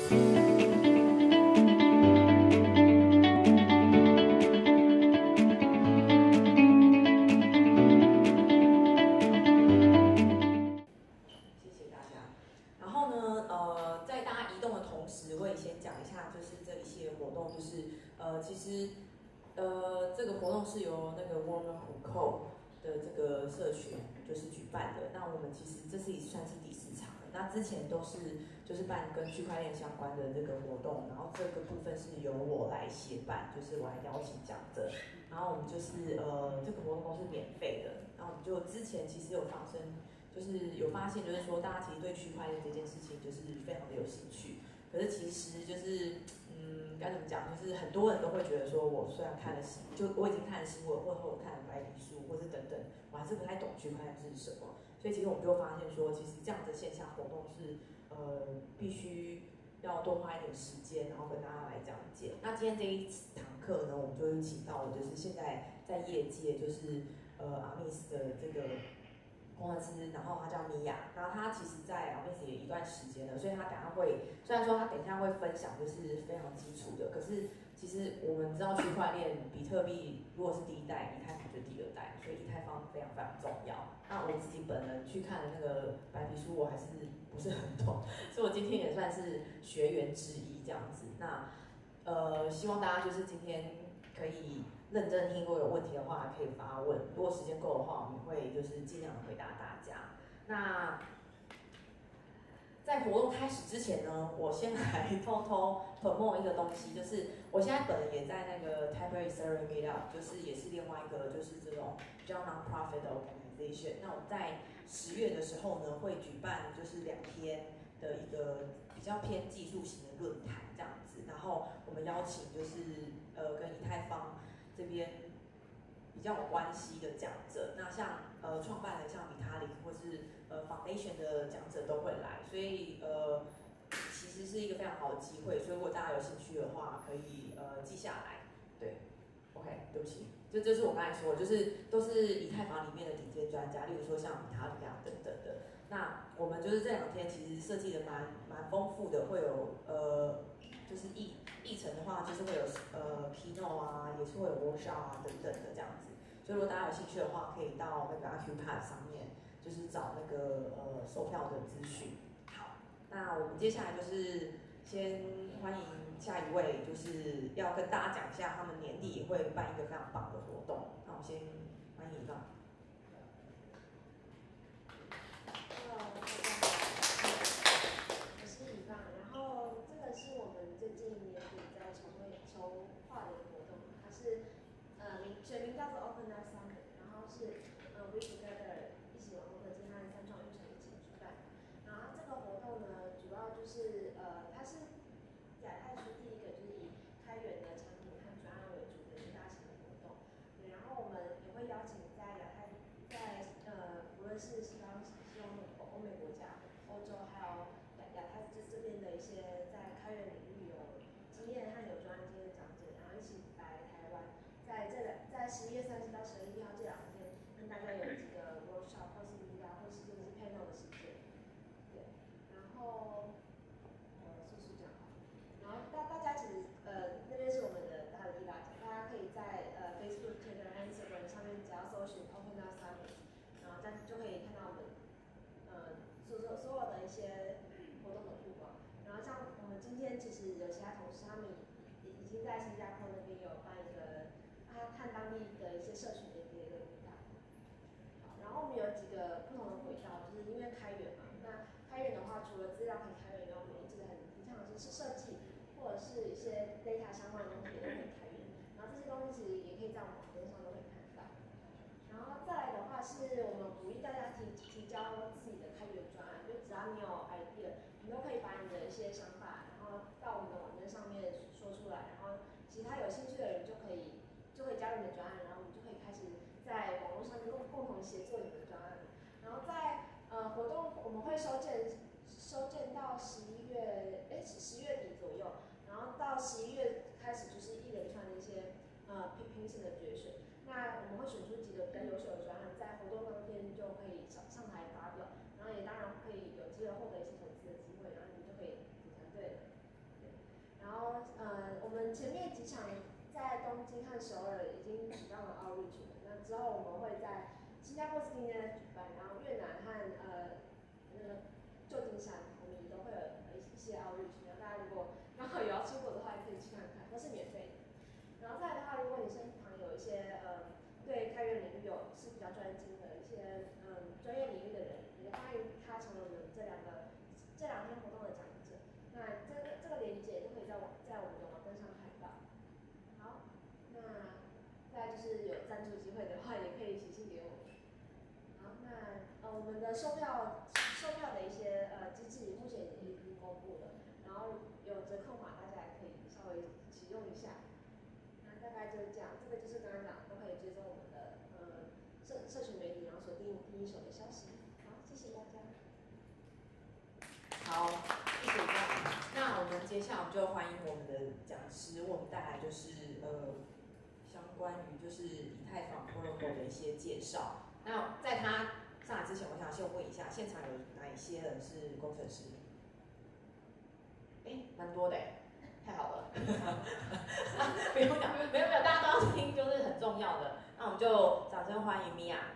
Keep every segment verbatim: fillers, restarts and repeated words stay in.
呃，其实，呃，这个活动是由那个 Warmer Code 的这个社群就是举办的。那我们其实这次也算是第四场了。那之前都是就是办跟区块链相关的这个活动，然后这个部分是由我来协办，就是我来邀请讲者。然后我们就是呃，这个活动都是免费的。然后我们就之前其实有发生，就是有发现，就是说大家其实对区块链这件事情就是非常的有兴趣。可是其实就是。嗯，该怎么讲？就是很多人都会觉得说，我虽然看了新，就我已经看了新闻，或者我看了白皮书，或者等等，我还是不太懂区块链是什么。所以其实我们就发现说，其实这样的线下活动是呃必须要多花一点时间，然后跟大家来讲解。那今天这一堂课呢，我们就是请到了就是现在在业界就是呃阿密斯的这个。工程师，然后他叫米娅，然后他其实在 Amis 也一段时间了，所以他等下会，虽然说他等一下会分享就是非常基础的，可是其实我们知道区块链、比特币如果是第一代，以太坊就第二代，所以以太坊非常非常重要。那我自己本人去看的那个白皮书，我还是不是很懂，所以我今天也算是学员之一这样子。那呃，希望大家就是今天可以。认真听，如果有问题的话可以发问。如果时间够的话，我们会就是尽量的回答大家。那在活动开始之前呢，我先来偷偷 promote 一个东西，就是我现在本人也在那个 Taipei Ethereum Meetup， 就是也是另外一个就是这种比较 non-profit 的 organization。那我们在十月的时候呢，会举办就是两天的一个比较偏技术型的论坛这样子，然后我们邀请就是呃跟以太坊这边比较有关系的讲者，那像呃创办人像比塔里或是呃 Foundation 的讲者都会来，所以呃其实是一个非常好的机会，所以如果大家有兴趣的话，可以呃记下来。对 ，OK， 对不起，就这是我刚才说的，就是都是以太坊里面的顶尖专家，例如说像比塔里啊等等的。那我们就是这两天其实设计的蛮蛮丰富的，会有呃就是议议程的话，就是会有呃 keynote 啊，也是会有 workshop 啊等等的这样子。所以如果大家有兴趣的话，可以到那个 Acupad 上面，就是找那个呃售票的资讯。好，那我们接下来就是先欢迎下一位，就是要跟大家讲一下，他们年底也会办一个非常棒的活动。那我先欢迎一棒。 全名叫做 Open Up Summit， 然后是呃 We Together 一起网络科技和三创育成一起举办。然后这个活动呢，主要就是呃它是亚太区第一个就是以开源的产品和专案为主的一个大型的活动。对，然后我们也会邀请在亚太在呃无论是西方西方欧美国家、欧洲还有亚亚太这这边的一些在开源领域有经验和有专案经验的讲者，然后一起来台湾。在这两，在十一月三十到十二月一号这两天，跟大家有几个 workshop 或是 meetup 或是甚至是 panel 的时间，对，然后呃是是这样，然后大大家其实呃那边是我们的大的一大奖，大家可以在呃 Facebook、Twitter 和 Instagram 上面只要搜寻 Open Up Summit， 然后大家就可以看到我们呃所所所有的一些活动的曝光，然后像我们今天其实有其他同事他们已已经在新加坡那边有办一个。他看当地的一些社群连接的轨道，好，然后我们有几个不同的轨道，就是因为开源嘛，那开源的话，除了资料可以开源以外，我们一直很提倡的是是设计或者是一些 data 相关的东西也都可以开源，然后这些东西其实也可以在我们网站上都可以看到。然后再来的话，是我们鼓励大家提提交自己的开源专案，就只要你有 idea， 你都可以把你的一些想法，然后到我们的网站上面说出来，然后其他有兴趣的人就可以。就可以加入你的专案，然后我们就可以开始在网络上面共共同协作你们的专案。然后在呃活动我们会收件收件到十一月，哎十月底左右，然后到十一月开始就是一连串的一些呃评评审的决选。那我们会选出几个比较优秀的专案，在活动当天就可以上上台发表，然后也当然可以有机会获得一些投资的机会，然后你们就可以组团队了。 和首尔已经举办了 outreach 了，那之后我们会在新加坡是今天举办，然后越南和呃那个旧金山我们也都会有一些 outreach， 然后大家如果刚好有要出国的话，也可以去看看，都是免费的。然后再来的话，如果你身旁有一些呃对开源领域有是比较专精的一些嗯专业领域的人，也欢迎他成为我们这两个这两天活动的讲者。那这个这个连接都可以在网在我们的网站上看到。好，那再来就是有赞助机会的话，也可以写信给我们。好，那呃我们的售票售票的一些呃机制目前已经已经公布了，然后有折扣码，大家也可以稍微启用一下。那大概就是这样，这个就是刚刚讲都可以追踪我们的呃社社群媒体，然后锁定第一手的消息。好，谢谢大家。 好，谢谢大家。那我们接下来我们就欢迎我们的讲师，为我们带来就是呃相关于就是以太坊 protocol 的一些介绍。那在他上来之前，我想先问一下，现场有哪一些人是工程师？哎，蛮多的哎，太好了。不用讲，没有没有，大家都要听，就是很重要的。那我们就掌声欢迎米娅。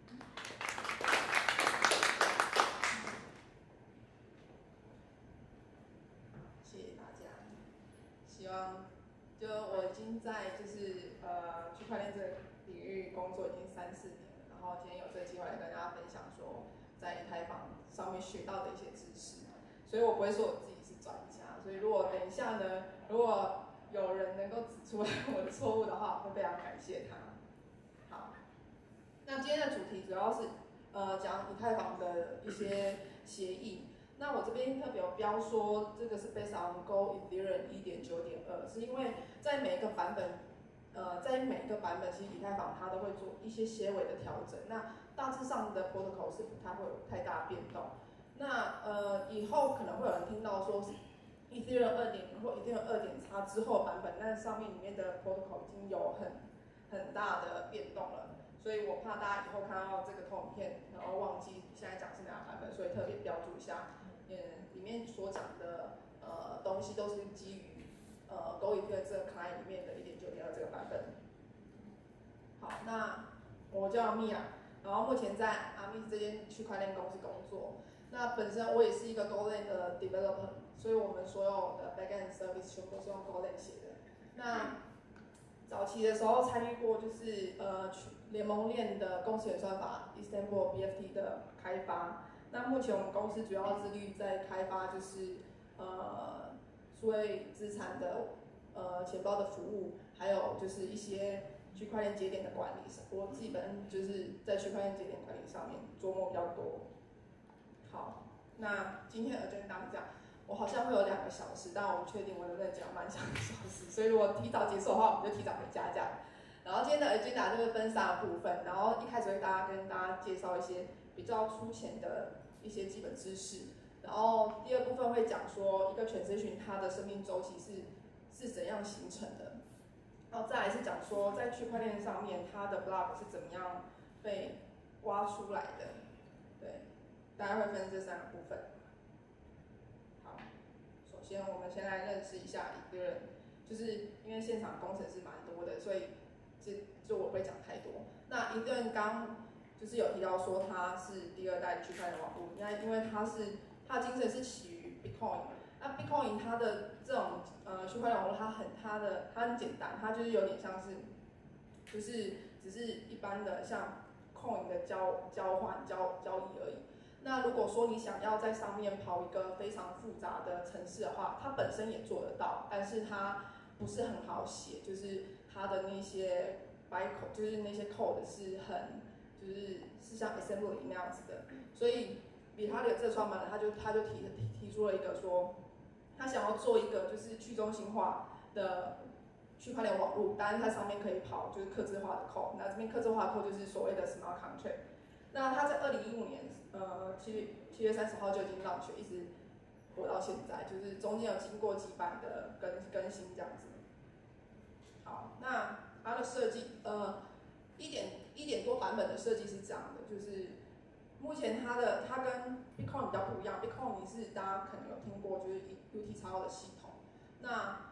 谢谢大家。希望就我已经在就是呃区块链这个领域工作已经三四年了，然后今天有这个机会来跟大家分享说在以太坊上面学到的一些知识，所以我不会说我自己是专家，所以如果等一下呢，如果有人能够指出来我的错误的话，我会非常感谢他。好，那今天的主题主要是呃讲以太坊的一些协议。那我这边特别有标说，这个是 based on Go Ethereum 一点九点二，是因为在每一个版本，呃，在每一个版本，其实以太坊它都会做一些些微的调整。那大致上的 protocol 是不太会有太大变动。那呃，以后可能会有人听到说是 Ethereum 二点零或 Ethereum 二点叉之后版本，那上面里面的 protocol 已经有很很大的变动了。所以我怕大家以后看到这个投影片，然后忘记现在讲是哪个版本，所以特别标注一下。嗯，里面所讲的呃东西都是基于呃 Go Ethereum 这个 client 里面的一点九点二这个版本。好，那我叫米娅，然后目前在阿密这间区块链公司工作。那本身我也是一个 Golang 的 developer， 所以我们所有的 backend service 全部都是用 Golang 写的。那早期的时候参与过就是呃联盟链的共识演算法 Istanbul B F T 的开发。那目前我们公司主要致力在开发就是呃数位资产的呃钱包的服务，还有就是一些区块链节点的管理上，我自己本身就是在区块链节点管理上面琢磨比较多。好，那今天的 agenda 是这样，我好像会有两个小时，但我不确定我能不能讲满两个小时，所以如果提早结束的话，我们就提早回家这样。然后今天的 agenda 就会分三个部分，然后一开始会大家跟大家介绍一些比较粗浅的一些基本知识，然后第二部分会讲说一个 transaction 它的生命周期是是怎样形成的，然后再来是讲说在区块链上面它的 block 是怎么样被挖出来的，对，大家会分这三个部分。好，首先我们先来认识一下一个人，就是因为现场工程师蛮多的，所以这就我不会讲太多。那一个人刚就是有提到说它是第二代区块链网络，那因为它是它的精神是起于 Bitcoin， 那 Bitcoin 它的这种呃区块链网络它很它的它很简单，它就是有点像是就是只是一般的像 Coin 的交交换交交易而已。那如果说你想要在上面跑一个非常复杂的程式的话，它本身也做得到，但是它不是很好写，就是它的那些 bytecode， 就是那些 code 是很就是是像 assembly 那样子的，所以比哈里这个创办人他就他就提提提出了一个说，他想要做一个就是去中心化的区块链网络，当然它上面可以跑就是客制化的 code， 那这边客制化的 code 就是所谓的 smart contract。那他在二零一五年，呃，七月七月三十号就已经launch，一直活到现在，就是中间有经过几版的更更新这样子。好，那它的设计，呃，一点一点多版本的设计是这样的，就是目前它的它跟 Bitcoin 比较不一样 ，Bitcoin 是大家可能有听过，就是 U T X O 的系统，那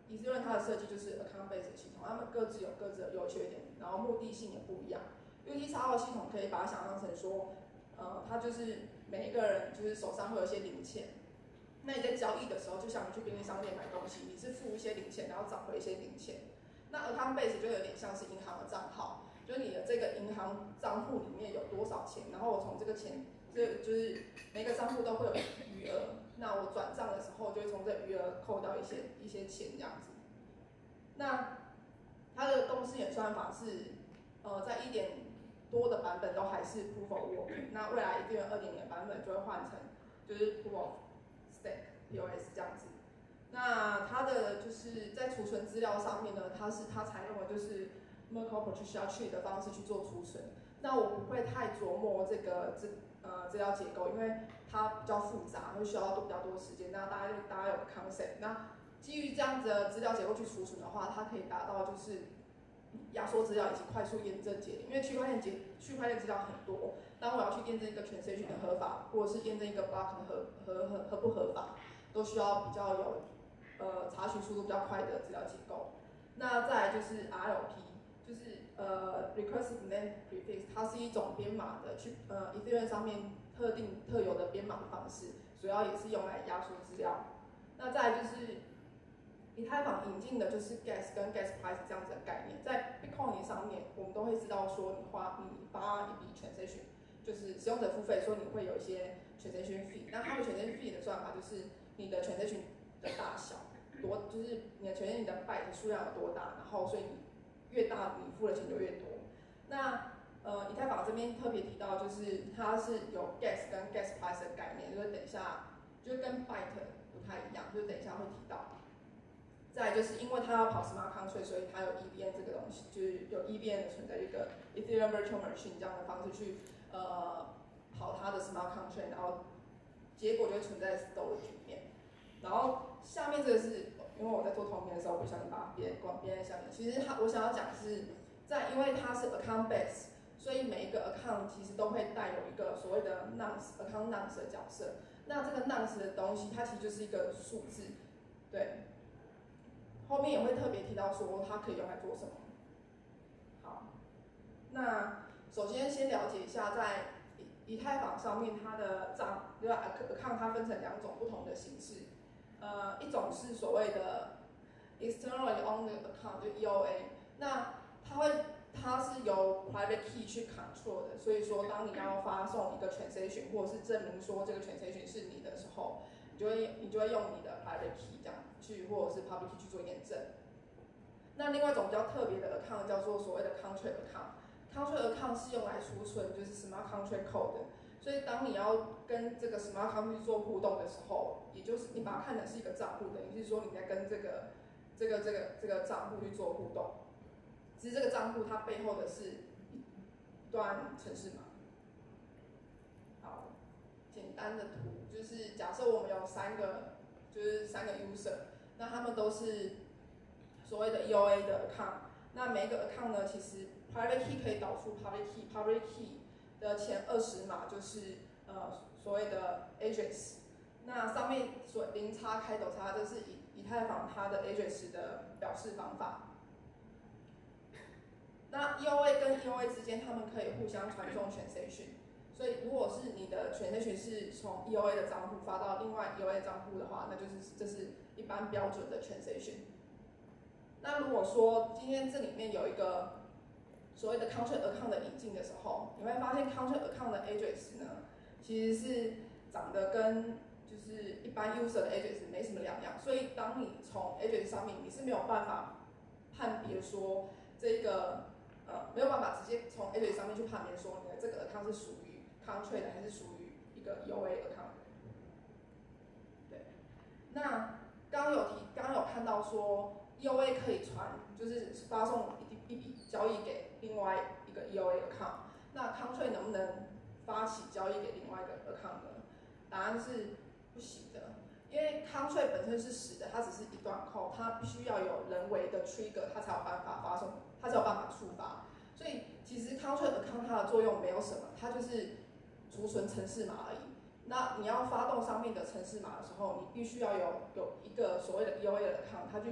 Ethereum 它的设计就是 account based 系统，它们各自有各自的优缺点，然后目的性也不一样。U T X O 系统可以把它想象成说，呃，它就是每一个人就是手上会有一些零钱，那你在交易的时候，就像你去便利商店买东西，你是付一些零钱，然后找回一些零钱。那 account base 就有点像是银行的账号，就是你的这个银行账户里面有多少钱，然后我从这个钱，这就是每个账户都会有余额，那我转账的时候就会从这余额扣掉一些一些钱这样子。那它的公式演算法是，呃，在一点多的版本都还是 proof of work， 那未来一定二点零版本就会换成就是 proof of stake P O S 这样子。那它的就是在储存资料上面呢，它是它采用的就是 Merkle-Patricia tree 的方式去做储存。那我不会太琢磨这个资呃资料结构，因为它比较复杂，会需要多比较多时间。那大家就大家有个 concept。那基于这样子的资料结构去储存的话，它可以达到就是压缩资料以及快速验证节点。因为区块链结区块链资料很多，当我要去验证一个 transaction 的合法，或者是验证一个 block 的合合合合不合法，都需要比较有呃查询速度比较快的资料结构。那再来就是 R L P， 就是呃 recursive name prefix， 它是一种编码的去呃 Ethereum 上面特定特有的编码的方式，主要也是用来压缩资料。那再来就是以太坊引进的就是 gas 跟 gas price 这样子的概念，在 Bitcoin 上面我们都会知道说你花你发一笔 transaction， 就是使用者付费，说你会有一些 transaction fee， 那它的 transaction fee 的算法就是你的 transaction 的大小多，就是你的 transaction 的 byte 数量有多大，然后所以你越大你付的钱就越多。那呃以太坊这边特别提到就是它是有 gas 跟 gas price 的概念，就是等一下就跟 byte 不太一样，就是等一下会提到。再来就是因为它要跑 smart contract， 所以它有 E V M 这个东西，就是有 E V M 的存在，一个 Ethereum Virtual Machine 这样的方式去呃跑它的 smart contract， 然后结果就会存在 storage 里面。然后下面这个是因为我在做同屏的时候，我不小心把别光编在下面。其实它我想要讲的是，在因为它是 account base， 所以每一个 account 其实都会带有一个所谓的 nonce account nonce 的角色。那这个 nonce 的东西，它其实就是一个数字，对。后面也会特别提到说它可以用来做什么。好，那首先先了解一下在以太坊上面它的账，对吧 ？account 它分成两种不同的形式，呃，一种是所谓的 externally owned account， 就 E O A， 那它会它是由 private key 去 control 的，所以说当你要发送一个 transaction 或者是证明说这个 transaction 是你的时候，你就会你就会用你的 private key 这样去或者是 public key 去做验证。那另外一种比较特别的 account 叫做所谓的 contract account。contract account 是用来储存就是 smart contract code 的，所以当你要跟这个 smart contract 做互动的时候，也就是你把它看成是一个账户，等于是说你在跟这个这个这个这个账户去做互动。只是这个账户它背后的是一段程式码。好，简单的图就是假设我们有三个，就是三个 user， 那他们都是所谓的 E O A 的 account。那每一个 account 呢，其实 private key 可以导出 public key，public key 的前二十码就是呃所谓的 address。那上面所零叉开头叉，这是以以太坊它的 address 的表示方法。那 E O A 跟 E O A 之间，他们可以互相传送 transaction。所以如果是你的 transaction 是从 E O A 的账户发到另外 E O A 账户的话，那就是这是一般标准的 transaction。那如果说今天这里面有一个所谓的 contract account 的引进的时候，你会发现 contract account 的 address 呢，其实是长得跟就是一般 user 的 address 没什么两样。所以当你从 address 上面，你是没有办法判别说这个呃没有办法直接从 address 上面去判别说你的这个 account 是属于 contract 还是属于一个 E O A account。对，那刚刚有提，刚刚有看到说。E O A 可以传，就是发送一笔交易给另外一个 E O A account。那 contract 能不能发起交易给另外一个 account 呢？答案是不行的，因为 contract 本身是死的，它只是一段 code， 它必须要有人为的 trigger， 它才有办法发送，它才有办法触发。所以其实 contract account 它的作用没有什么，它就是储存程式码而已。那你要发动上面的程式码的时候，你必须要有有一个所谓的 E O A account， 它去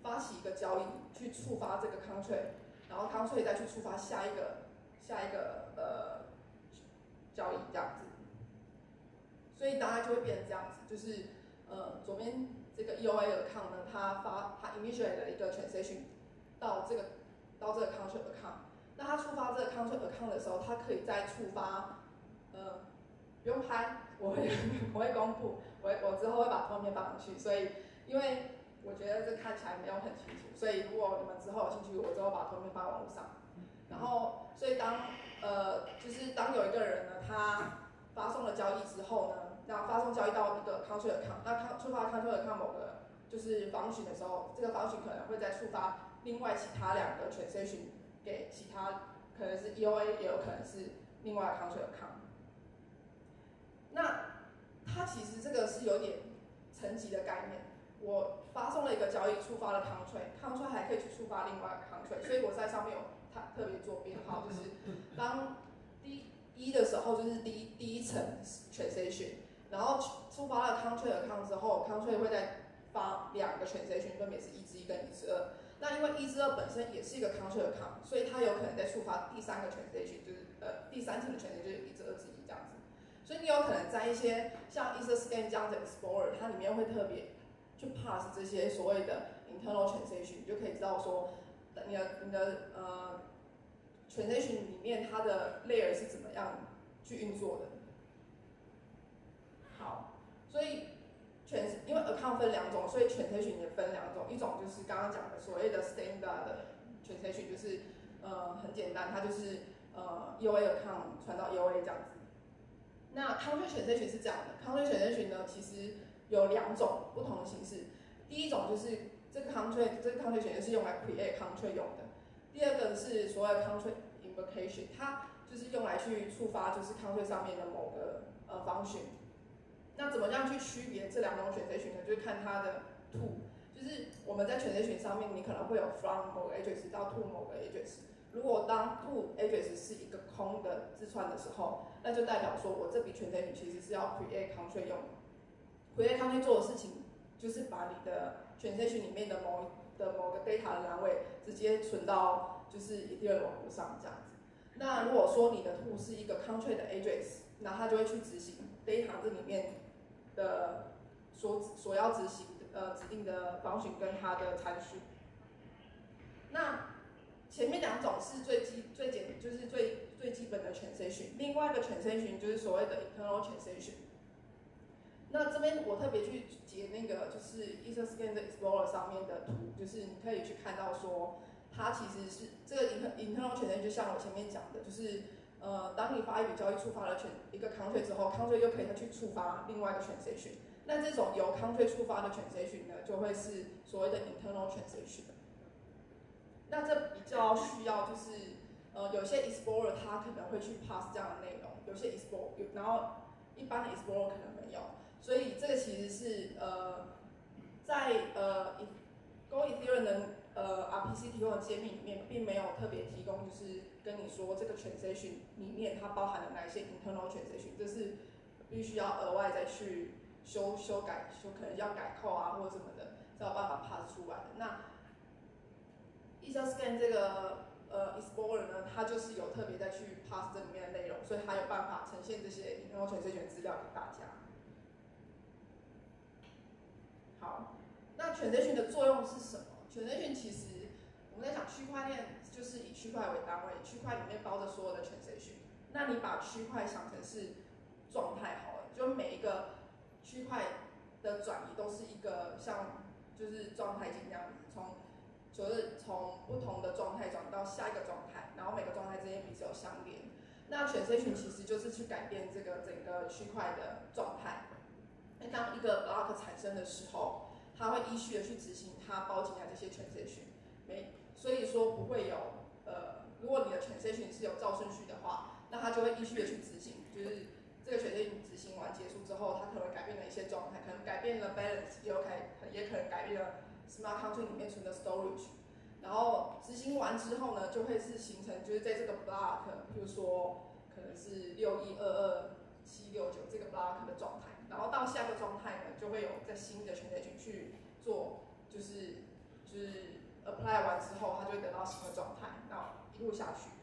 发起一个交易去触发这个 contract， 然后 contract 再去触发下一个下一个呃交易这样子。所以大概就会变成这样子，就是呃左边这个 E O A account 呢，它发它 initiate 了一个 transaction 到这个到这个 contract account， 那它触发这个 contract account 的时候，它可以再触发呃不用拍，我会我会公布，我会我之后会把图片放上去，所以因为我觉得这看起来没有很清楚，所以如果你们之后有兴趣，我之后把图片放在网络上。然后，所以当呃就是当有一个人呢，他发送了交易之后呢，那发送交易到一个 contract account， 那触发 contract account 某个就是 function 的时候，这个 function 可能会再触发另外其他两个 transaction 给其他，可能是 E O A， 也有可能是另外 contract account。那它其实这个是有点层级的概念。我发送了一个交易，触发了 contract，contract 还可以去触发另外一个 contract， 所以我在上面有特特别做编号，就是当第一的时候就是第一第一层 transaction， 然后触发了 contract account 之后 ，contract 会再发两个 transaction， 分别是一之一跟一之二。那因为一之二本身也是一个 contract account， 所以它有可能再触发第三个 transaction， 就是呃第三层的 transaction 就是一之二之一这样子。所以你有可能在一些像 Etherscan 这样的 Explorer， 它里面会特别去 pass 这些所谓的 internal transaction， 你就可以知道说你的你的呃 transaction 里面它的 layer 是怎么样去运作的。好，所以全因为 account 分两种，所以 transaction 也分两种，一种就是刚刚讲的所谓的 standard 的 transaction， 就是呃很简单，它就是呃 E O A account 传到 E O A 这样子。那 contract transaction 是这样的 ，contract transaction 呢其实有两种不同的形式。第一种就是这个 contract 这个 contract transaction 是用来 create contract 用的。第二个是所谓的 contract invocation， 它就是用来去触发就是 contract 上面的某个呃 function。那怎么样去区别这两种 transaction 呢？就是看它的 to， 就是我们在 transaction 上面你可能会有 from 某个 address 到 to 某个 address。如果当 to address 是一个空的字串的时候，那就代表说我这笔 transaction 其实是要 create contract 用的。create contract 做的事情就是把你的 transaction 里面的某的某个 data 的栏位直接存到就是 Ethereum 网络上这样子。那如果说你的 to 是一个 contract 的 address， 那它就会去执行 data 这里面的所所要执行的呃指定的 function 跟它的参数。那前面两种是最基最简就是最最基本的 transaction， 另外一个 transaction 就是所谓的 internal transaction。那这边我特别去截那个就是 Etherscan 的 Explorer 上面的图，就是你可以去看到说，它其实是这个 internal transaction 就像我前面讲的，就是呃当你发一笔交易触发了一个 contract 之后 ，contract 又可以再去触发另外一个 transaction。那这种由 contract 触发的 transaction 呢，就会是所谓的 internal transaction。那这比较需要就是，呃，有些 Explorer 它可能会去 pass 这样的内容，有些 Explorer， 然后一般的 Explorer 可能没有，所以这个其实是呃，在呃 Go Ethereum 的呃 R P C 提供的界面里面，并没有特别提供，就是跟你说这个 transaction 里面它包含了哪一些 internal transaction， 这是必须要额外再去修修改，修可能要改扣啊或者什么的，才有办法 pass 出来的。那Etherscan 这个呃 Explorer 呢，它就是有特别再去 pass 这里面的内容，所以它有办法呈现这些 internal transaction 资料给大家。好，那 transaction 的作用是什么 ？transaction 其实我们在讲区块链，就是以区块为单位，区块里面包着所有的 transaction。那你把区块想成是状态好了，就每一个区块的转移都是一个像就是状态镜这样子，从就是从不同的状态转到下一个状态，然后每个状态之间彼此有相连。那 transaction 其实就是去改变这个整个区块的状态。那当一个 block 产生的时候，它会依序的去执行它包进来这些 transaction。没，所以说不会有呃，如果你的 transaction 是有照顺序的话，那它就会依序的去执行，就是这个 transaction 执行完结束之后，它可能改变了一些状态，可能改变了 balance， 也有可也可能改变了 smart contract 里面存的 storage。然后执行完之后呢，就会是形成就是在这个 block， 比如说可能是六一二二七六九这个 block 的状态，然后到下个状态呢，就会有在新的 transaction 去做就是就是 apply 完之后，它就会得到新的状态，那一路下去。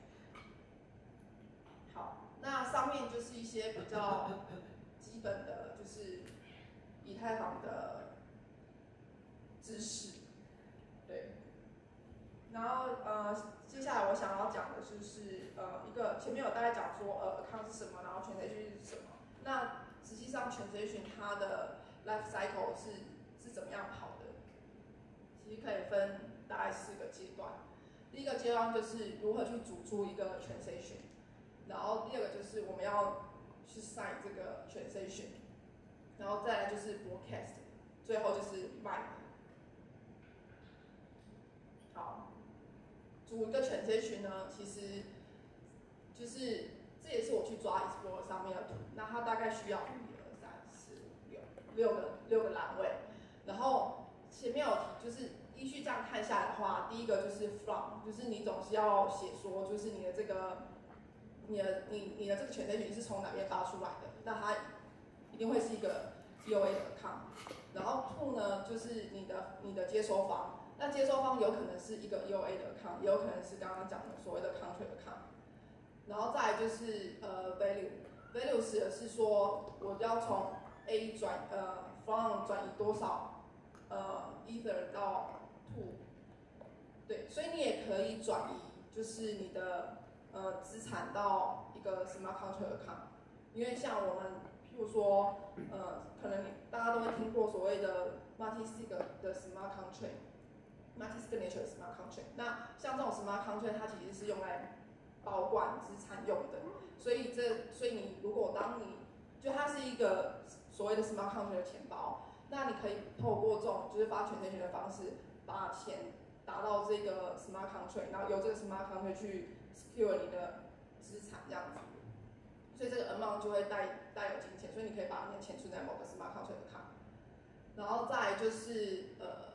好，那上面就是一些比较基本的，就是以太坊的知识，对。然后呃，接下来我想要讲的就是呃一个前面有大概讲说呃 account 是什么，然后 transaction 是什么。那实际上 transaction 它的 life cycle 是是怎么样跑的？其实可以分大概四个阶段。第一个阶段就是如何去组出一个 transaction， 然后第二个就是我们要去 sign 这个 transaction， 然后再来就是 broadcast， 最后就是 mine。好，组一个 transaction 呢，其实就是这也是我去抓 Explorer 上面的图，那它大概需要一二三四五六六个六个栏位，然后前面有提就是依序这样看下来的话，第一个就是 from， 就是你总是要写说就是你的这个你的你你的这个 transaction 是从哪边发出来的，那它一定会是一个 D O A 的 account， 然后 to 呢就是你的你的接收方。那接收方有可能是一个 E O A 的 account， 也有可能是刚刚讲的所谓的 country account。然后再来就是呃 value，value 指的是说我要从 A 转呃 from 转移多少呃 ether 到 to， 对，所以你也可以转移就是你的呃资产到一个 smart contract account， 因为像我们譬如说呃可能大家都会听过所谓的 multi-sig 的 smart contract。multi-signature smart contract， 那像这种 smart contract 它其实是用来保管资产用的，所以这所以你如果当你就它是一个所谓的 smart contract 的钱包，那你可以透过这种就是发权钱的方式，把钱打到这个 smart contract， 然后由这个 smart contract 去 secure 你的资产这样子，所以这个 amount 就会带带有金钱，所以你可以把你的钱存在某个 smart contract 的卡，然后再来就是呃。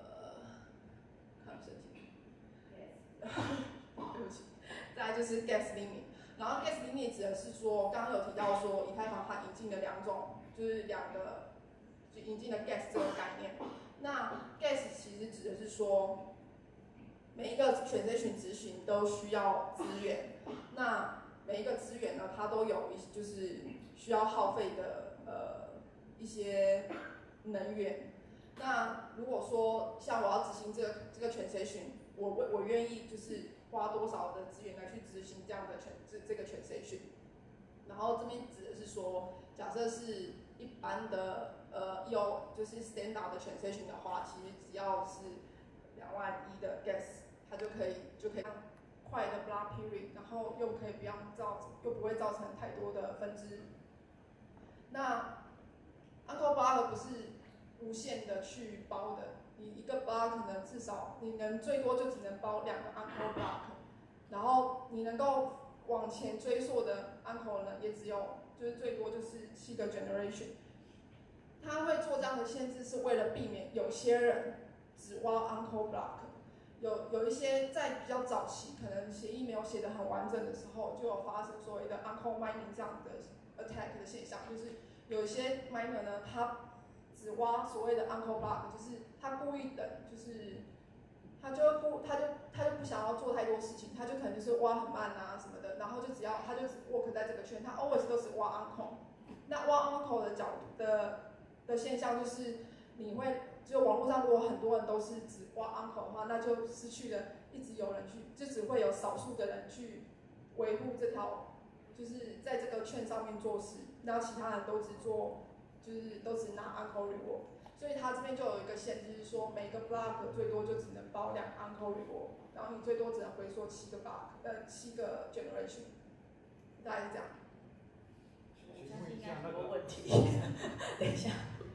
对不起，再来就是 gas limit， 然后 gas limit 指的是说，刚刚有提到说以太坊它引进的两种，就是两个就引进的 gas 这个概念。那 gas 其实指的是说，每一个 transaction 执行都需要资源，那每一个资源呢，它都有一就是需要耗费的呃一些能源。那如果说像我要执行这个这个 transaction， 我我我愿意就是花多少的资源来去执行这样的全这这个 transaction， 然后这边指的是说，假设是一般的呃有就是 standard 的 transaction 的话，其实只要是两万一的 gas， 它就可以就可以快的 block period， 然后又可以不要造又不会造成太多的分支。那 Uncle block 不是无限的去包的，你一个 block 呢，至少你能最多就只能包两个 Uncle block， 然后你能够往前追溯的 Uncle 呢，也只有就是最多就是七个 generation。他会做这样的限制，是为了避免有些人只挖 Uncle block。有有一些在比较早期，可能协议没有写得很完整的时候，就有发生所谓的 Uncle mining 这样的 attack 的现象，就是有一些 miner 呢，他只挖所谓的 Uncle block， 就是他故意等，就是他就不他就他就不想要做太多事情，他就可能就是挖很慢啊什么的，然后就只要他就只 work 在这个圈，他 always 都是挖 Uncle。那挖 Uncle 的角度的的现象就是，你会就网络上如果很多人都是只挖 Uncle 的话，那就失去了一直有人去，就只会有少数的人去维护这条，就是在这个圈上面做事，然后其他人都只做。就是都只拿 Uncle reward， 所以它这边就有一个限制，是说每个 block 最多就只能包两 Uncle reward， 然后你最多只能回缩七个 block， 呃，七个 generation， 大概是这样。 请问一下那个问题，等一下。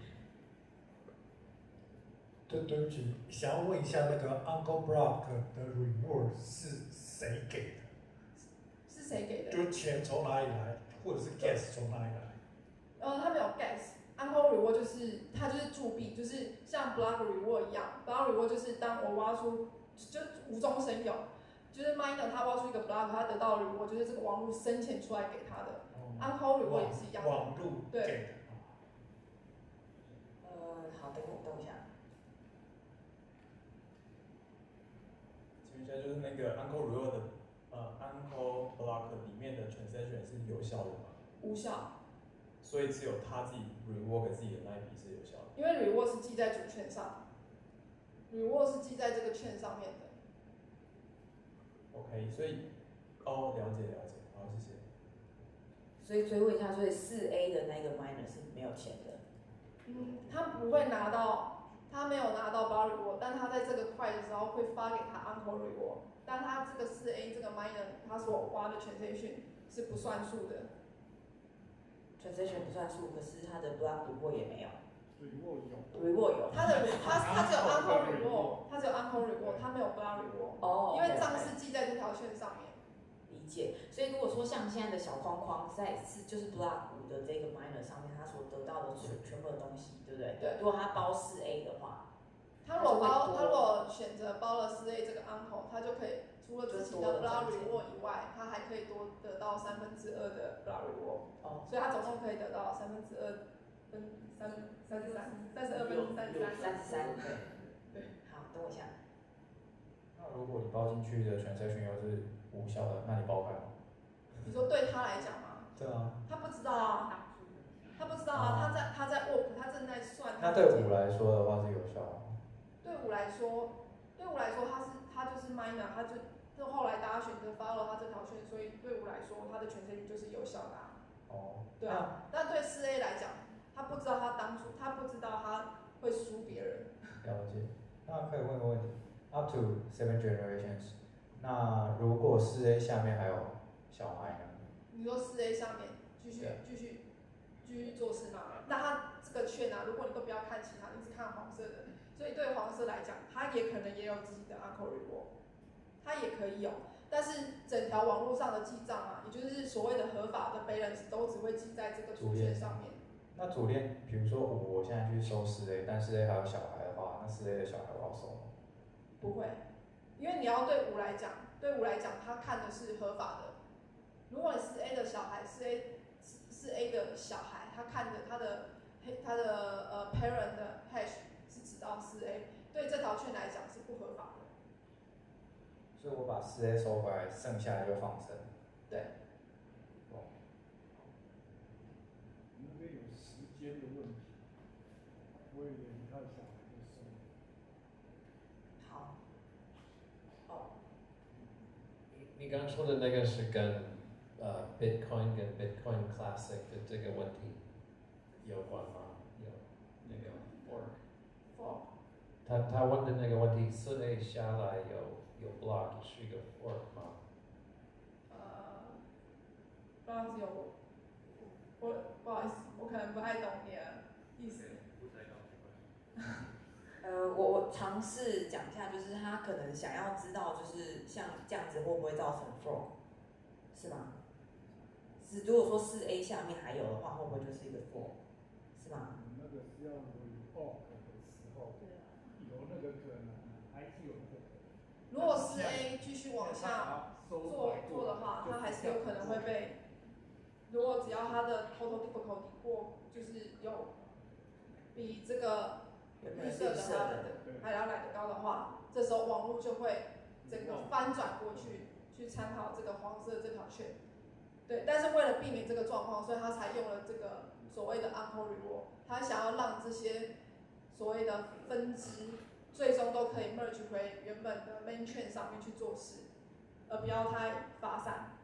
对对不起，想要问一下那个 Uncle block 的 reward 是谁给的？ 是谁给的？ 就钱从哪里来，或者是 gas 从哪里来？ 呃，他没有 gas。Uncle reward 就是它就是铸币，就是像 block reward 一样 ，block reward 就是当我挖出就无中生有，就是 miner 他挖出一个 block， 他得到的 reward 就是这个网络生钱出来给他的。 哦、 Uncle reward 也是一样的。 网路给的。 对。 呃，好，等我等一下。 现在就是那个 Uncle Reward 的呃 Uncle Block 里面的 transaction 是有效的吗？ 无效， 所以只有他自己 reward 给自己的那一笔是有效的。 因为 reward 是记在主券上 ，reward 是记在这个券上面的。 OK， 所以哦，了解了解，好，谢谢。 所以追问一下，所以四 A 的那个 miner 是没有钱的。 嗯，他不会拿到，他没有拿到 bar reward， 但他在这个块的时候会发给他 uncle reward， 但他这个四 A 这个 miner 他所挖的 transaction 是不算数的。 transaction 不算数，可是他的 block reward 也没有。 reward 有 reward 有。 他的他他只有 uncle reward， 他只有 uncle reward， 他没有 bar reward。 哦。 因为账是记在这条线上面。 理解。所以如果说像现在的小框框在是就是 block 五的这个 miner 上面，他所得到的全全部的东西，对不对？ 对。 如果他包四 A 的话， 他如果包他如果选择包了四 A 这个 uncle， 他就可以除了自己的 bar reward 以外，他还可以多得到三分之二的 bar reward。哦。所以他总共可以得到三分之二分三三十三三十二分之三十三。 三十三，对。对。好，等我一下。 那如果你包进去的 transaction 又是无效的，那你包开吗？ 你说对他来讲吗？ 对啊。 他不知道啊，他不知道啊，他在他在 work， 他正在算。 那对五来说的话是有效的吗？ 对五来说，对五来说他是他就是 miner， 他就就后来大家选择 follow 他这条线，所以对五来说他的权限就是有效的啊。 哦。 对啊，但对四 A 来讲，他不知道他当初他不知道他会输别人。 了解。那可以问个问题 ，up to seven generations， 那如果四 A 下面还有小孩呢？ 你说四 A 下面继续继续继续做事嘛？那他这个券啊，如果你都不要看其他，你只看黄色的，所以对黄色来讲，他也可能也有自己的 uncle reward， 他也可以有，但是整条网络上的记账啊，也就是所谓的合法的 balance 都只会记在这个主券上面。 那主链，比如说五，我现在去收四 A， 但四 A 还有小孩的话，那四 A 的小孩我要收吗？ 不会，因为你要对五来讲，对五来讲，他看的是合法的。如果你四 A 的小孩，四 A 四 A 的小孩，他看的他的他的呃 parent 的 hash 是只到四 A， 对这条券来讲是不合法的。 所以我把四 A 收回来，剩下的就放生。 对。 哦。 那边有时间的问题，我以为你看小孩就收。 好。哦。 你刚刚说的那个是跟呃 Bitcoin 跟 Bitcoin Classic 的这个问题有关吗？有那个 fork。他他问的那个问题，四 A 下来有有 block 是一个 fork 吗？ 呃，不知道是有我，我不好意思，我可能不太懂你的意思。 不太懂。 呃，我我尝试讲一下，就是他可能想要知道，就是像这样子会不会造成 fork， 是吗？是，如果说四 A 下面还有的话，会不会就是一个 fork， 是吗？ 那个是要 revoke 的时候，有那个可能，还是有那个可能。 如果四 A 继续往下做做的话，它还是有可能会被。如果只要它的 total difficulty 过，就是有比这个绿色的它的还要来得高的话，这时候网络就会整个翻转过去，去参考这个黄色这条线。对，但是为了避免这个状况，所以他才用了这个所谓的 uncle reward， 他想要让这些所谓的分支最终都可以 merge 回原本的 main chain 上面去做事，而不要太发散。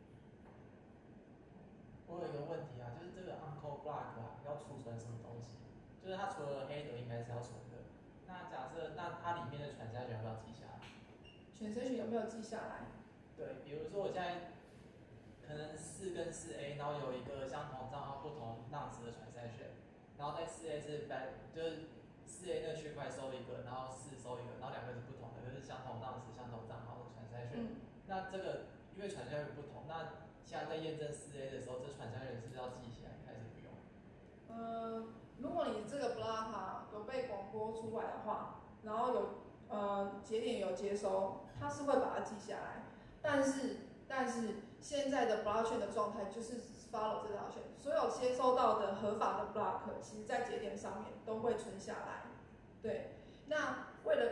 我有一个问题啊，就是这个 uncle block 啊，要储存什么东西？就是它除了 header 应该是要存的。那假设那它里面的 transaction 要不要记下来 transaction 有没有记下来？ 对，比如说我现在可能四跟四 A， 然后有一个相同账号不同浪值的 transaction， 然后在四 A 是 back， 就是四 A 那个区块收一个，然后四收一个，然后两个是不同的，可是相同浪值、相同账号的 transaction。嗯、那这个因为 transaction 不同，那现在在验证四 A 的时候，这 transaction 是要记起来还是不用？ 呃，如果你这个 block 有被广播出来的话，然后有呃节点有接收，它是会把它记下来。但是但是现在的 blockchain 的状态就是 follow 这条线，所有接收到的合法的 block， 其实在节点上面都会存下来。对，那为了为了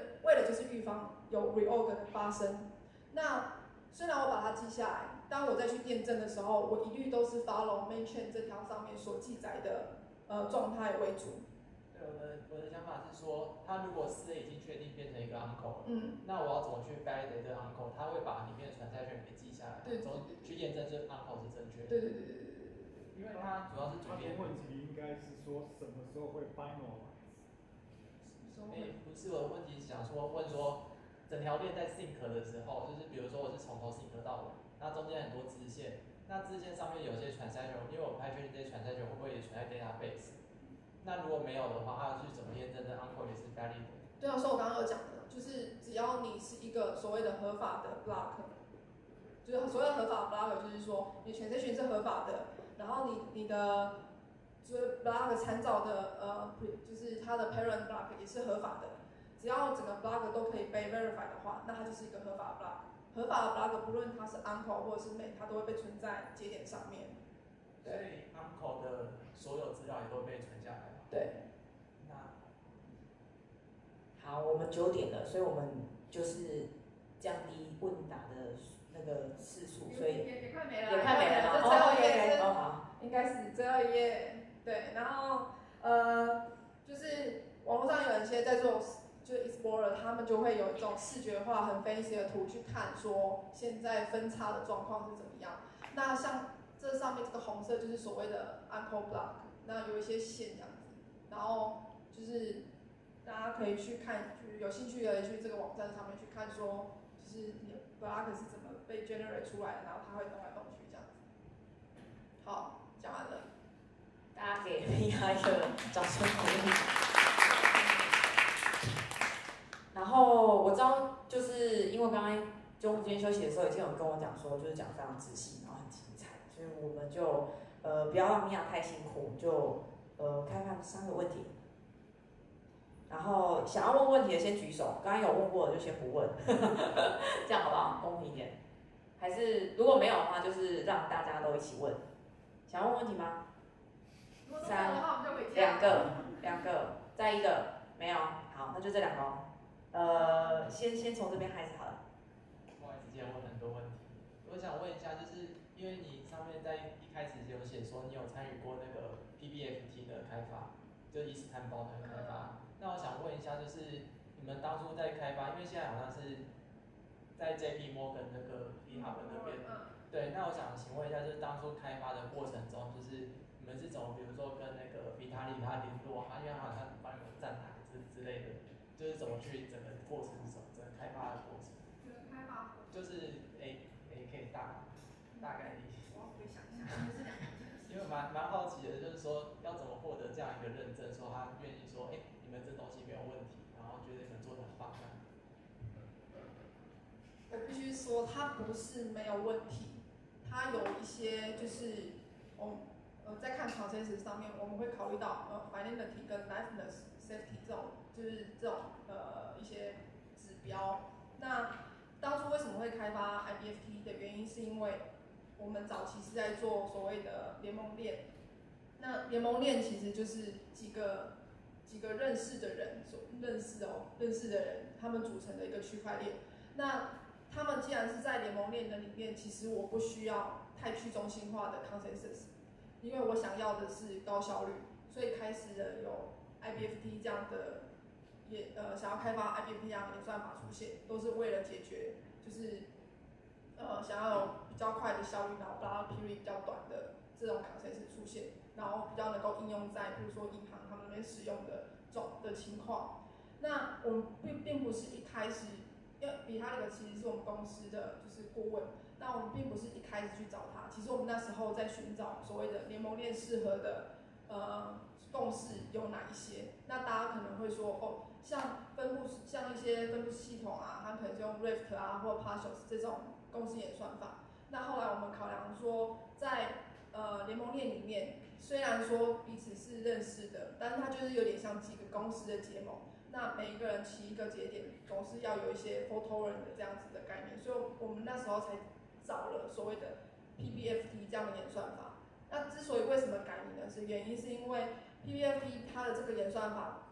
就是预防有 reorg 的发生。那虽然我把它记下来，当我再去验证的时候，我一律都是 follow main chain 这条上面所记载的呃状态为主。 对，我的我的想法是说，它如果四 A 已经确定变成一个 uncle 了， 嗯， 那我要怎么去 validate 这个 uncle？它会把里面的传菜权给记下来， 对， 怎么去验证这 uncle 是正确的？ 对对对对对对。 因为它主要是主他的编。 问题应该是说什么时候会 finalize？ 诶，不是我的问题，是想说问说，整条链在 sync 的时候，就是比如说我是从头 sync 到尾，那中间很多支线，那支线上面有些传菜权，因为我不太确定这些传菜权会不会也存在 database。那如果没有的话，它要去怎么验证这 uncle 也是 valid 的？ 对啊，所以我刚刚有讲的，就是只要你是一个所谓的合法的 block， 就是所谓的合法 block， 就是说你 transaction 是合法的，然后你你的就是 block 参照的呃，就是它的 parent block 也是合法的，只要整个 block 都可以被 verify 的话，那它就是一个合法 block。合法的 block 不论它是 uncle 或者是 main， 它都会被存在节点上面。 所以 uncle 的所有资料也都被存下来了。 对。 那好，我们九点了，所以我们就是降低问答的那个次数，所以也也快没了， 也快没了吗？ 这最后一页是， 哦好， 应该是最后一页，对，然后呃，就是网络上有一些在做，就是 explorer， 他们就会有一种视觉化很 fancy 的图去看说现在分叉的状况是怎么样。那像这上面这个红色就是所谓的 uncle block， 那有一些线这样子，然后就是大家可以去看，就是有兴趣的去这个网站上面去看说，就是你的 block 是怎么被 generate 出来的，然后它会动来动去这样子。好，讲完了。 大家给米娅一个掌声鼓励。然后我知道，就是因为刚刚中间休息的时候，已经有跟我讲说，就是讲非常仔细，然后很精彩，所以我们就呃不要让米娅太辛苦，我们就呃开放三个问题。然后想要问问题的先举手，刚刚有问过的就先不问，这样好不好？公平一点。还是如果没有的话，就是让大家都一起问。想要问问题吗？三，两个，两个，再一个，没有，好，那就这两个哦。呃，先先从这边开始好了。 不好意思，今天问很多问题，我想问一下，就是因为你上面在一开始有写说你有参与过那个 P B F T 的开发，就伊斯坦堡的开发。那我想问一下，就是你们当初在开发，因为现在好像是在 J P Morgan 那个 GitHub 那边，对，那我想请问一下，就是当初开发的过程中，就是你们是怎么，比如说跟那个比塔利他联络，他因为好像帮你们站台之之类的，就是怎么去整个过程是什么，整个开发的过程。 整个开发。就是诶诶，可以大大概理解。 我要回想一下， 因为蛮蛮好奇的，就是说要怎么获得这样一个认证，说他愿意说，哎、欸，你们这东西没有问题，然后觉得你们做的很棒。 我必须说，它不是没有问题，它有一些就是我呃在看 consensus 上面，我们会考虑到呃 finality 跟 liveness safety 这种就是这种呃一些指标。那当初为什么会开发 I B F T 的原因，是因为我们早期是在做所谓的联盟链。那联盟链其实就是几个几个认识的人所认识哦认识的人他们组成的一个区块链。那他们既然是在联盟链的里面，其实我不需要太去中心化的 consensus， 因为我想要的是高效率，所以开始了有 I B F T 这样的也呃想要开发 I B F T 这样的演算法出现，都是为了解决就是呃想要有比较快的效率，然后 block period 比较短的这种 consensus 出现，然后比较能够应用在比如说银行他们那边使用的这种的情况。那我们并并不是一开始。因为比他那个其实是我们公司的就是顾问，那我们并不是一开始去找他，其实我们那时候在寻找所谓的联盟链适合的呃共识有哪一些。那大家可能会说，哦，像分布像一些分布系统啊，它可能是用 Rift 啊或 Partials 这种共识演算法。那后来我们考量说，在呃联盟链里面，虽然说彼此是认识的，但是它就是有点像几个公司的结盟。那每一个人起一个节点，总是要有一些 fault tolerant 的这样子的概念，所以我们那时候才找了所谓的 P B F T 这样的演算法。那之所以为什么改名呢？是原因是因为 P B F T 它的这个演算法，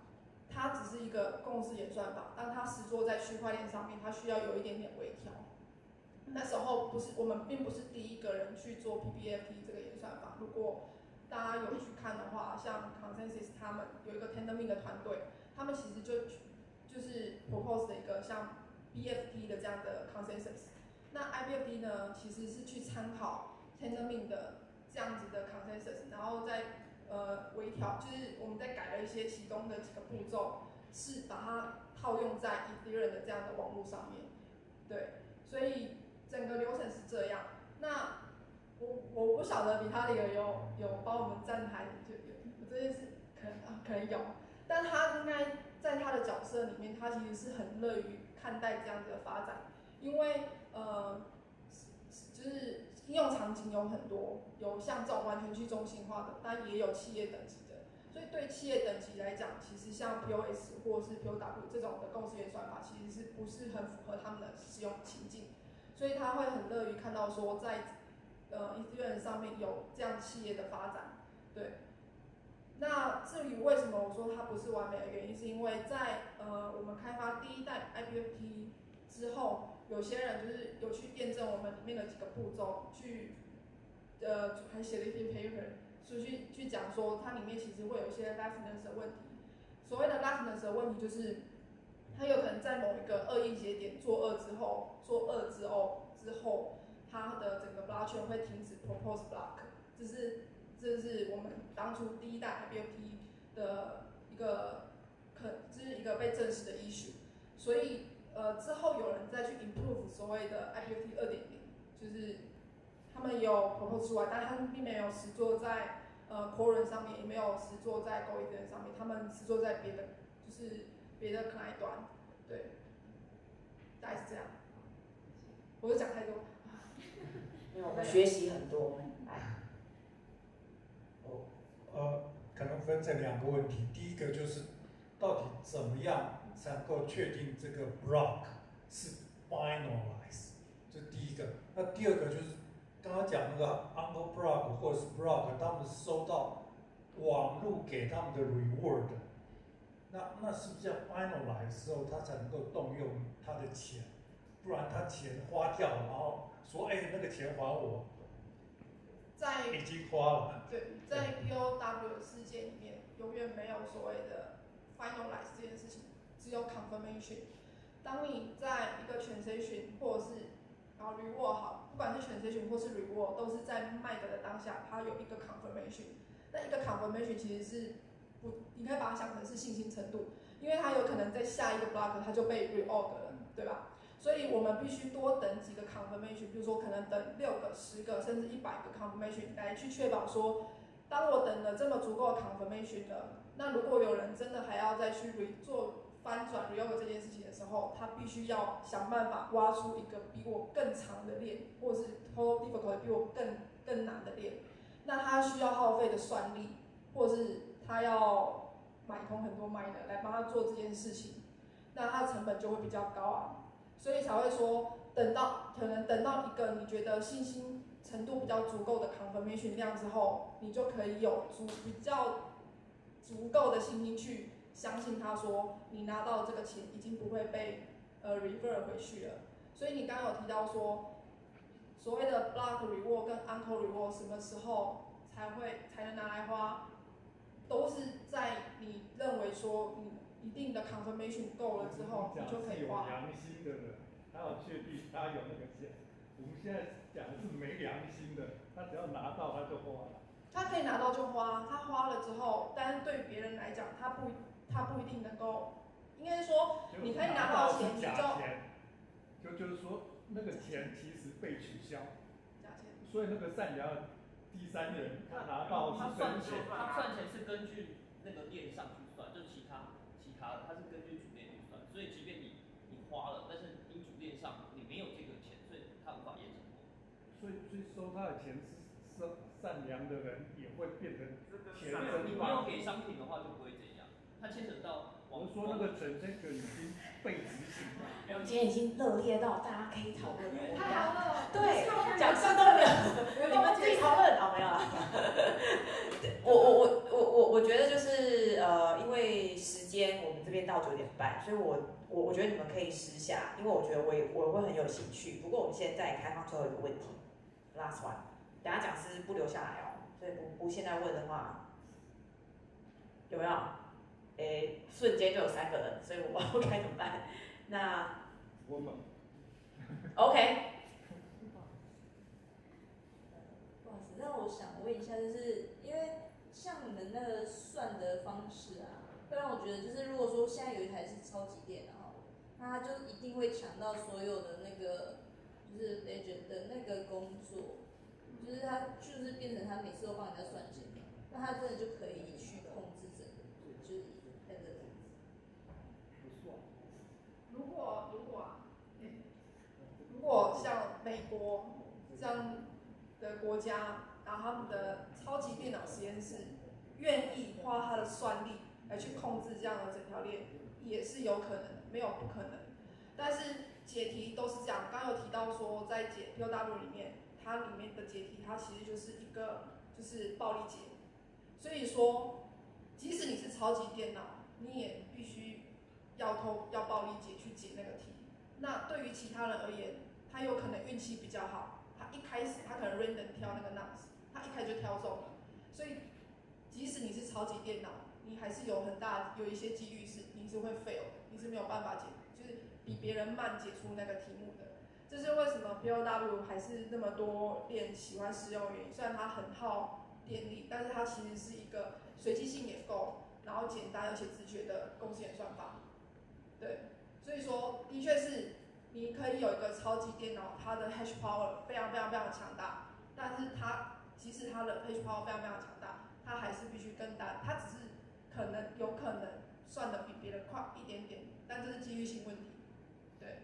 它只是一个共识演算法，当它实作在区块链上面，它需要有一点点微调。那时候不是我们并不是第一个人去做 P B F T 这个演算法。如果大家有去看的话，像 Consensus 他们有一个 Tendermint 的团队，他们其实就就是 propose 的一个像 B F T 的这样的 Consensus。那 I B F T 呢，其实是去参考 Tendermint 的这样子的 Consensus， 然后再呃微调，就是我们再改了一些其中的几个步骤，是把它套用在 Ethereum 的这样的网络上面。对，所以整个流程是这样。那我我不晓得比他的有有有帮我们站台，就有这件事可能啊可能有，但他应该在他的角色里面，他其实是很乐于看待这样子的发展，因为呃就是应用场景有很多，有像这种完全去中心化的，但也有企业等级的，所以对企业等级来讲，其实像 P O S 或是 P O W 这种的共识演算法，其实是不是很符合他们的使用情境，所以他会很乐于看到说在呃 Ethereum 上面有这样企业的发展。对，那至于为什么我说它不是完美的原因，是因为在呃我们开发第一代 I B F T 之后，有些人就是有去验证我们里面的几个步骤，去呃还写了一篇 paper， 所以去去讲说它里面其实会有一些 liveness 的问题。所谓的 liveness 的问题就是，它有可能在某一个恶意节点做恶之后，做恶之后之后，它的整个 blockchain 会停止 propose block， 这是这是我们当初第一代 I B F T 的一个可，这是一个被证实的 issue， 所以呃之后有人再去 improve 所谓的 I B F T 二点零， 就是他们有 propose 出来，但他们并没有实作在呃 Quorum 上面，也没有实作在 GoEther 上面，他们实作在别的就是别的 client 端，对，大概是这样。我就讲太多。 没有，我们学习很多。 哦，呃，可能分成两个问题，第一个就是到底怎么样才能够确定这个 block 是 finalize， 这是第一个。那第二个就是刚刚讲那个 uncle block 或者是 block， 他们收到网络给他们的 reward， 那那是不是要 finalize 之后他才能够动用他的钱？不然他钱花掉，然后说哎、欸、那个钱还我， 在已经花了。 对，在 P O W 的世界里面，永远没有所谓的 finalize 这件事情，只有 confirmation。当你在一个 transaction 或者是然后 reward 好，不管是 transaction 或是 reward， 都是在卖的的当下，它有一个 confirmation。那一个 confirmation 其实是不，你可以把它想成是信心程度，因为它有可能在下一个 block 它就被 reorg 了，对吧？所以我们必须多等几个 confirmation， 比如说可能等六个、十个甚至一百个 confirmation 来去确保说，当我等了这么足够的 confirmation 了，那如果有人真的还要再去 re 做翻转 reorg 这件事情的时候，他必须要想办法挖出一个比我更长的链，或者是 total difficulty 比我更更难的链。那他需要耗费的算力，或者是他要买通很多 miner 来帮他做这件事情，那他的成本就会比较高啊。所以才会说，等到可能等到一个你觉得信心程度比较足够的 confirmation 量之后，你就可以有足比较足够的信心去相信他说，你拿到这个钱已经不会被呃 refer 回去了。所以你刚刚有提到说，所谓的 block reward 跟 uncle reward 什么时候才会才能拿来花，都是在你认为说你一定的 confirmation 够了之后，你就可以花。 有良心的人，他要确定他有那个钱。我们现在讲的是没良心的，他只要拿到他就花了。 他可以拿到就花，他花了之后，但是对别人来讲，他不他不一定能够，应该说你可以拿到钱，你就就就是说那个钱其实被取消， 假钱， 所以那个善良的第三人他拿到是真钱， 他算钱是根据那个链上去算，就是其他其他的，他是根据主链去算，所以即便你你花了，但是你主链上你没有这个钱，所以他无法验证。 所以所以收他的钱是善善良的人也会变成钱你没有给商品的话就不会这样，它牵扯到。 我是说那个陈这个已经被执行了。 我们今天已经热烈到大家可以讨论了，我们太好了， 对，讲师都没有，你们自己讨论哦，没有啦。我我我我我我我觉得就是呃，因为时间我们这边到九点半，所以我我我觉得你们可以私下，因为我觉得我也我会很有兴趣。不过我们现在开放最后一个问题 ，last one， 等下讲师不留下来哦，所以不不现在问的话，有没有？诶，瞬间就有三个人，所以我不知道该怎么办。那我们 OK。 不好意思，那我想问一下，就是因为像你们那个算的方式啊，会让我觉得，就是如果说现在有一台是超级电脑，那它就一定会抢到所有的那个就是 legend 的那个工作，就是它就是变成它每次都帮人家算钱，那它真的就可以去控制整个，就是那个。 如果如果啊，如果像美国这样的国家，然后他们的超级电脑实验室愿意花他的算力来去控制这样的整条链，也是有可能的，没有不可能。但是解题都是这样，刚刚有提到说，在解 P O W 里面，它里面的解题它其实就是一个就是暴力解，所以说，即使你是超级电脑，你也必须要透要暴力解去解那个题。那对于其他人而言，他有可能运气比较好，他一开始他可能 random 挑那个 nums， 他一开始就挑中了。所以，即使你是超级电脑，你还是有很大有一些几率是你是会 fail 的，你是没有办法解，就是比别人慢解出那个题目的。这是为什么 P O W 还是那么多练喜欢使用原因。虽然它很耗电力，但是它其实是一个随机性也够，然后简单而且直觉的共识演算法。对，所以说的确是你可以有一个超级电脑，它的 hash power 非常非常非常强大，但是它即使它的 hash power 非常非常强大，它还是必须跟单，它只是可能有可能算的比别人快一点点，但这是几率性问题。对。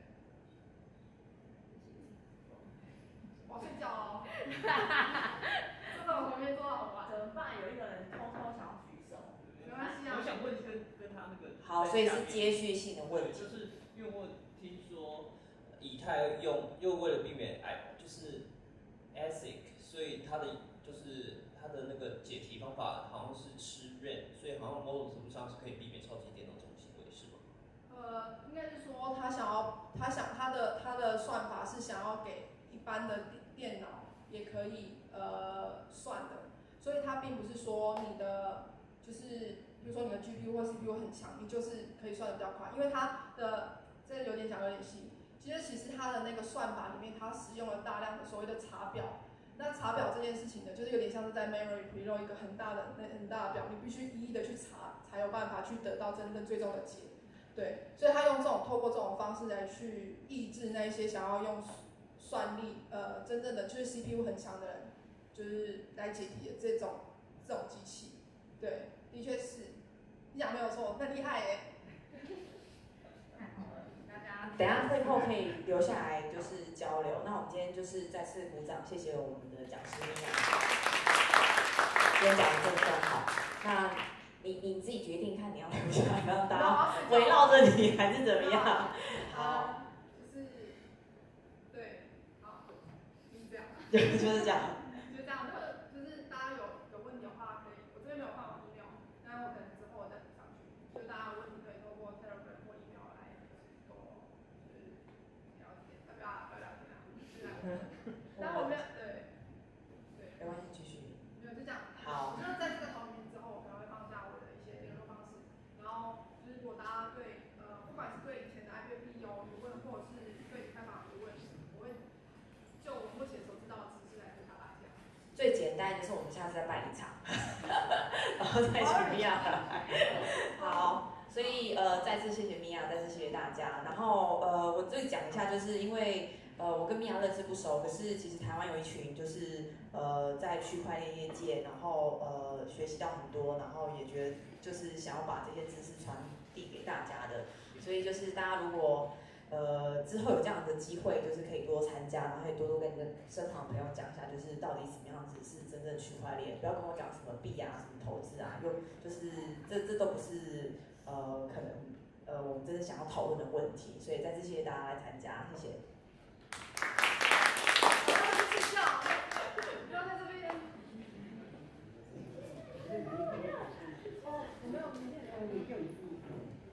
我睡觉哦。真的，我旁边坐到很晚。 怎么办？有一个人偷偷想要举手。 没关系啊。 我想问跟跟他那个。 好，所以是接续性的问题。 就是因为我听说以太用又为了避免哎，就是 A S I C， 所以它的就是它的那个解题方法好像是吃 RAM， 所以好像某种程度上是可以避免超级电脑这种行为，是吗？ 呃，应该是说他想要，他想他的他的算法是想要给一般的电脑也可以呃算的，所以它并不是说你的就是比如说你的 G P U 或 C P U 很强，你就是可以算的比较快，因为它的这有点讲有点细。其实其实它的那个算法里面，它使用了大量的所谓的查表。那查表这件事情呢，就是有点像是在 memory preload 一个很大的、很大的表，你必须一一的去查，才有办法去得到真正最终的解。对，所以他用这种透过这种方式来去抑制那一些想要用算力，呃，真正的就是 C P U 很强的人，就是来解题的这种这种机器。对，的确是，你讲没有错，很厉害耶。 等一下会后可以留下来就是交流。那我们今天就是再次鼓掌，谢谢我们的讲师米娅，今天讲的真的非常好。那你你自己决定看你要留下来让大家围绕着你还是怎么样？好， 就是对，好，就是这样。 就是这样。 就这样，就是就是大家有有问题的话可以，我这边没有办法 email， 但我可能之后再补上去。就大家有问题可以透过 Telegram 或 email 来跟我就是了解，要不要不要聊天啊？但我没有对对。 没关系，继续。 没有就这样。 好。 就是在这个同名之后，我可能会放下我的一些联络方式，然后就是如果大家对呃不管是对以前的 I P F P 有疑问，或者是对开发有疑问，我会就我目前所知道的知识来回答大家。 最简单就是我们下次再办一场，然后再请米娅来。好，所以呃再次谢谢米娅，再次谢谢大家。然后呃我这里讲一下，就是因为呃我跟米娅认识不熟，可是其实台湾有一群就是呃在区块链业界，然后呃学习到很多，然后也觉得就是想要把这些知识传递给大家的。所以就是大家如果呃，之后有这样的机会，就是可以多参加，然后可以多多跟你的身旁朋友讲一下，就是到底什么样子是真正区块链，不要跟我讲什么币啊、什么投资啊，又就是这这都不是呃可能呃我们真的想要讨论的问题，所以再次谢谢大家来参加，谢谢。 睡觉，不要在这边。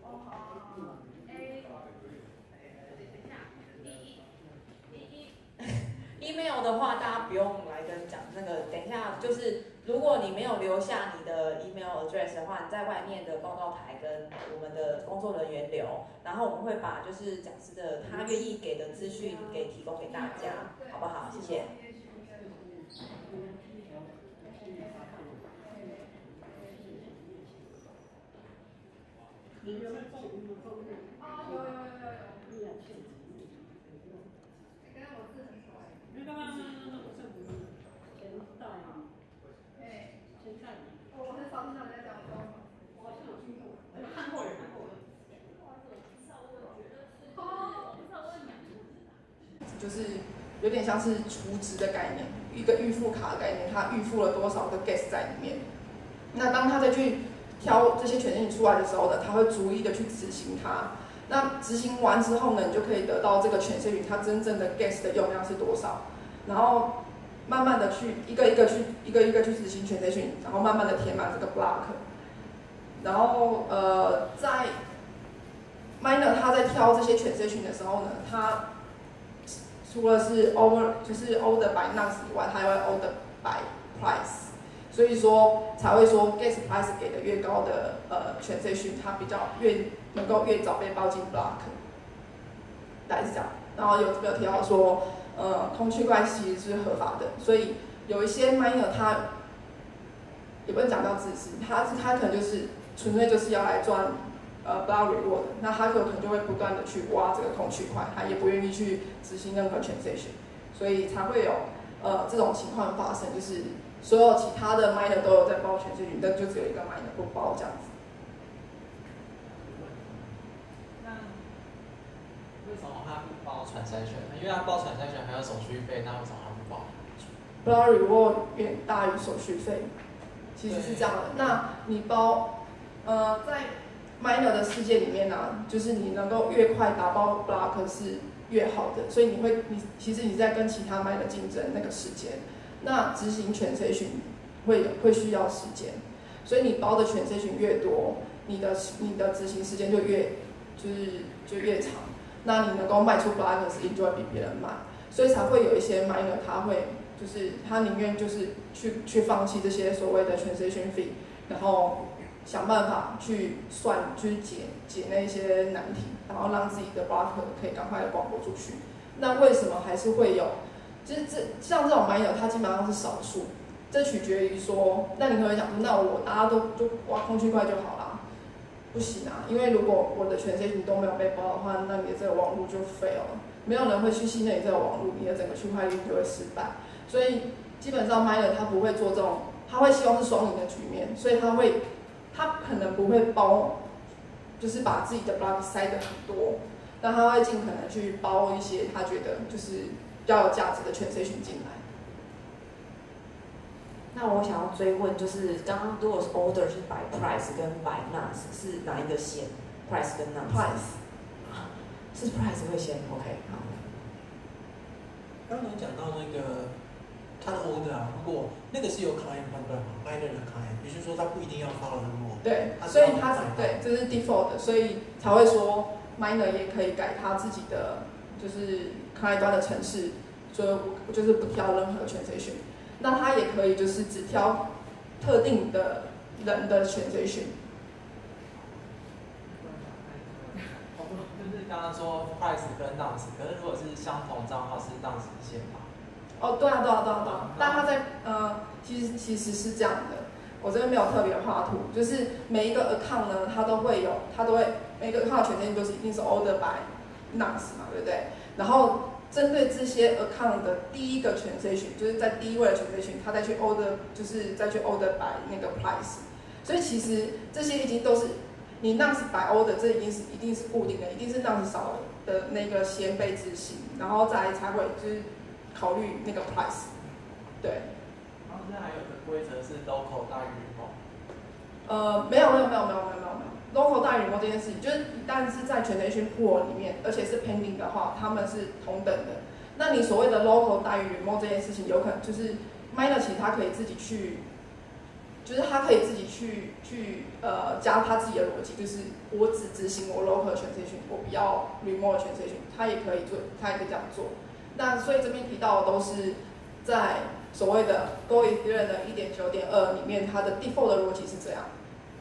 email 的话，大家不用来跟讲那个，等一下就是如果你没有留下你的 email address 的话，你在外面的报告台跟我们的工作人员留，然后我们会把就是讲师的他愿意给的资讯给提供给大家，好不好？谢谢。 啊，有有有有有。刚刚我字很丑哎。没办法，前代嘛。哎，前代。我很少听到人家讲中文，我好像有听过，有看过也看过。哦，不知道问你。就是有点像是储值的概念，一个预付卡的概念，他预付了多少个 gas 在里面。那当他再去挑这些权限出来的时候呢，他会逐一的去执行它。那执行完之后呢，你就可以得到这个权限它真正的 gas 的用量是多少，然后慢慢的去一个一个去一个一个去执行权限，然后慢慢的填满这个 block。然后呃，在 miner 他在挑这些权限的时候呢，他除了是 over 就是 order by nonce 以外，他还会 order by price。所以说才会说 gas price 给的越高的呃权 session， 它比较越能够越早被包进 block， 大概是这样。然后有有提到说，呃，空区块其实是合法的，所以有一些 miner 它也不能讲到自私，它是它可能就是纯粹就是要来赚呃 block reward， 那它有可能就会不断的去挖这个空区块，它也不愿意去执行任何权 session， 所以才会有呃这种情况发生，就是。所有其他的 miner 都有在包权 session， 但就只有一个 miner 不包这样子。 那为什么他不包传筛选？因为他包传筛选还有手续费，那为什么他不包 ？block reward 远大于手续费，其实是这样的。那你包，呃，在 miner 的世界里面呢、啊，就是你能够越快打包 block 是越好的，所以你会，你其实你在跟其他 miner 竞争那个时间。那执行权 session 会会需要时间，所以你包的权 session 越多，你的你的执行时间就越就是就越长，那你能够卖出 block 的时间就会比别人慢，所以才会有一些 miner 他会就是他宁愿就是去去放弃这些所谓的权 session fee， 然后想办法去算去解解那些难题，然后让自己的 block 可以赶快的广播出去。那为什么还是会有？其实这像这种 miner， 它基本上是少数，这取决于说，那你可能会想说，那我大家都就挖空区块就好啦，不行啊，因为如果我的权 session都没有被包的话，那你的这个网络就 fail 了，没有人会去信任你这个网络，你的整个区块链就会失败。所以基本上 miner 他不会做这种，他会希望是双赢的局面，所以他会，他可能不会包，就是把自己的 block 塞得很多，但他会尽可能去包一些他觉得就是。比较有价值的权 session 进来。 那我想要追问，就是刚刚如果是 order 是 by price 跟 by nonce 是哪一个先 ？price 跟 nonce？price 是 price 会先 ，OK 好。 刚刚讲到那个他的 order 啊，如果那个是由 client 判断嘛 ，miner 的 client， 也就是说他不一定要 follow 那个 order。对， 所以他对这是 default 的，所以才会说 miner 也可以改他自己的就是。开端的程式，所以我就是不挑任何权 session， 那它也可以就是只挑特定的人的权 session。 就是刚刚说 price 跟 nonce， 可是如果是相同账号是 nonce 先吧？ 哦，对啊，对啊，对啊，对啊。但它在呃，其实其实是这样的，我这边没有特别画图，就是每一个 account 呢，它都会有，它都会每个 account 的权 session 都是一定是 order by nonce 嘛，对不对？然后针对这些 account 的第一个权 session， 就是在第一位的权 session， 他再去 order， 就是再去 order by 那个 price。所以其实这些已经都是你 nonce by order， 这已经是一定是固定的，一定是 nonce 少的那个先被执行，然后再才会就是考虑那个 price。对。 然后现在还有个规则是 local 大于 remote。 呃，没有没有没有没有没有没有没有。local 大于 remote 这件事情，就是一旦是在权 session pool 里面，而且是 pending 的话，他们是同等的。那你所谓的 local 大于 remote 这件事情，有可能就是 miner 其实他可以自己去就是他可以自己去去呃加他自己的逻辑，就是我只执行我 local transaction， 我不要 remote transaction， 他也可以做，他也可以这样做。那所以这边提到的都是在所谓的 Go Ethereum 的 一点九点二 里面，它的 default 的逻辑是这样。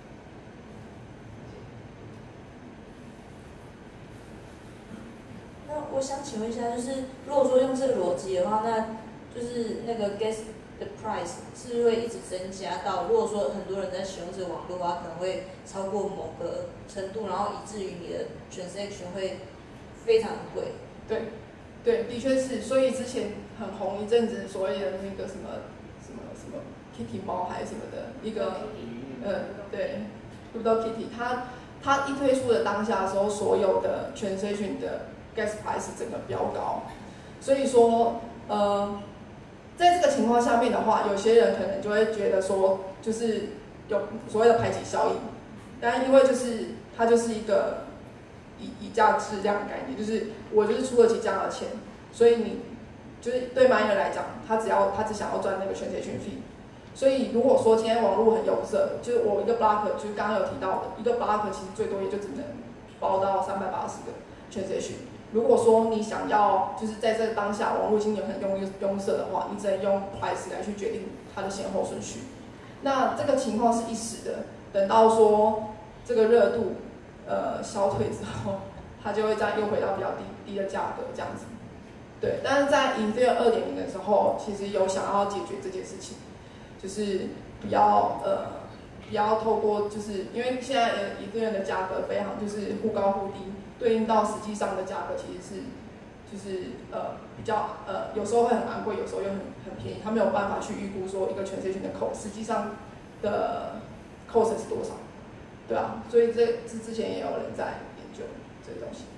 那我想请问一下，就是如果说用这个逻辑的话，那就是那个 gas 的 price 是不是会一直增加到，如果说很多人在使用这个网络的话，可能会超过某个程度，然后以至于你的 transaction 会非常贵。 对，对，的确是。所以之前很红一阵子所谓的那个什么什么什么 Kitty 猫还是什么的一个，呃，对 ，Hello Kitty， 它它一推出的当下的时候，所有的 transaction 的 gas price 整个飙高，所以说呃。在这个情况下面的话，有些人可能就会觉得说，就是有所谓的排挤效应，但因为就是它就是一个以以价质量的概念，就是我就是出得起这样的钱，所以你就是对 miner 来讲，他只要他只想要赚那个 transaction fee， 所以如果说今天网络很有色，就是我一个 block， 就是刚刚有提到的一个 block， 其实最多也就只能包到三百八十个 transaction。如果说你想要就是在这当下网络已经有很拥拥塞的话，你只能用 price 来去决定它的先后顺序。那这个情况是一时的，等到说这个热度呃消退之后，它就会再又回到比较低低的价格这样子。对，但是在 Ethereum 二点零的时候，其实有想要解决这件事情，就是不要呃不要透过就是因为现在 Ethereum 的价格非常就是忽高忽低。对应到实际上的价格其实是，就是呃比较呃有时候会很昂贵，有时候又很很便宜，他没有办法去预估说一个 transaction 的 cost 实际上的 cost 是多少，对啊，所以这这之前也有人在研究这个东西。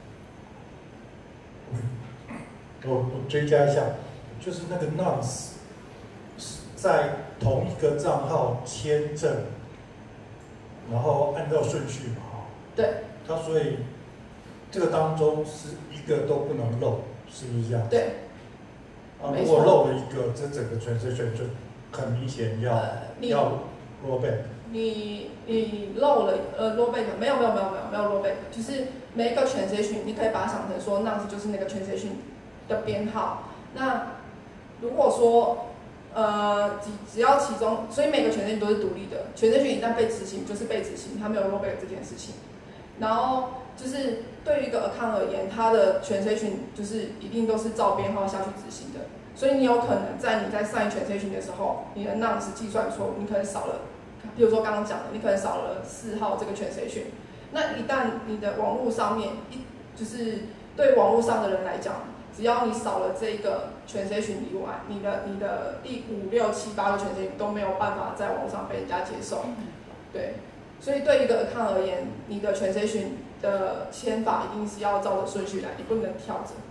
我我追加一下，就是那个 nonce 在同一个账号签证，然后按照顺序嘛，哈。 对。 它所以。这个当中是一个都不能漏，是不是这样？ 对。 啊，如果漏了一个，这整个 transaction 就很明显要、呃、要 roll back。 你你漏了呃 roll back 没有没有没有没有没有 roll back， 就是每一个 transaction 你可以把它想成说 nonce 就是那个 transaction 的编号。那如果说呃只只要其中，所以每个 transaction 都是独立的 ，transaction 一旦被执行就是被执行，它没有 roll back 这件事情。然后就是对于一个 account 而言，它的 transaction 就是一定都是照编号下去执行的，所以你有可能在你在 sign transaction 的时候，你的 nonce 计算错误，你可能少了，比如说刚刚讲的，你可能少了四号这个 transaction， 那一旦你的网络上面一就是对网络上的人来讲，只要你少了这个 transaction 以外，你的你的第五六七八个 transaction 都没有办法在网络上被人家接受，对。所以对一个 account 而言，你的 transaction 的签法一定是要照着顺序来，你不能跳着。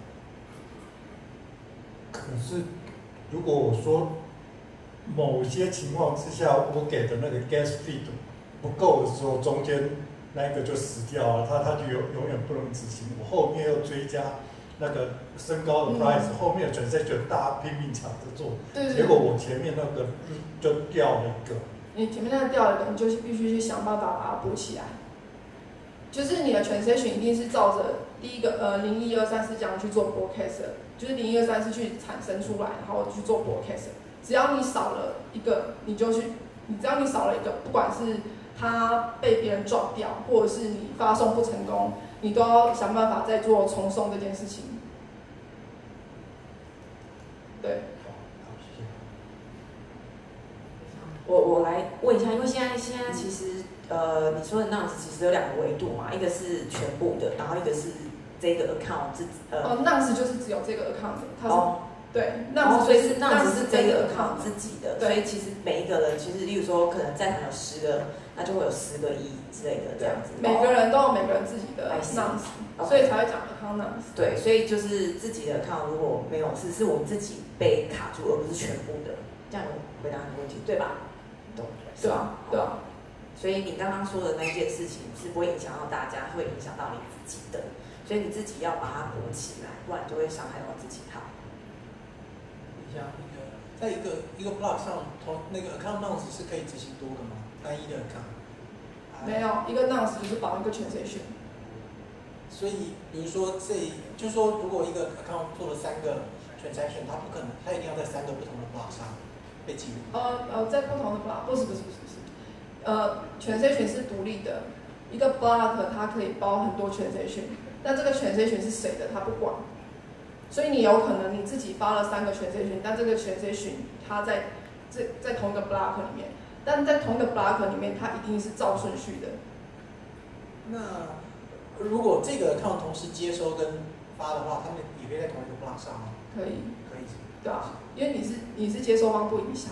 可是，如果我说某些情况之下，我给的那个 gas fee 不够的时候，中间那一个就死掉了，它它就永永远不能执行。我后面又追加那个升高的 price，、嗯、后面的 transaction 大家拼命抢着做， 对对结果我前面那个就掉了一个。 你前面那个掉了一个，你就是必须去想办法把它补起来。就是你的 transaction 一定是照着第一个呃零一二三四这样去做 broadcast， 就是零一二三四去产生出来，然后去做 broadcast。只要你少了一个，你就去，你只要你少了一个，不管是它被别人撞掉，或者是你发送不成功，你都要想办法再做重送这件事情。对。 我我来问一下，因为现在现在其实呃你说的 nonce 其实有两个维度嘛，一个是全部的，然后一个是这个 account 自呃。 哦 ，nonce 就是只有这个 account 的，它是、 哦、 对 ，nonce 所以是 nonce 是这个 account 自己的，所以其实每一个人其实例如说可能在场有十个，那就会有十个亿之类的这样子。 每个人都有每个人自己的 nonce，、哦、所以才会讲 account nonce。 对，所以就是自己的 account 如果没有是是我们自己被卡住，而不是全部的，这样回答你的问题对吧？ 对啊，对啊， 所以你刚刚说的那件事情是不会影响到大家，会影响到你自己的，所以你自己要把它补起来，不然就会伤害到自己。好， 像那个在一个一个 block 上，同那个 account nonce 是可以执行多个吗？单一的 account？ 没有，一个 nonce 就是绑一个 transaction。 所以，比如说这，就是说，如果一个 account 做了三个 transaction， 它不可能，它一定要在三个不同的 block 上被记录。 呃呃，在不同的 block， 不是不是不是不是，呃 transaction 是独立的，一个 block 它可以包很多 transaction， 但这个 transaction 是谁的，它不管。所以你有可能你自己发了三个 transaction， 但这个 transaction 它在这在同一个 block 里面，但在同一个 block 里面，它一定是照顺序的。 那如果这个 account 同时接收跟发的话，他们也可以在同一个 block 上吗？ 可以。 可以。 对啊，因为你是你是接收方不影响。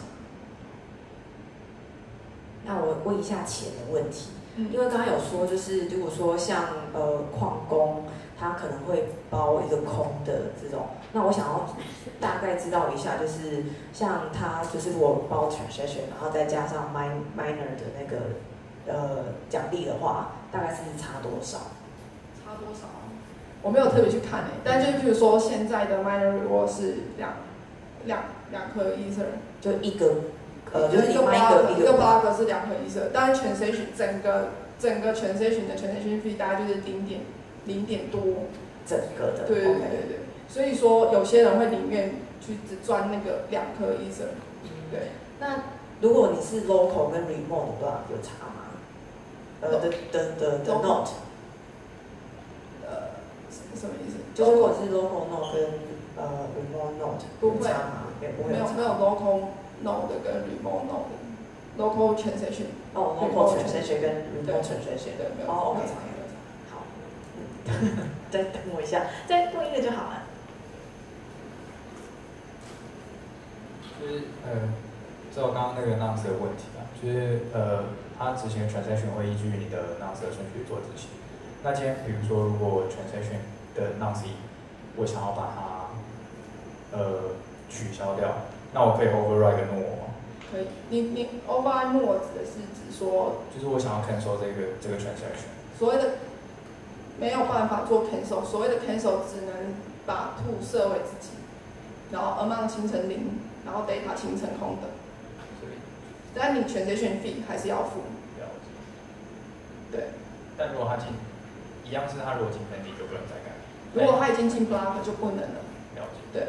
那我问一下钱的问题， 嗯、 因为刚刚有说，就是如果说像呃矿工，他可能会包一个空的这种，那我想要大概知道一下，就是像他就是我包 transaction， 然后再加上 min miner 的那个呃奖励的话，大概是差多少？ 差多少？我没有特别去看诶、欸，但就是比如说现在的 miner reward 是两两两颗 ether， 就一个呃就是一个 block 一个 block 是两颗 ether， 但是 transaction 整个整个 transaction 的 transaction fee 大概就是零点零点多， 整个的。 对对对对对，所以说有些人会宁愿去只赚那个两颗 ether， 对。 那如果你是 local 跟 remote 的话，有差吗？呃的的的的 note。 什么意思？ 就是如果是 local node 跟呃 remote node 不会， 没有没有 local node 跟 remote node，local transaction。 哦 ，local transaction 跟 remote transaction。 对，没有。 哦 ，OK，好，嗯，再等我一下，再过一个就好了。 就是呃，照刚刚那个 nonce 的问题啊，就是呃，它执行的 transaction 会依据你的 nonce 的顺序做执行。那今天比如说，如果 transaction 的 nonce 我想要把它呃取消掉，那我可以 override 个 null 吗？ 可以，你你 override null 指的是指说， 就是我想要 cancel 这个这个 transaction。 所谓的没有办法做 cancel， 所谓的 cancel 只能把 to 设为自己，然后 amount 清成零，然后 data 清成空的。但你 transaction fee 还是要付。 了解。 对。 但如果他进一样是他如果进 pending 就不能再改。 如果他已经进 block 就不能了。 了解。 对。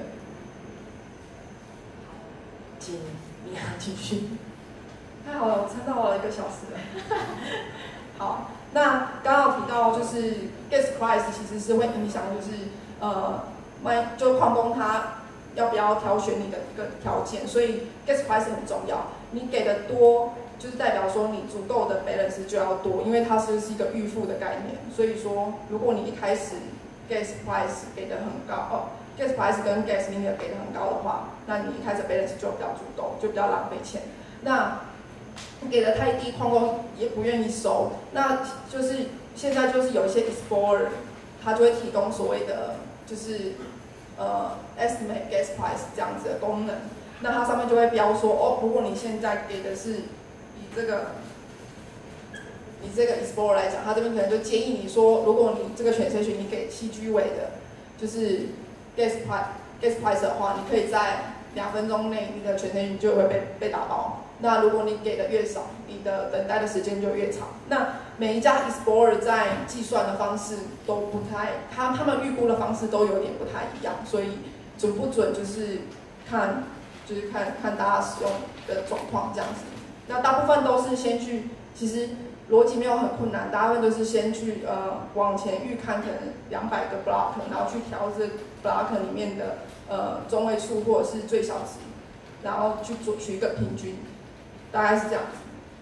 进，你要继续。 太好了，我撑到了一个小时了。好，那刚刚提到就是 gas price 其实是会影响，就是呃，卖就矿工他要不要挑选你的一个条件，所以 gas price 很重要。你给的多，就是代表说你足够的 balance 就要多，因为它是是一个预付的概念。所以说，如果你一开始 gas price 给的很高，哦 ，gas price 跟 gas limit 给的很高的话，那你一开始 balance 就比较足够，就比较浪费钱。那给的太低，矿工也不愿意收。那就是现在就是有一些 explorer， 他就会提供所谓的就是呃 estimate gas price 这样子的功能。那它上面就会标说，哦，如果你现在给的是以这个以这个 explorer 来讲，它这边可能就建议你说，如果你这个transaction你给七 G 尾的，就是 gas price gas price 的话，你可以在两分钟内你的transaction就会被被打包。那如果你给的越少，你的等待的时间就越长。那每一家 explorer 在计算的方式都不太，他他们预估的方式都有点不太一样，所以准不准就是看就是看看大家使用的状况这样子。那大部分都是先去，其实逻辑没有很困难，大部分都是先去呃往前预看可能两百个 block， 然后去调这 block 里面的呃中位数或者是最小值，然后去做取一个平均。大概是这样子。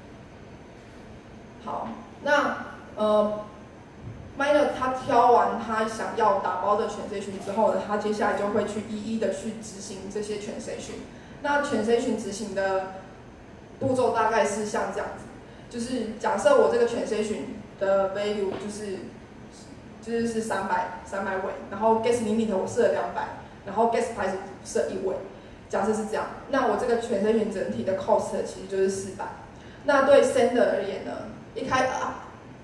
好，那呃 ，miner 他挑完他想要打包的 transaction 之后呢，他接下来就会去一一的去执行这些 transaction。那 transaction 执行的步骤大概是像这样子，就是假设我这个 transaction 的 value 就是就是是三百三百尾，然后 gas limit 我设了两百，然后 gas price 设一尾。假设是这样，那我这个 transaction 整体的 cost 其实就是四百。那对 sender 而言呢，一开啊，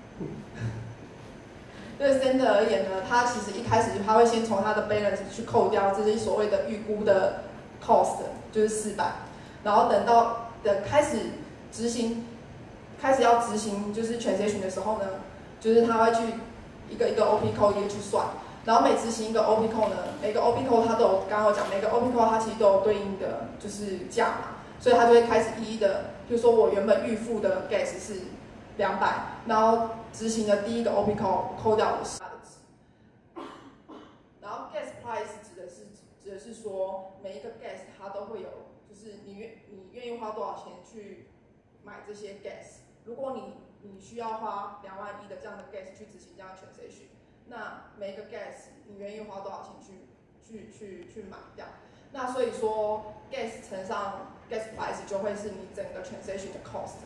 对 sender 而言呢，他其实一开始他会先从他的 balance 去扣掉这些所谓的预估的 cost 就是四百，然后等到等开始执行，开始要执行就是 transaction 的时候呢，就是他会去一个一个 O P code 一个去算，然后每执行一个 O P code 呢，每个 O P code 它都有刚刚有讲，每个 O P code 它其实都有对应的就是价码，所以它就会开始一一的，比如说我原本预付的 gas 是两百，然后执行的第一个 O P code 扣掉我十的值，然后 gas price 指的是指的是说每一个 gas 它都会有，就是你愿你愿意花多少钱去买这些 gas， 如果你你需要花两万一的这样的 gas 去执行这样的 transaction， 那每一个 gas 你愿意花多少钱去去去去买掉？那所以说 gas 乘上 gas price 就会是你整个 transaction 的 cost。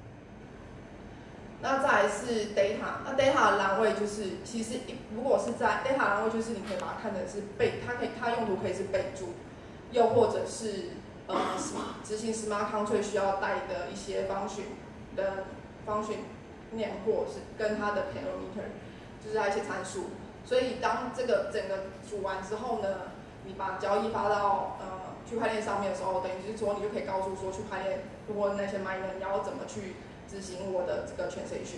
那再来是 data， 那 data 的栏位就是其实如果是在 data 栏位，就是你可以把它看成是备，它可以它用途可以是备注，又或者是呃执行 smart contract 需要带的一些 function 的 function name 或者是跟它的 parameter， 就是它一些参数。所以当这个整个组完之后呢，你把交易发到呃区块链上面的时候，等于是说你就可以告诉说区块链，如果那些 miner 你要怎么去执行我的这个 transaction。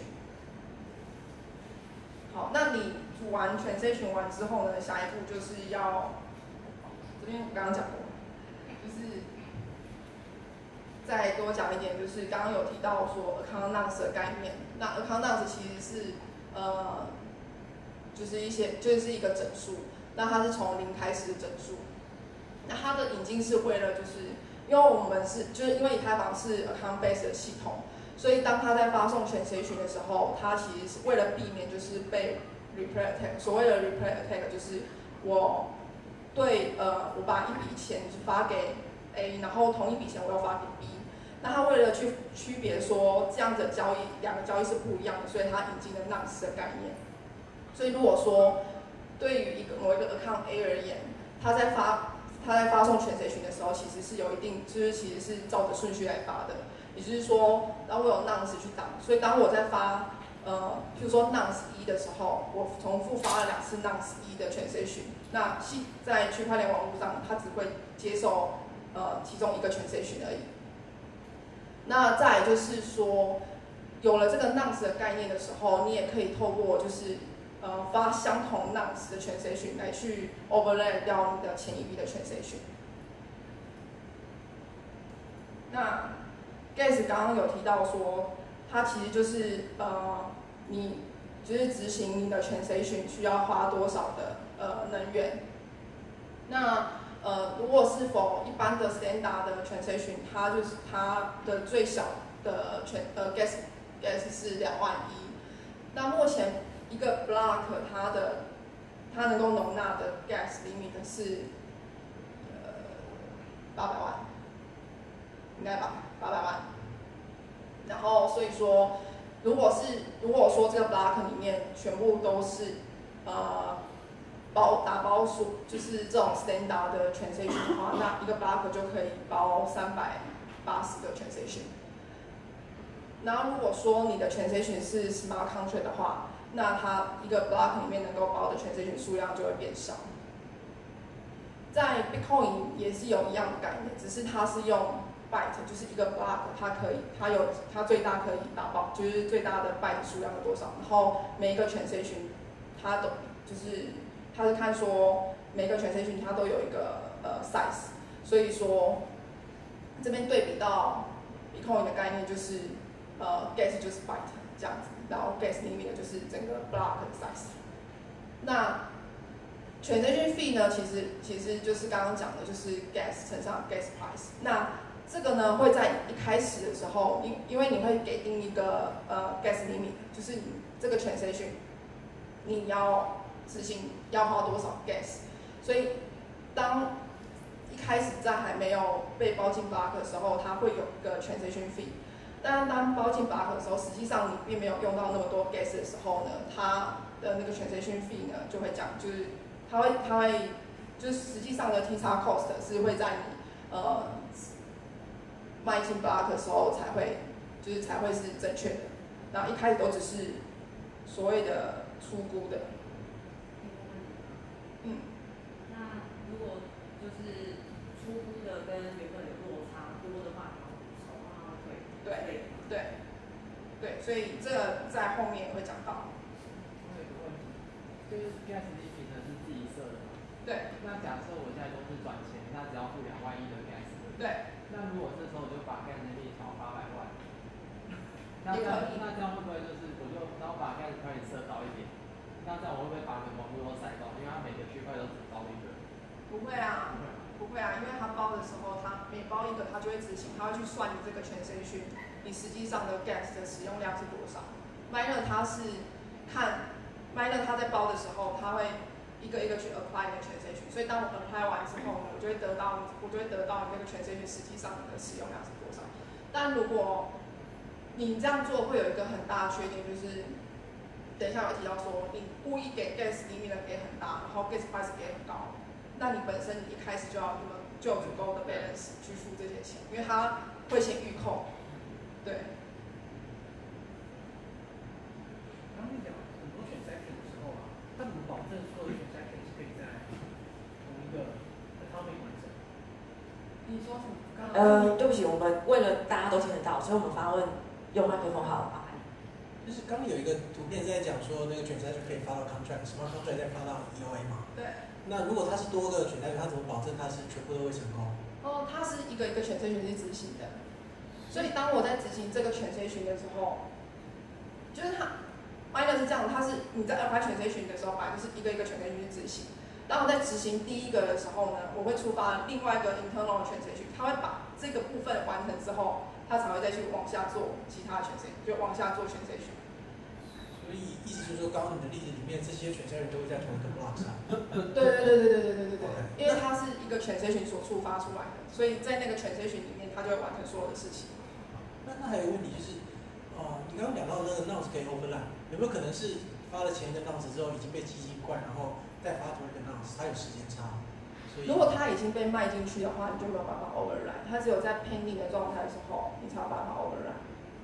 好，那你组完 transaction 完之后呢，下一步就是要，这边我刚刚讲过，就是再多讲一点，就是刚刚有提到说 account nonce 的概念。那 account nonce 其实是呃，就是一些就是一个整数，那它是从零开始的整数。那它的引进是为了就是，因为我们是就是因为以太坊是 account based 的系统。所以当他在发送 transaction 的时候，他其实是为了避免就是被 replay attack。所谓的 replay attack 就是我对呃我把一笔钱发给 A， 然后同一笔钱我又发给 B。那他为了去区别说这样的交易两个交易是不一样的，所以他引进了 nonce 的概念。所以如果说对于一个某一个 account A 而言，他在发他在发送 transaction 的时候，其实是有一定就是其实是照着顺序来发的。也就是说，当我有 nonce 去挡，所以当我在发，呃，譬如说 nonce 一的时候，我重复发了两次 nonce 一的 transaction， 那系在区块链网络上，它只会接受呃其中一个 transaction 而已。那再来就是说，有了这个 nonce 的概念的时候，你也可以透过就是呃发相同 nonce 的 transaction 来去 overlay 掉你的前一笔的 transaction。那gas 刚刚有提到说，它其实就是呃，你就是执行你的 transaction 需要花多少的呃能源。那呃，如果是否一般的 standard 的 transaction， 它就是它的最小的全呃 gas gas 是两万一。那目前一个 block 它的它能够容纳的 gas limit 是呃八百万，应该吧？八百万，然后所以说，如果是如果说这个 block 里面全部都是呃包打包数，就是这种 standard 的 transaction 的话，那一个 block 就可以包三百八十个 transaction。然后如果说你的 transaction 是 smart contract 的话，那它一个 block 里面能够包的 transaction 数量就会变少。在 Bitcoin 也是有一样的概念，只是它是用byte， 就是一个 block， 它可以，它有，它最大可以打包，就是最大的 byte 数量有多少，然后每一个 transaction 它都就是它是看说每个 transaction 它都有一个呃 size， 所以说这边对比到 Bitcoin 的概念就是呃 gas 就是 byte 这样子，然后 gas limit 就是整个 block 的 size。那 transaction fee 呢，其实其实就是刚刚讲的，就是 gas 乘上 gas price。那这个呢会在一开始的时候，因因为你会给定一个呃 gas limit， 就是你这个 transaction 你要执行要花多少 gas， 所以当一开始在还没有被包进 block 的时候，它会有一个 transaction fee。但当包进 block 的时候，实际上你并没有用到那么多 gas 的时候呢，它的那个 transaction fee 呢就会讲，就是它会它会就是实际上的 T 叉 cost 是会在你呃迈进 block 的时候才会就是才会是正确的，然后一开始都只是所谓的初估的。 嗯，那如果就是初步的跟原本有落差多的话，然后补充，然后会对对对，所以这个在后面也会讲到。 我有一个问题，就是 gas limit 呢是自己设的嘛？ 对。 那假设我现在公司转钱，那只要付两万一的 gas。 对。 那如果这时候我就把 gas limit 调八百万，那这样那这样会不会就是我就然后把 gas price 设高一点？那这样我会不会把整个网络都塞高？因为它每个区块都只包一个。 不会啊，不会啊，因为它包的时候，它每包一个，它就会执行，它会去算你这个transaction，你实际上的 gas 的使用量是多少。miner 它是看 miner 它在包的时候，它会一个一个去 apply 你的 transaction， 所以当我 apply 完之后呢，我就会得到我就会得到你这个 transaction 实际上你的使用量是多少。但如果你这样做会有一个很大的缺点，就是等一下有提到说，你故意给 gas limit 给很大，然后 gas price 给很高，那你本身你一开始就要就有足够的 balance 去付这些钱，因为它会先预扣。对。 刚刚讲很多 transaction 的时候啊，它怎么保证所有的 transaction 是可以在同一个 atomic 完成？ 你说什么？ 呃，对不起，我们为了大家都听得到，所以我们发问用麦克风好了。 就是刚刚有一个图片在讲说，那个 transaction 可以发到 contract， 什么 contract 再发到 E O A 嘛？ 对。 那如果它是多个 transaction， 它怎么保证它是全部都会成功？ 哦，它是一个一个 transaction 去执行的，所以当我在执行这个 transaction 的时候，就是它 miner 是这样，它是你在 apply transaction 的时候，本来就是一个一个 transaction 去执行。当我在执行第一个的时候呢，我会触发另外一个 internal transaction， 它会把这个部分完成之后，它才会再去往下做其他的 transaction， 就往下做 transaction。 所以意思就是说，刚刚你的例子里面，这些 transaction 都会在同一个 block 上。 对对对对对对对对对，因为它是一个 transaction 所触发出来的，所以在那个 transaction 里面，它就会完成所有的事情。 那那还有个问题就是，哦、呃，你刚刚讲到那个 nonce 可以 overlap， 有没有可能是发了前一个 nonce 之后已经被记进罐，然后再发出一个 nonce， 它有时间差？ 如果它已经被卖进去的话，你就没有办法 override， 它只有在 pending 的状态的时候，你才有办法 override。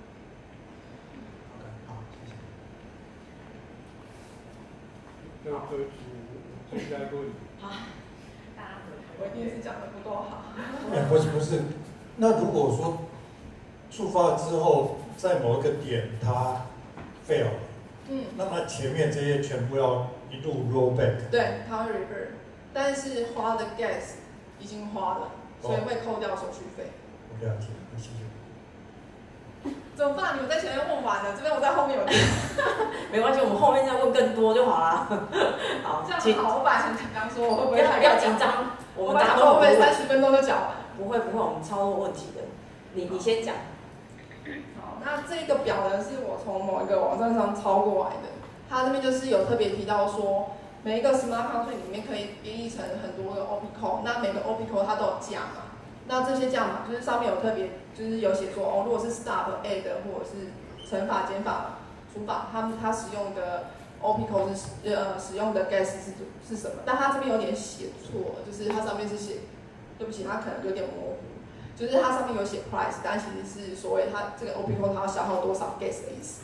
这个歌曲最佳论。 好，大家我一定是讲的不够好。 哎，不是不是，那如果说触发之后，在某一个点它 fail 了， 嗯， 那么前面这些全部要一路 roll back。 对，它会 revert， 但是花的 gas 已经花了，所以会扣掉手续费。 我了解，谢谢。 怎么办？你们在前面问完了，这边我在后面有听。 没关系，我们后面再问更多就好啦。好， 这样子好，我本来很紧张，说我会不会不要紧张，我们大家都会不会三十分钟就讲完？ 不会不会，我们超多问题的。你你先讲。 好，那这个表呢是我从某一个网站上抄过来的，它这边就是有特别提到说，每一个 smart contract 里面可以编译成很多个 O P code， 那每个 O P code 它都有价码。那这些价码就是上面有特别，就是有写说哦，如果是 stop add 或者是乘法、减法、除法，他们它使用的 O P code 是呃使用的 gas 是是什么？但它这边有点写错了，就是它上面是写，对不起，它可能有点模糊，就是它上面有写 price， 但其实是所谓它这个 O P code 它要消耗多少 gas 的意思。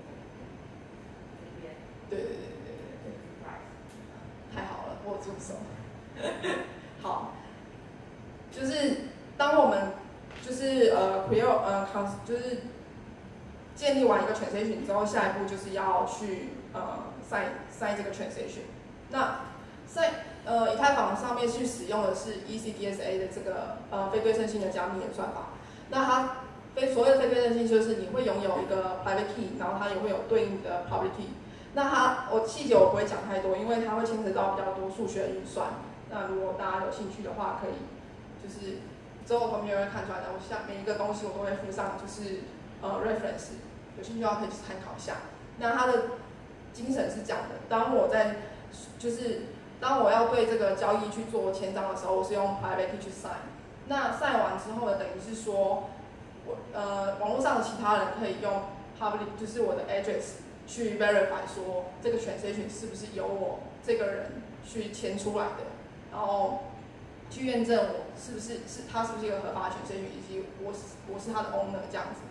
对对对对对对，太好了，我助手。好。就是当我们就是呃 create 呃 cons 就是建立完一个 transaction 之后，下一步就是要去呃 sign sign 这个 transaction。那在呃以太坊上面去使用的是 E C D S A 的这个呃非对称性的加密演算法。那它非所谓的非对称性就是你会拥有一个 private key， 然后它也会有对应的 public key。那它我细节我不会讲太多，因为它会牵扯到比较多数学的运算。那如果大家有兴趣的话，可以。就是之后后面会看出来的，我像每一个东西我都会附上，就是呃 reference， 有兴趣的话可以去参考一下。那它的精神是这样的：当我在就是当我要对这个交易去做签章的时候，我是用 private key 去 sign。那 sign 完之后呢，等于是说我呃网络上的其他人可以用 public， 就是我的 address 去 verify 说这个 transaction 是不是由我这个人去签出来的，然后。去验证我是不是是他是不是一个合法的transaction，以及我是我是他的 owner 这样子。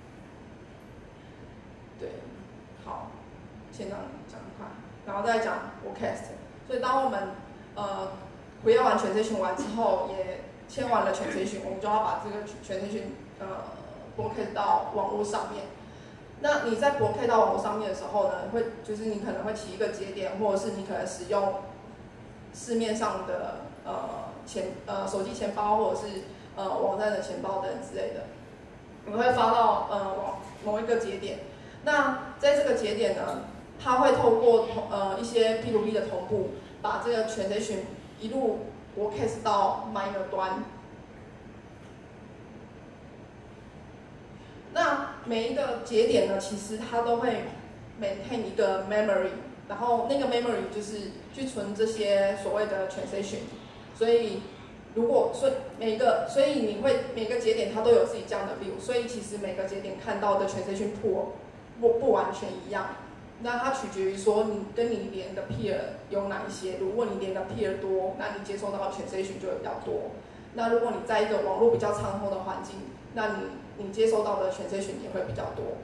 对，好，先这样讲一块，然后再讲 forecast。所以当我们呃回要完transaction完之后，也签完了 transaction， 我们就要把这个 transaction 呃 broadcast 到网络上面。那你在 broadcast 到网络上面的时候呢，会就是你可能会起一个节点，或者是你可能使用市面上的呃钱呃手机钱包，或者是呃网站的钱包等之类的，你会发到呃网某一个节点。那在这个节点呢，它会透过同呃一些 P to P 的同步，把这个 transaction 一路 broadcast 到 miner 端。那每一个节点呢，其实它都会 maintain 一个 memory， 然后那个 memory 就是去存这些所谓的 transaction。所以如果所以每一个，所以你会每个节点它都有自己这样的 view， 所以其实每个节点看到的 transaction pool 不不完全一样。那它取决于说你跟你连的 peer 有哪一些，如果你连的 peer 多，那你接收到的 transaction 就会比较多。那如果你在一个网络比较畅通的环境，那你你接收到的 transaction 也会比较多。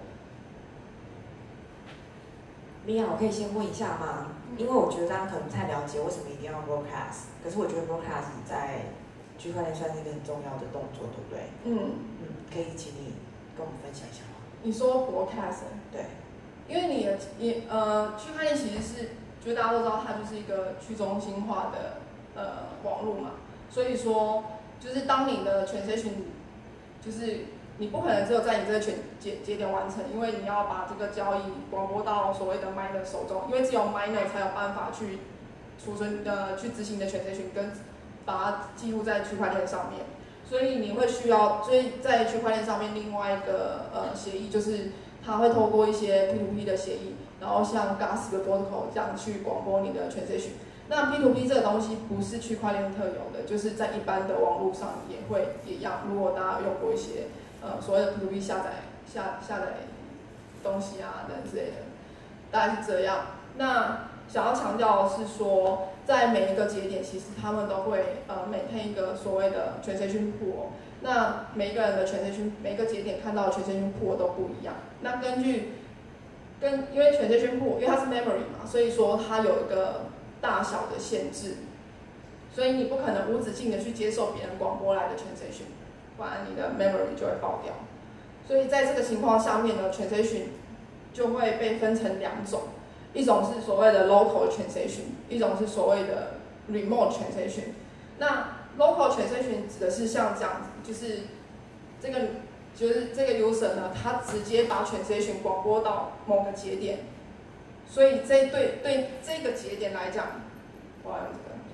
米娅，我可以先问一下吗？因为我觉得大家可能不太了解为什么一定要 broadcast， 可是我觉得 broadcast 在区块链算是一个很重要的动作，对不对？ 嗯嗯，可以请你跟我们分享一下吗？ 你说 broadcast？ 对。 因为你的你呃，区块链其实是，就是大家都知道它就是一个去中心化的呃网络嘛，所以说就是当你的 transaction， 就是你不可能只有在你这个节节节点完成，因为你要把这个交易广播到所谓的 miner 手中，因为只有 miner 才有办法去储存呃去执行的 transaction 跟把它记录在区块链上面，所以你会需要，所以在区块链上面另外一个呃协议就是。它会透过一些 P to P 的协议，然后像 Gas 的 protocol 这样去广播你的 transaction。那 P to P 这个东西不是区块链特有的，就是在一般的网络上也会也一样。如果大家用过一些呃所谓的 P to P 下载下下载东西啊等之类的，大概是这样。那想要强调的是说，在每一个节点，其实他们都会呃 maintain 一个所谓的 transaction pool。那每一个人的 transaction， 每一个节点看到的 transaction pool 都不一样。那根据跟因为 transaction pool， 因为它是 memory 嘛，所以说它有一个大小的限制，所以你不可能无止境的去接受别人广播来的 transaction， 不然你的 memory 就会爆掉。所以在这个情况下面呢 ，transaction 就会被分成两种，一种是所谓的 local transaction， 一种是所谓的 remote transaction。那 local transaction 指的是像这样子，就是这个就是这个 user 呢，他直接把 transaction 广播到某个节点，所以这对对这个节点来讲，我要用这个，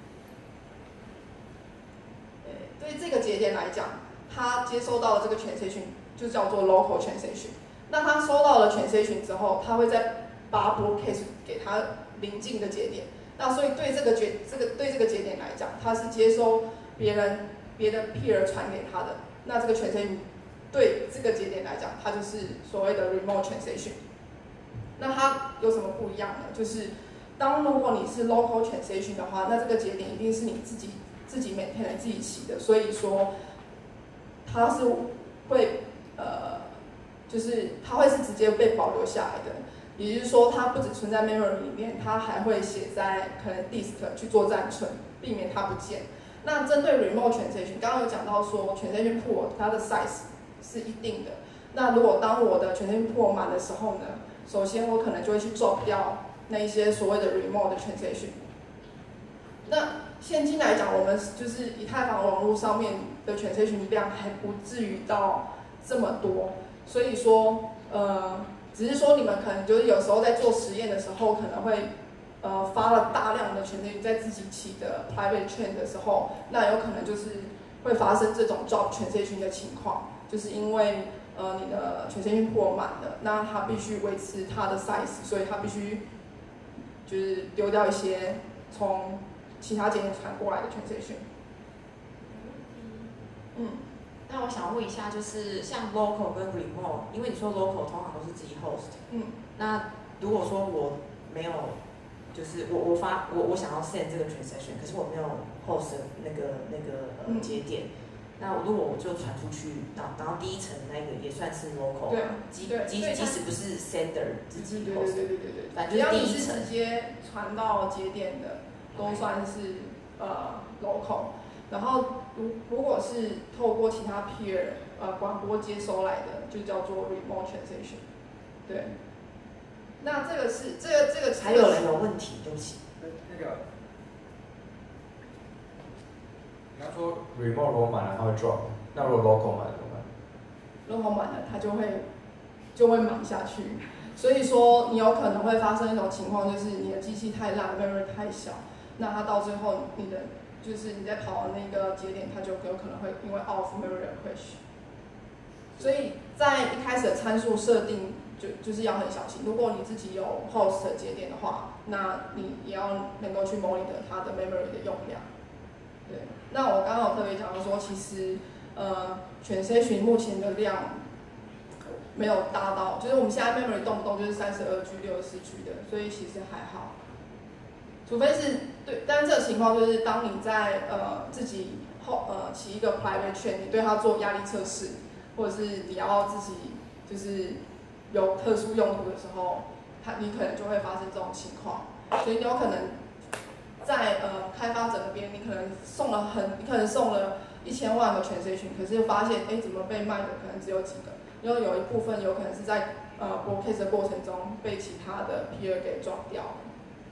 对这个节点来讲，他接收到的这个 transaction 就叫做 local transaction。那他收到了 transaction 之后，他会再把 broadcast 给他邻近的节点。那所以对这个节这个对这个节点来讲，它是接收别人别的 peer 传给他的，那这个 transaction 对这个节点来讲，它就是所谓的 remote transaction。那它有什么不一样呢？就是当如果你是 local transaction 的话，那这个节点一定是你自己自己 maintain 自己起的，所以说它是会呃，就是它会是直接被保留下来的。也就是说，它不只存在 memory 里面，它还会写在可能 disk 去做暂存，避免它不见。那针对 remote transaction， 刚刚有讲到说 transaction pool 它的 size 是一定的。那如果当我的 transaction pool 满的时候呢，首先我可能就会去 drop 掉那一些所谓的 remote 的 transaction。那现今来讲，我们就是以太坊网络上面的 transaction 量还不至于到这么多，所以说呃。只是说你们可能就是有时候在做实验的时候，可能会呃发了大量的 transaction 在自己起的 private chain 的时候，那有可能就是会发生这种 drop transaction 的情况，就是因为呃你的 transaction pool 满了，那它必须维持它的 size， 所以它必须就是丢掉一些从其他节点传过来的 transaction。嗯。 那我想问一下，就是像 local 跟 remote， 因为你说 local 通常都是自己 host， 嗯， 那如果说我没有，就是我我发我我想要 send 这个 transaction， 可是我没有 host 那个那个呃节点，嗯、那如果我就传出去，然后然后第一层那个也算是 local， 对， 即对即即使不是 sender 自己 host， 对对对对对， 反正就是第一层， 只要你是直接传到节点的，都算是呃 local。 然后如如果是透过其他 peer 呃广播接收来的，就叫做 remote translation。对，那这个是这个这个还有人有问题，对不起。 那个，你刚说 remote 如果满了它会 drop， 那如果 local 满了怎么办 ？local 满了它就会就会满下去。所以说，你有可能会发生一种情况，就是你的机器太烂 ，memory 太小，那它到最后你的就是你在跑的那个节点，它就有可能会因为 off memory crash。所以在一开始的参数设定就就是要很小心。如果你自己有 host 的节点的话，那你也要能够去 monitor 它的 memory 的用量。对，那我刚刚有特别讲到说，其实呃，transaction目前的量没有达到，就是我们现在 memory 动不动就是三十二 G、六十四 G 的，所以其实还好。除非是对，但是这个情况就是当你在呃自己后呃起一个 private chain， 你对它做压力测试，或者是你要自己就是有特殊用途的时候，它你可能就会发生这种情况，所以你有可能在呃开发者那边，你可能送了很，你可能送了一千万个 transaction， 可是发现哎怎么被卖的可能只有几个。因为有一部分有可能是在呃 broadcast 的过程中被其他的 peer 给撞掉了。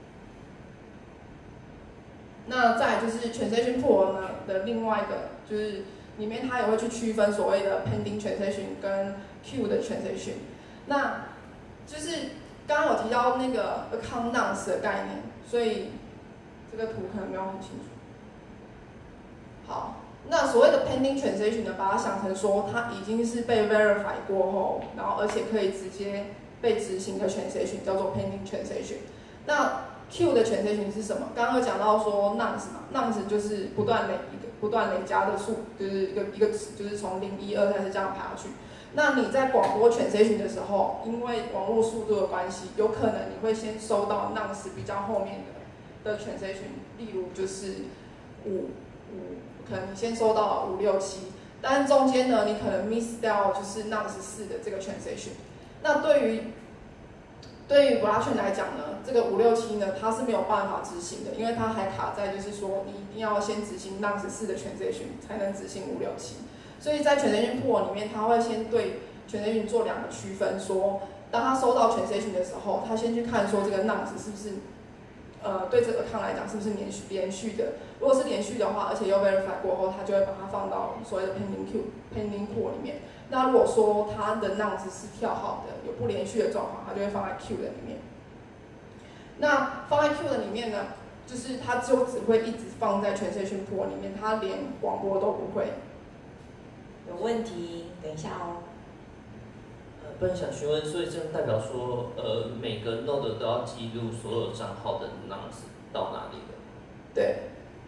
那再来就是 transaction pool 呢的另外一个，就是里面它也会去区分所谓的 pending transaction 跟 queue 的 transaction。那就是刚刚有提到那个 account nonce 的概念，所以这个图可能没有很清楚。好。那所谓的 pending transaction 呢，把它想成说它已经是被 verify 过后，然后而且可以直接被执行的 transaction 叫做 pending transaction。那 queue 的 transaction 是什么？刚刚有讲到说 nonce 嘛 ，nonce 就是不断累一个不断累加的数，就是一个一个就是从零一二开始这样排下去。那你在广播 transaction 的时候，因为网络速度的关系，有可能你会先收到 nonce 比较后面的的 transaction， 例如就是五五。可能你先收到五六七，但是中间呢，你可能 miss 掉就是 nonce 四的这个 transaction。那对于对于 blockchain 来讲呢，这个五六七呢，它是没有办法执行的，因为它还卡在就是说你一定要先执行 nonce 四的 transaction 才能执行五六七。所以在 transaction pool 里面，它会先对 transaction 做两个区分，说当他收到 transaction 的时候，他先去看说这个 nonce 是不是呃对这个 account 来讲是不是连续连续的。如果是连续的话，而且又 verify 过后，它就会把它放到所谓的 pending queue pending pool 里面。那如果说它的 nonce 是跳号的，有不连续的状况，它就会放在 queue 的里面。那放在 queue 的里面呢，就是它就只会一直放在 transaction pool 里面，它连广播都不会。 有问题，等一下哦。 呃，不然想询问，所以这样代表说，呃，每个 node 都要记录所有账号的 nonce 到哪里了？ 对。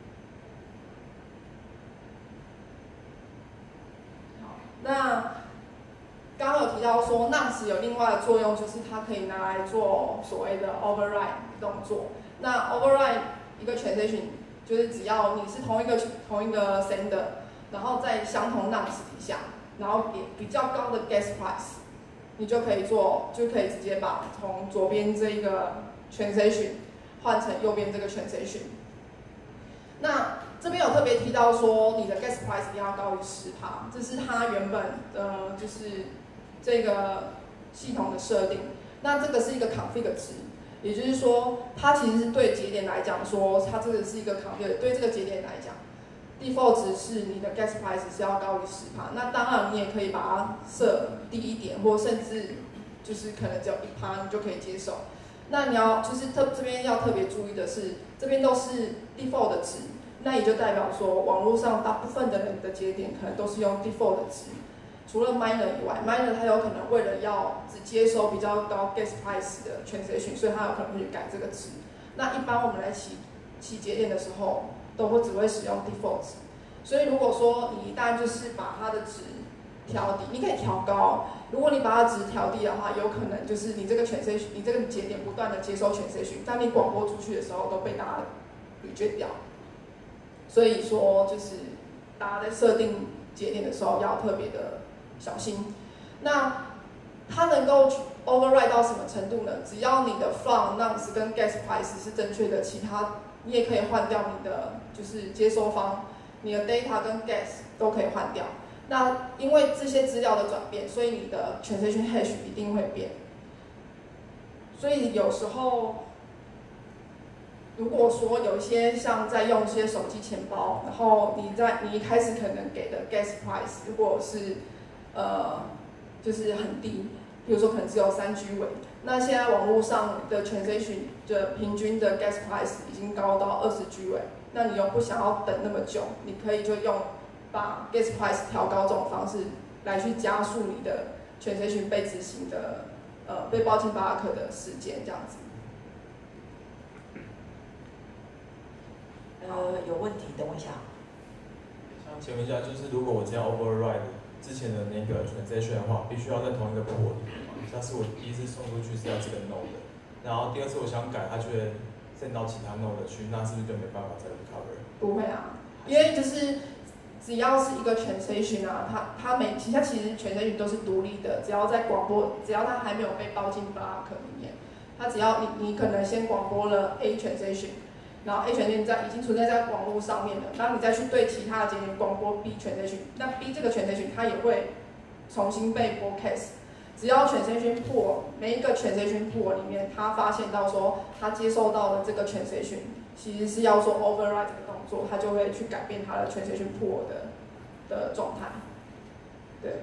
那刚刚有提到说 nonce 有另外的作用，就是它可以拿来做所谓的 override 动作。那 override 一个 transaction 就是只要你是同一个同一个 sender， 然后在相同 nonce 底下，然后给比较高的 gas price， 你就可以做，就可以直接把从左边这一个 transaction 换成右边这个 transaction。那这边有特别提到说，你的 gas price 一定要高于 百分之十， 这是它原本呃就是这个系统的设定。那这个是一个 config 值，也就是说，它其实是对节点来讲说，它这个是一个 config， 对这个节点来讲 ，default 值是你的 gas price 是要高于 百分之十。那当然你也可以把它设低一点，或甚至就是可能只有 百分之一， 你就可以接受。那你要就是特这边要特别注意的是，这边都是 default 的值。那也就代表说，网络上大部分的人的节点可能都是用 default 的值，除了 miner 以外 ，miner 它有可能为了要只接收比较高 gas price 的 transaction， 所以它有可能会去改这个值。那一般我们来起起节点的时候，都会只会使用 default 值。所以如果说你一旦就是把它的值调低，你可以调高。如果你把它值调低的话，有可能就是你这个 transaction， 你这个节点不断的接收 transaction， 当你广播出去的时候都被大家 reject 掉。所以说，就是大家在设定节点的时候要特别的小心。那它能够 override 到什么程度呢？只要你的 from nonce 跟 gas price 是正确的，其他你也可以换掉你的就是接收方你的 data 跟 guess 都可以换掉。那因为这些资料的转变，所以你的 transaction hash 一定会变。所以有时候，如果说有一些像在用一些手机钱包，然后你在你一开始可能给的 gas price 如果是呃就是很低，比如说可能只有三 G 尾，那现在网络上的 transaction 的平均的 gas price 已经高到二十 G 尾，那你又不想要等那么久，你可以就用把 gas price 调高这种方式来去加速你的 transaction 被执行的呃被包进巴拉克的时间这样子。 呃，有问题，等我一下。 想请问一下，就是如果我今天 override 之前的那个 transaction 的话，必须要在同一个 pool 里面吗？像是我第一次送出去是要这个 node 的，然后第二次我想改，它就会 send 到其他 node 去，那是不是就没办法再 recover？ 不会啊，因为就是只要是一个 transaction 啊，它它每其它其实 transaction 都是独立的，只要在广播，只要它还没有被包进 block 里面，它只要你你可能先广播了 A transaction。然后 A transaction 在已经存在在网络上面了，然后你再去对其他的节点广播 B transaction， 那 B 这个 transaction 它也会重新被 broadcast。只要 transaction pool 每一个 transaction pool 里面，它发现到说它接受到的这个 transaction 其实是要做 override 这个动作，它就会去改变它的 transaction pool 的的状态。对。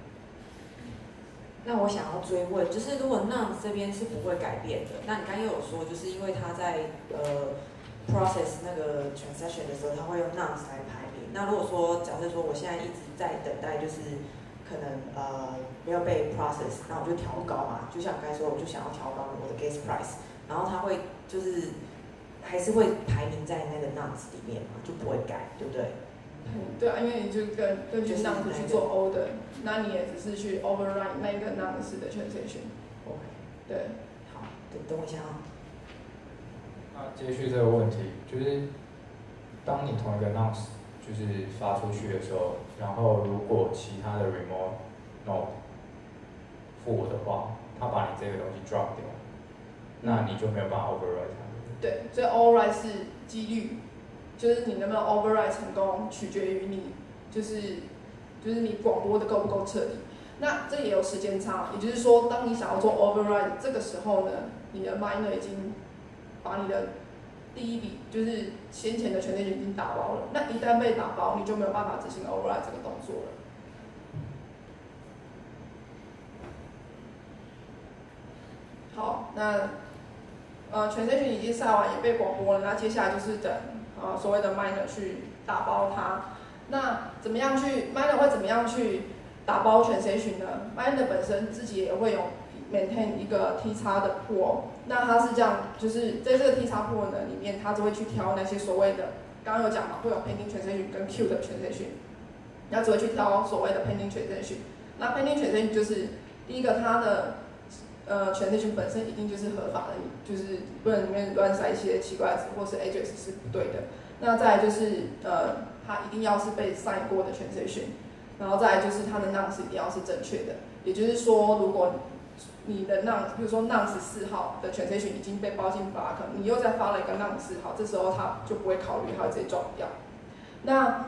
那我想要追问，就是如果 none 这边是不会改变的，那你刚刚又有说，就是因为它在呃。process 那个 transaction 的时候，它会用 nonce 来排名。那如果说假设说我现在一直在等待，就是可能呃没有被 process， 那我就调高嘛，就像我刚才说，我就想要调高我的 gas price， 然后它会就是还是会排名在那个 nonce 里面嘛，就不会改，对不对？ 嗯，对啊，因为你就跟根据 nonce 去做 order， 那你也只是去 override 那个 nonce 的 transaction。OK， 对， 好，等等我一下啊。 那接续这个问题，就是当你同一个 nonce 就是发出去的时候，然后如果其他的 remote node full的话，它把你这个东西 drop 掉，那你就没有办法 override 它。 对，所以 override 是几率，就是你能不能 override 成功，取决于你就是就是你广播的够不够彻底。那这也有时间差，也就是说，当你想要做 override 这个时候呢，你的 miner 已经把你的第一笔就是先前的权限已经打包了，那一旦被打包，你就没有办法执行 override 这个动作了。好，那呃权限已经晒完，也被广播了，那接下来就是等呃所谓的 miner 去打包它。那怎么样去 miner 会怎么样去打包权限呢 ？miner 本身自己也会有 maintain 一个 T 叉的 pool。那它是这样，就是在这个 T 叉 pool 呢里面，它就会去挑那些所谓的，刚刚有讲嘛，会有 pending transaction 跟 queue 的 transaction， 然后只会去挑所谓的 pending transaction。那 pending transaction 就是第一个，它的呃 transaction 本身一定就是合法的，就是不能里面乱塞一些奇怪的字或是 address 是不对的。那再来就是呃，它一定要是被 sign 过的 transaction， 然后再来就是它的 nonce 一定要是正确的，也就是说，如果你的 nonce， 比如说 nonce 四号的 transaction 已经被包进 block， 你又再发了一个 nonce 四号，这时候它就不会考虑，它会直接 drop 掉。那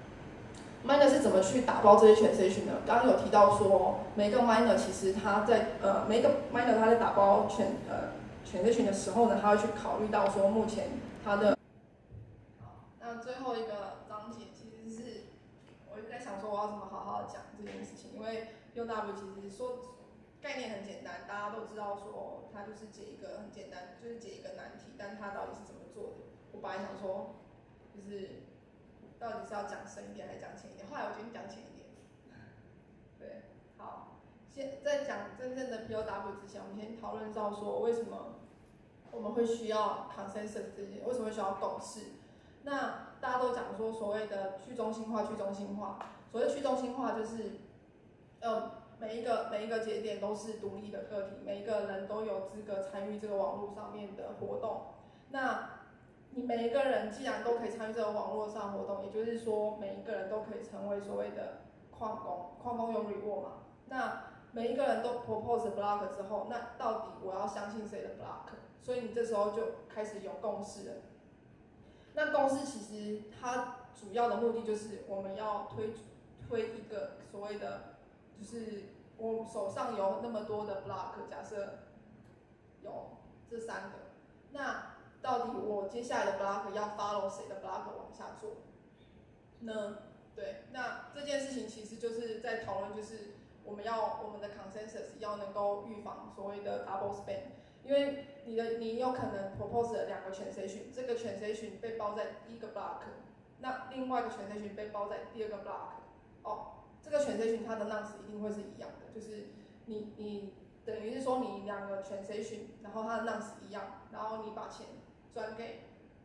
miner 是怎么去打包这些 transaction 呢？刚刚有提到说，每个 miner 其实它在呃每一个 miner 它在打包全呃 transaction 的时候呢，它会去考虑到说目前它的。好，那最后一个章节其实是我一直在想说我要怎么好好的讲这件事情，因为 P O W 其实说。概念很简单，大家都知道说它就是解一个很简单，就是解一个难题，但它到底是怎么做的？我本来想说，就是到底是要讲深一点还是讲浅一点，后来我决定讲浅一点。对，好，先在讲真正的 P O W 之前，我们先讨论到说为什么我们会需要 consensus 这些，为什么会需要共识？那大家都讲说所谓的去中心化，去中心化，所谓去中心化就是，呃。每一个每一个节点都是独立的个体，每一个人都有资格参与这个网络上面的活动。那你每一个人既然都可以参与这个网络上活动，也就是说每一个人都可以成为所谓的矿工，矿工有 reward 嘛？那每一个人都 propose block 之后，那到底我要相信谁的 block？ 所以你这时候就开始有共识了。那共公式其实它主要的目的就是我们要推推一个所谓的，就是我手上有那么多的 block， 假设有这三个，那到底我接下来的 block 要 follow 谁的 block 往下做呢？对，那这件事情其实就是在讨论，就是我们要我们的 consensus 要能够预防所谓的 double spend， 因为你的你有可能 propose 了两个 transaction， 这个 transaction 被包在第一个 block， 那另外一个 transaction 被包在第二个 block， 哦，这个 transaction 它的 nonce 一定会是一样的，就是你你等于是说你两个 transaction， 然后它的 nonce 一样，然后你把钱转给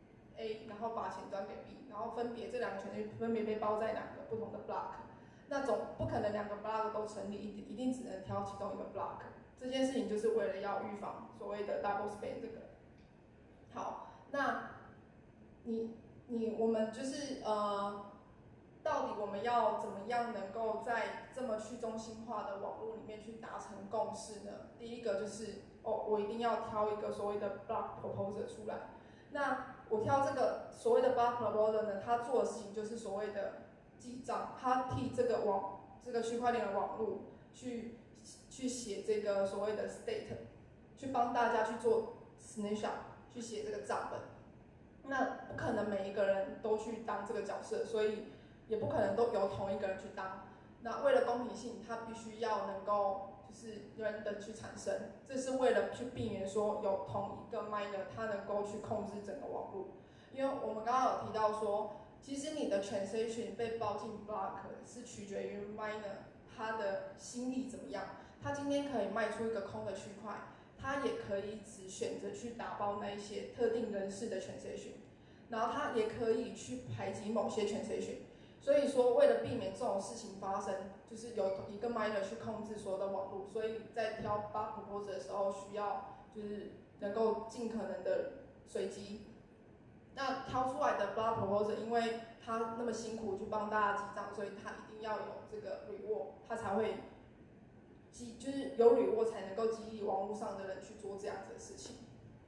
A， 然后把钱转给 B， 然后分别这两个 transaction 分别被包在两个不同的 block， 那总不可能两个 block 都成立，一定只能挑其中一个 block。这件事情就是为了要预防所谓的 double spend 这个。好，那你你我们就是呃，到底我们要怎么样能够在这么去中心化的网络里面去达成共识呢？第一个就是哦，我一定要挑一个所谓的 block proposer 出来。那我挑这个所谓的 block proposer 呢，他做的事情就是所谓的记账，他替这个网这个区块链的网络去去写这个所谓的 state， 去帮大家去做 snapshot， 去写这个账本。那不可能每一个人都去当这个角色，所以也不可能都由同一个人去当。那为了公平性，他必须要能够就是人的去产生，这是为了去避免说有同一个 miner 他能够去控制整个网络。因为我们刚刚有提到说，其实你的 transaction 被包进 block 是取决于 miner 他的心力怎么样。他今天可以卖出一个空的区块，他也可以只选择去打包那一些特定人士的 transaction， 然后他也可以去排挤某些 transaction。所以说，为了避免这种事情发生，就是有一个 miner 去控制所有的网络，所以在挑 block proposer 的时候，需要就是能够尽可能的随机。那挑出来的 block proposer， 因为他那么辛苦去帮大家记账，所以他一定要有这个 reward， 他才会激，就是有 reward 才能够激励网络上的人去做这样子的事情。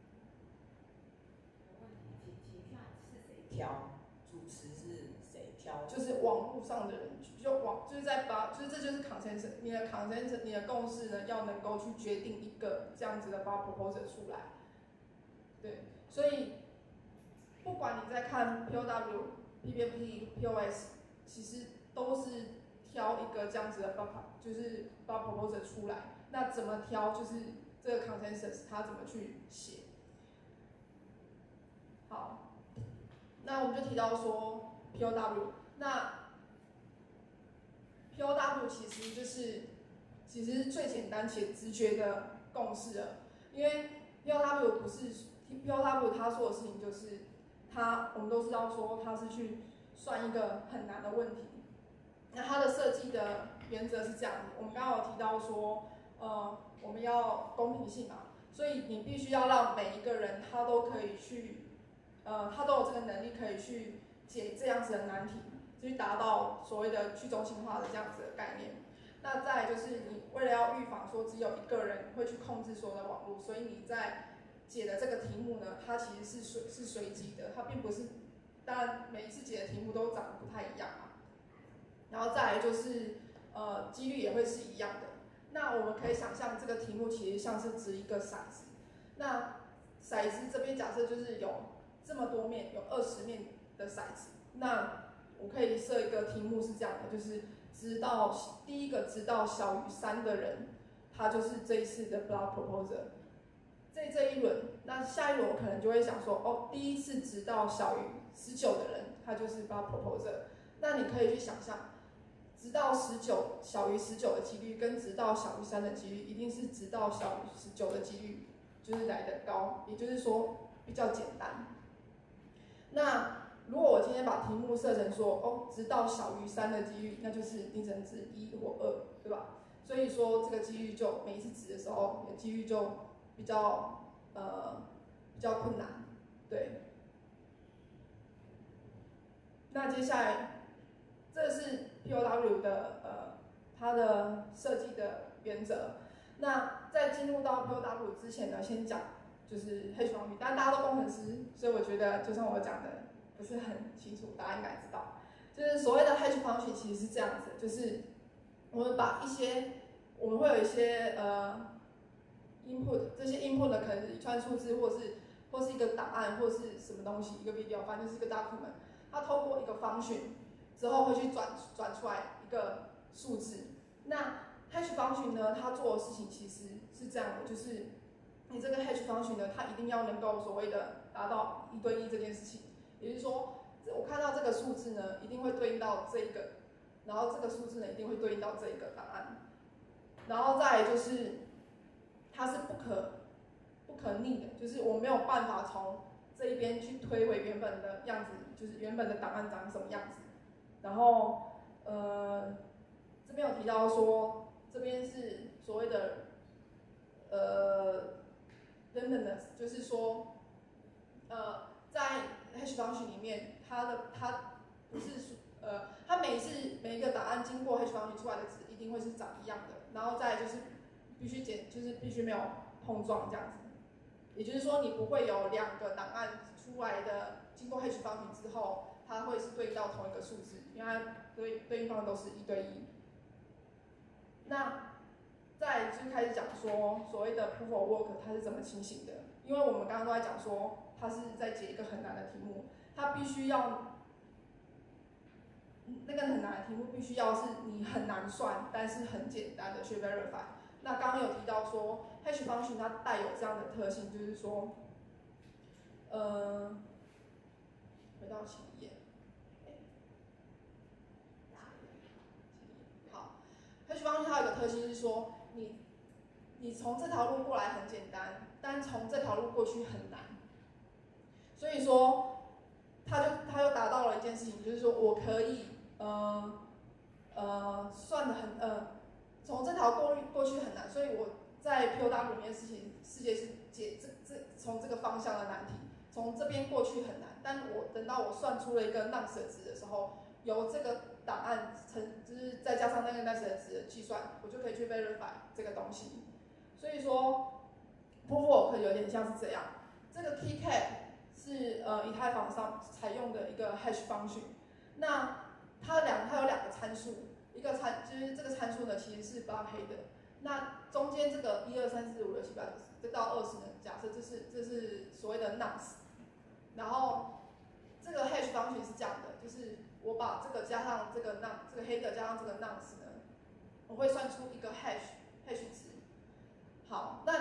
挑主持是谁挑？ 就是网络上的人，就网就是在把，就是这就是 consensus， 你的 consensus， 你的共识呢，要能够去决定一个这样子的 block proposer 出来。对，所以不管你在看 P O W、P P P、P O S， 其实都是挑一个这样子的 block， 就是 block proposer 出来。那怎么挑，就是这个 consensus 它怎么去写。好。那我们就提到说 P O W， 那 P O W 其实就是其实最简单且直觉的共识了，因为 P O W 不是 P O W 它做的事情就是它我们都知道说它是去算一个很难的问题，那它的设计的原则是这样的，我们刚刚有提到说呃我们要公平性嘛，所以你必须要让每一个人他都可以去。呃，他都有这个能力可以去解这样子的难题，去达到所谓的去中心化的这样子的概念。那再来就是你为了要预防说只有一个人会去控制所有的网络，所以你在解的这个题目呢，它其实是随是随机的，它并不是，当然每一次解的题目都长得不太一样啊。然后再来就是呃几率也会是一样的。那我们可以想象这个题目其实像是指一个骰子，那骰子这边假设就是有这么多面，有二十面的骰子。那我可以设一个题目是这样的，就是直到第一个直到小于三的人，他就是这一次的 block proposer。这这一轮，那下一轮我可能就会想说，哦，第一次直到小于十九的人，他就是 block proposer。那你可以去想象，直到十九小于十九的几率，跟直到小于三的几率，一定是直到小于十九的几率就是来得高，也就是说比较简单。那如果我今天把题目设成说，哦，直到小于三的几率，那就是你只能指一或二，对吧？所以说这个几率就每一次指的时候，你的几率就比较呃比较困难，对。那接下来，这是 P O W 的呃它的设计的原则。那在进入到 P O W 之前呢，先讲就是 hash function，但大家都工程师，所以我觉得就像我讲的， 不是很清楚，大家应该知道，就是所谓的 hash function 其实是这样子，就是我们把一些我们会有一些呃 input， 这些 input 呢可能是一串数字，或是或是一个档案，或是什么东西，一个 video， 反正就是一个 document， 它透过一个 function 之后会去转转出来一个数字。那 hash function 呢，它做的事情其实是这样的，就是你这个 hash function 呢，它一定要能够所谓的达到一对一这件事情，也就是说，我看到这个数字呢，一定会对应到这一个，然后这个数字呢，一定会对应到这一个档案，然后再来就是它是不可不可逆的，就是我没有办法从这一边去推回原本的样子，就是原本的档案长什么样子。然后呃，这边有提到说，这边是所谓的呃 randomness， 就是说呃在 hash function 里面，它的它不是呃它每一次每一个档案经过 hash function 出来的值一定会是长一样的，然后再就是必须减，就是必须没有碰撞这样子。也就是说，你不会有两个档案出来的，经过 hash function 之后，它会是对应到同一个数字，因为它对对应方都是一对一。那再就开始讲说，所谓的 proof of work 它是怎么情形的？因为我们刚刚都在讲说，它是在解一个很难的题目，它必须要那个很难的题目必须要是你很难算，但是很简单的去 verify。那刚刚有提到说 hash function 它带有这样的特性，就是说，呃，回到前一页，好 ，hash function 它有个特性是说，你你从这条路过来很简单，但从这条路过去很难。所以说，它就它又达到了一件事情，就是说我可以呃呃算的很呃。从这条过过去很难，所以我在 P O W 里面事情世界是解这这从这个方向的难题，从这边过去很难，但我等到我算出了一个 nonce 的值的时候，由这个档案乘就是再加上那个 nonce 的值的计算，我就可以去 verify 这个东西。所以说 proof of work 有点像是这样，这个 keycap 是呃以太坊上采用的一个 hash function， 那它两它有两个参数。一个参就是这个参数呢，其实是 block header。那中间这个一二三四五六七八九十，这到二十呢，假设这是这是所谓的 nonce。然后这个 hash function 是这样的，就是我把这个加上这个 nonce， 这个 header 加上这个 nonce 呢，我会算出一个 hash hash 值。好，那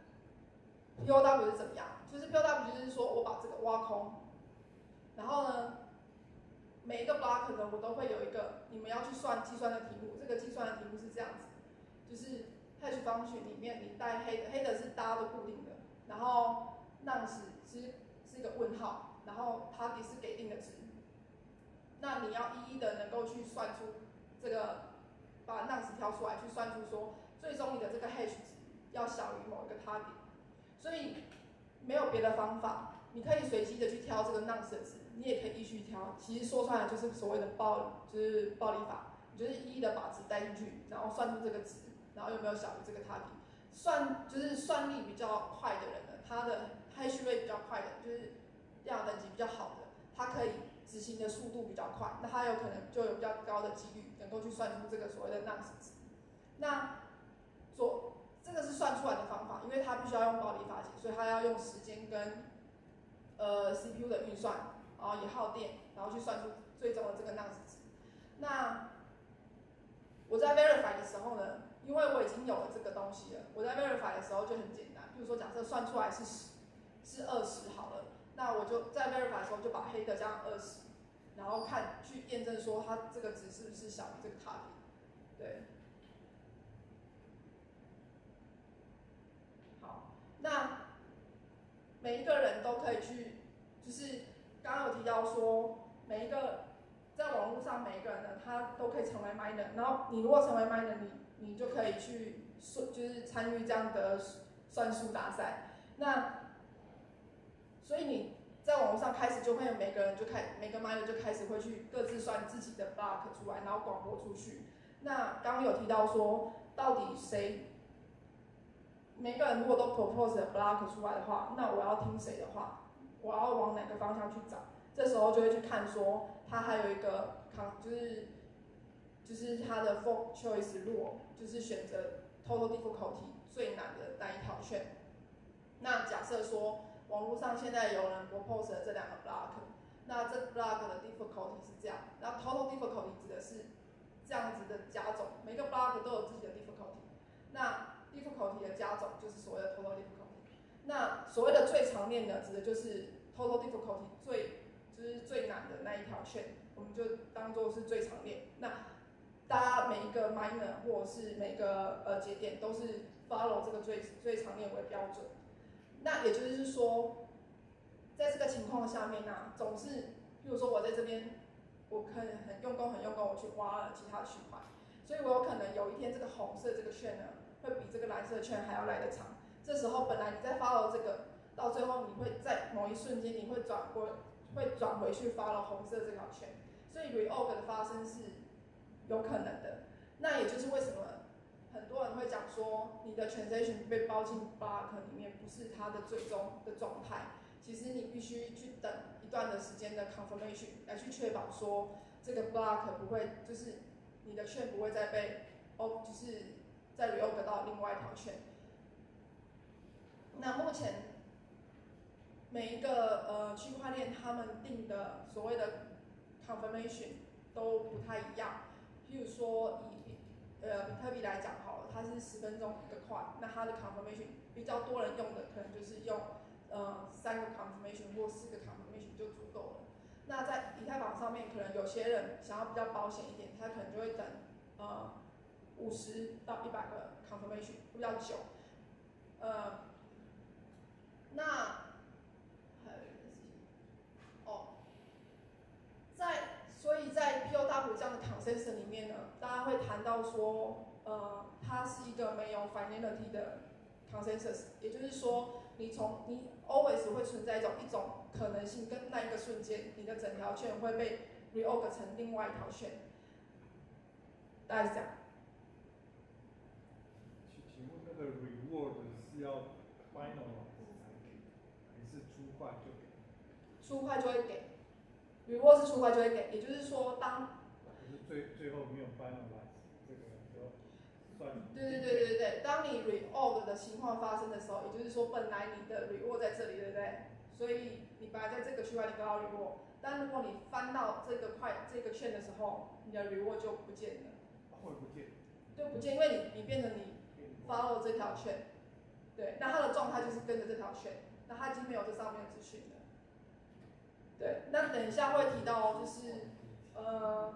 P O W 是怎么样？就是 P O W 就是说我把这个挖空，然后呢？每一个 block 呢，我都会有一个你们要去算计算的题目。这个计算的题目是这样子，就是 hash function 里面你带 header，header 是大家都固定的，然后 nonce 是是一个问号，然后 target 是给定的值。那你要一一的能够去算出这个，把 nonce 挑出来，去算出说最终你的这个 hash 值要小于某一个 target。所以没有别的方法，你可以随机的去挑这个 nonce 的值。你也可以依序挑，其实说出来就是所谓的暴，就是暴力法，你就是一一的把值带进去，然后算出这个值，然后有没有小于这个 target。算就是算力比较快的人呢，他的 hash rate 比较快的，就是量等级比较好的，他可以执行的速度比较快，那他有可能就有比较高的几率能够去算出这个所谓的 nonce 值。那左这个是算出来的方法，因为它必须要用暴力法解，所以它要用时间跟呃 C P U 的运算。然后也耗电，然后去算出最终的这个 nonce 值。那我在 verify 的时候呢，因为我已经有了这个东西了，我在 verify 的时候就很简单，比如说假设算出来是十，是二十好了，那我就在 verify 的时候就把 header 加上二十，然后看去验证说它这个值是不是小于这个 target。对。好，那每一个人都可以去，就是。刚刚有提到说，每一个在网络上每一个人呢，他都可以成为 miner。然后你如果成为 miner， 你你就可以去就是参与这样的算术大赛。那所以你在网络上开始就会有每个人就开每个 miner 就开始会去各自算自己的 block 出来，然后广播出去。那刚刚有提到说，到底谁每个人如果都 propose 的 block 出来的话，那我要听谁的话？我要往哪个方向去找？ 这时候就会去看说它还有一个就是就是它的 fork choice rule， 就是选择 total difficulty 最难的那一条线。那假设说网络上现在有人 propose 了这两个 block， 那这 block 的 difficulty 是这样，那 total difficulty 指的是这样子的加总，每个 block 都有自己的 difficulty， 那 difficulty 的加总就是所谓的 total difficulty。那所谓的最长链呢，指的就是 total difficulty 最就是最难的那一条线，我们就当做是最长链。那大家每一个 miner 或者是每个呃节点都是 follow 这个最最长链为标准。那也就是说，在这个情况下面呢、啊，总是，譬如说我在这边，我可能很用功很用功，我去挖了其他区块，所以我有可能有一天这个红色这个圈呢，会比这个蓝色圈还要来得长。这时候本来你在 follow 这个，到最后你会在某一瞬间你会转过，会转回去 follow 红色这条圈，所以 reorg 的发生是有可能的。那也就是为什么很多人会讲说，你的 transaction 被包进 block 里面不是它的最终的状态，其实你必须去等一段的时间的 confirmation 来去确保说这个 block 不会，就是你的券不会再被哦，就是再 reorg 到另外一条券。那目前每一个呃区块链他们定的所谓的 confirmation 都不太一样，譬如说以呃比特币来讲好了，它是十分钟一个块，那它的 confirmation 比较多人用的可能就是用呃三个 confirmation 或四个 confirmation 就足够了。那在以太坊上面，可能有些人想要比较保险一点，他可能就会等呃五十到一百个 confirmation 比较久。呃，那还有一个事情，哦，在所以在 P O W 这样的 consensus 里面呢，大家会谈到说，呃，它是一个没有 finality 的 consensus， 也就是说，你从你 always 会存在一种一种可能性，跟那一个瞬间，你的整条圈会被 reorg 成另外一条圈，大概是这样。 请问那个 reward 是要 final 才给，还是出块就给？ 出块就会给 ，reward 是出块就会给，也就是说当。 可是最最后没有 finalize 这个就算。 对对对对对，当你 reorg 的情况发生的时候，也就是说本来你的 reward 在这里，对不对？所以你本来在这个区块你得到 reward， 但如果你翻到这个块这个圈的时候，你的 reward 就不见了。 会不见？ 就不见，因为你你变成你 follow 这条圈，对，那它的状态就是跟着这条圈，那它已经没有这上面的资讯了。对，那等一下会提到就是呃。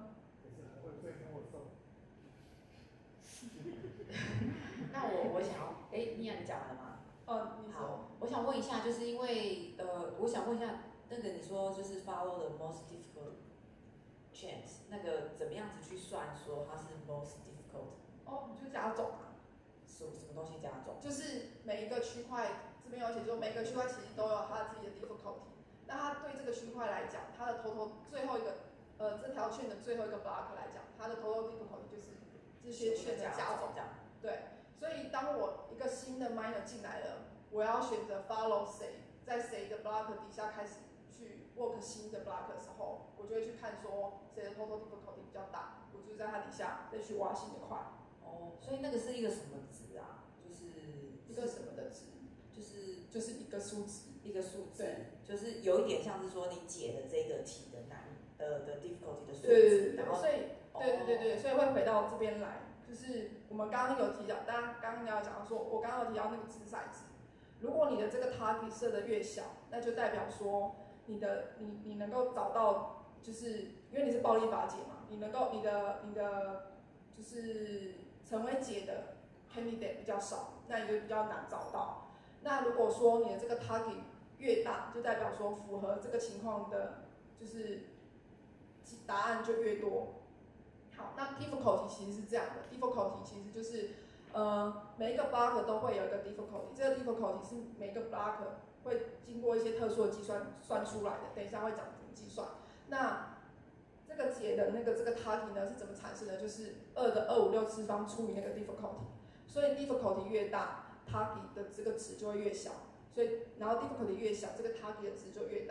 那我我想要，哎，妮亚你讲完了吗？ 哦，你说。 好，我想问一下，就是因为呃，我想问一下，那个你说就是 follow the most difficult chance， 那个怎么样子去算说它是 most difficult？ 哦，你就加总啊。 什什么东西加总？ 就是每一个区块这边有写说，每个区块其实都有它自己的 difficulty。那它对这个区块来讲，它的 total 最后一个呃这条圈的最后一个 block 来讲，它的 total difficulty 就是这些圈的加总。对，所以当我一个新的 miner 进来了，我要选择 follow 谁，在谁的 block 底下开始去 work 新的 block 的时候，我就会去看说谁的 total difficulty 比较大，我就在它底下再去挖新的块。 哦，所以那个是一个什么值啊？就是一个什么的值？ 就是就是一个数值， 一个数字，就是有一点像是说你解的这个题的难的的 difficulty 的数字，然后所以对对对对，所以会回到这边来，就是我们刚刚有提到，大家刚刚要讲到说，我刚刚有提到那个掷骰子，如果你的这个 target 设的越小，那就代表说你的你你能够找到，就是因为你是暴力法解嘛，你能够你的你的就是成为解的 candidate 比较少，那你就比较难找到。那如果说你的这个 target 越大，就代表说符合这个情况的，就是答案就越多。好，那 difficulty 其实是这样的 ，difficulty 其实就是呃每一个 block 都会有一个 difficulty， 这个 difficulty 是每个 block 会经过一些特殊的计算算出来的，等一下会讲怎么计算。那这个解的那个这个 target 呢是怎么产生的？就是二的二五六次方除以那个 difficulty， 所以 difficulty 越大。target 的这个值就会越小，所以然后 difficulty 越小，这个 target 的值就越大。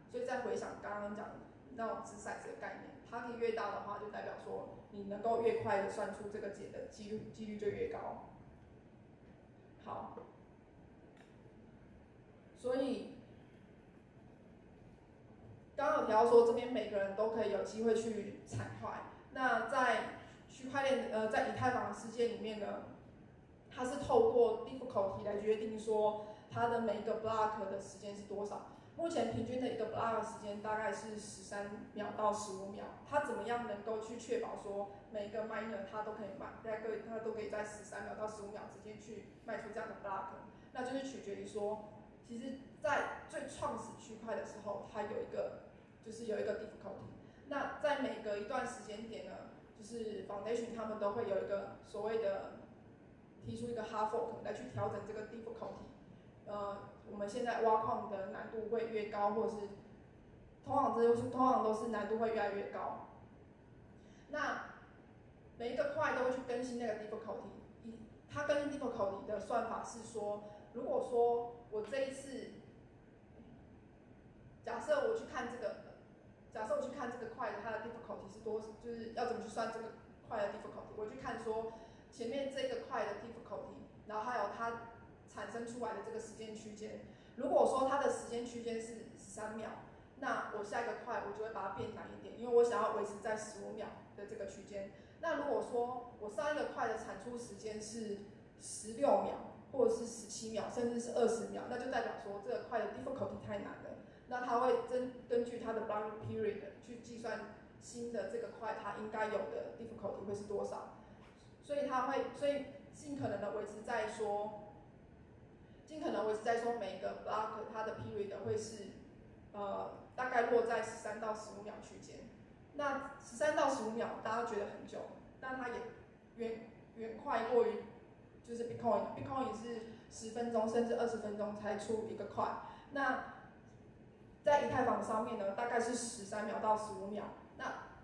所以再回想刚刚讲那种掷骰子的概念，它可以越大的话，就代表说你能够越快的算出这个解的几率几率就越高。好，所以刚刚有提到说这边每个人都可以有机会去踩块。那在区块链呃在以太坊的世界里面呢，它是透过 difficulty 来决定说它的每一个 block 的时间是多少。目前平均的一个 block 时间大概是十三秒到十五秒。它怎么样能够去确保说每一个 miner 它都可以卖，大概它都可以在十三秒到十五秒之间去卖出这样的 block？ 那就是取决于说，其实在最创始区块的时候，它有一个就是有一个 difficulty。那在每隔一段时间点呢，就是 foundation 他们都会有一个所谓的提出一个 hard fork 来去调整这个 difficulty。呃，我们现在挖矿的难度会越高，或者是通常这就是通常都是难度会越来越高。那每一个块都会去更新那个 difficulty。它更新 difficulty 的算法是说，如果说我这一次，假设我去看这个，假设我去看这个块的它的 difficulty 是多，就是要怎么去算这个块的 difficulty， 我去看说前面这个块的 difficulty， 然后还有它产生出来的这个时间区间。如果说它的时间区间是十三秒，那我下一个块我就会把它变难一点，因为我想要维持在十五秒的这个区间。那如果说我上一个块的产出时间是十六秒，或者是十七秒，甚至是二十秒，那就代表说这个块的 difficulty 太难了。那它会根根据它的 block period 去计算新的这个块它应该有的 difficulty 会是多少。所以它会，所以尽可能的维持在说，尽可能维持在说每个 block 它的 period 会是呃大概落在十三到十五秒区间。那十三到十五秒大家觉得很久，但它也远远快过于就是 Bitcoin，Bitcoin 是十分钟甚至二十分钟才出一个块。那在以太坊上面呢，大概是十三秒到十五秒。那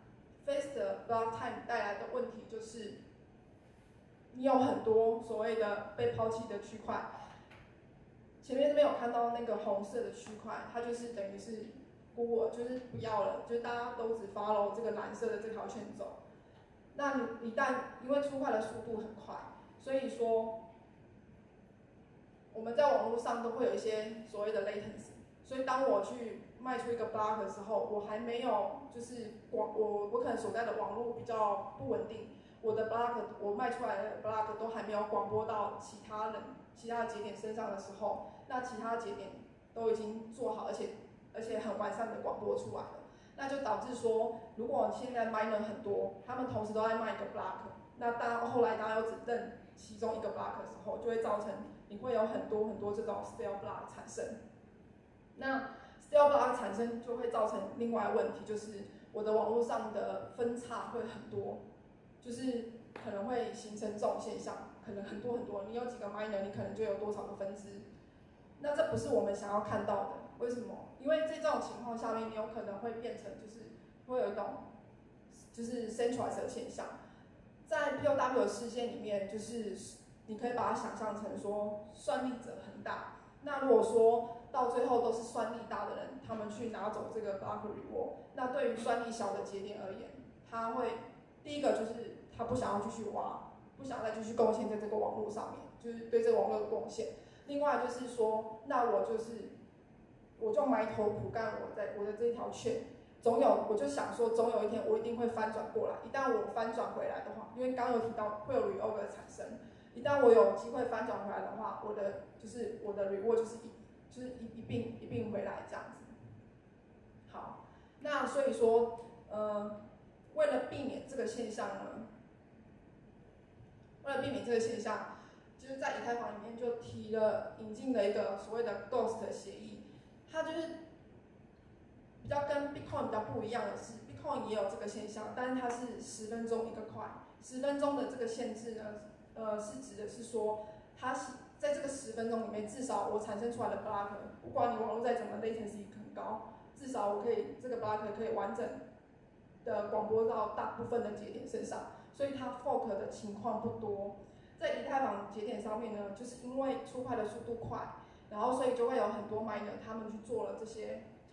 fast block time 带来的问题就是，你有很多所谓的被抛弃的区块。前面这边有看到那个红色的区块，它就是等于是孤儿，就是不要了，就是大家都只 follow 这个蓝色的这条线走。那你一旦因为出块的速度很快，所以说我们在网络上都会有一些所谓的 latency。所以当我去卖出一个 block 的时候，我还没有就是广我我可能所在的网络比较不稳定，我的 block 我卖出来的 block 都还没有广播到其他人其他的节点身上的时候，那其他节点都已经做好，而且而且很完善的广播出来了。那就导致说，如果现在 miner 很多，他们同时都在卖一个 block， 那当后来大家又只认其中一个 block 的时候，就会造成你会有很多很多这种 stale block 产生。那 stale block 产生就会造成另外问题，就是我的网络上的分叉会很多，就是可能会形成这种现象，可能很多很多，你有几个 miner， 你可能就有多少个分支。那这不是我们想要看到的，为什么？因为在这种情况下面，你有可能会变成就是会有一种就是 centralized 的现象。在 P O W 的事件里面，就是你可以把它想象成说算力者很大，那如果说到最后都是算力大的人，他们去拿走这个 block reward， 那对于算力小的节点而言，他会第一个就是他不想要继续挖，不想再继续贡献在这个网络上面，就是对这个网络的贡献。另外就是说，那我就是我就埋头苦干我在我的这条线，总有我就想说，总有一天我一定会翻转过来。一旦我翻转回来的话，因为刚刚有提到会有 reorg 的产生，一旦我有机会翻转回来的话，我的就是我的 reward 就是一就是一一并一并回来这样子。好，那所以说，呃，为了避免这个现象呢，为了避免这个现象。就是在以太坊里面就提了引进了一个所谓的 Ghost 协议，它就是比较跟 Bitcoin 比较不一样的是 ，Bitcoin 也有这个现象，但是它是十分钟一个块，十分钟的这个限制呢，呃，是指的是说，它是在这个十分钟里面，至少我产生出来的 block， 不管你网络再怎么 latency 很高，至少我可以这个 block 可以完整的广播到大部分的节点身上，所以它 fork 的情况不多。在以太坊节点上面呢，就是因为出块的速度快，然后所以就会有很多 miner 他们去做了这些，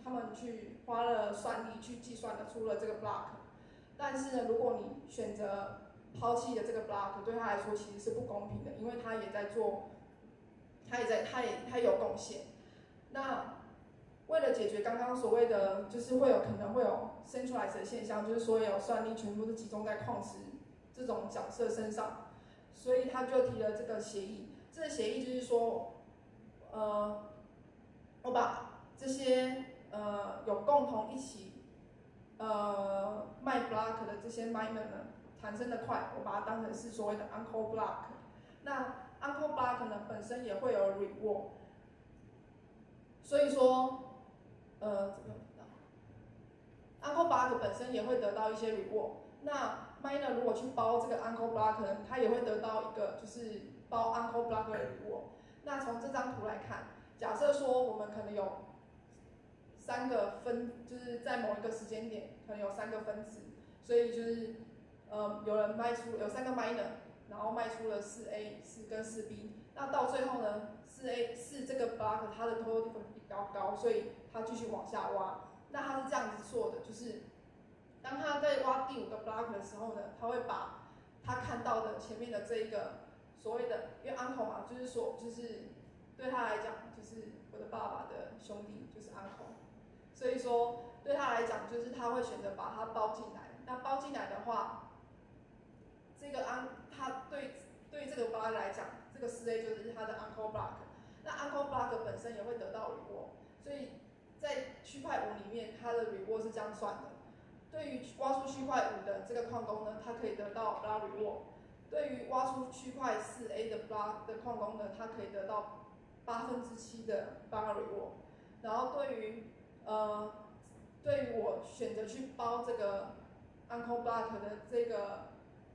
他们去花了算力去计算的出了这个 block， 但是呢，如果你选择抛弃了这个 block， 对他来说其实是不公平的，因为他也在做，他也在，他也他也有贡献。那为了解决刚刚所谓的，就是会有可能会有 centralized 的现象，就是所有算力全部都集中在矿池这种角色身上，所以他就提了这个协议。这个协议就是说，呃，我把这些呃有共同一起呃卖 block 的这些 miner 呢产生的块，我把它当成是所谓的 uncle block。那 uncle block 呢本身也会有 reward， 所以说。呃，这个 uncle block 本身也会得到一些 reward。那 miner 如果去包这个 uncle block 呢，它也会得到一个就是包 uncle block 的 reward。那从这张图来看，假设说我们可能有三个分，就是在某一个时间点可能有三个分子，所以就是呃有人卖出有三个 miner， 然后卖出了四 A 四跟四 B。那到最后呢，四 A 四这个 block 它的 total difference 比较高，所以它继续往下挖。那它是这样子做的，就是当他在挖第五个 block 的时候呢，他会把他看到的前面的这一个所谓的，因为 uncle 嘛，就是说就是对他来讲，就是我的爸爸的兄弟就是 uncle， 所以说对他来讲，就是他会选择把它包进来。那包进来的话，这个 un 他对对这个 block 来讲，这个四 A 就是他的 uncle block。那 uncle block 本身也会得到 reward， 所以在区块五里面，它的 reward 是这样算的。对于挖出区块五的这个矿工呢，它可以得到 block reward； 对于挖出区块四 A 的 block 的矿工呢，它可以得到八分之七的 block reward。然后对于呃，对于我选择去包这个 uncle block 的这个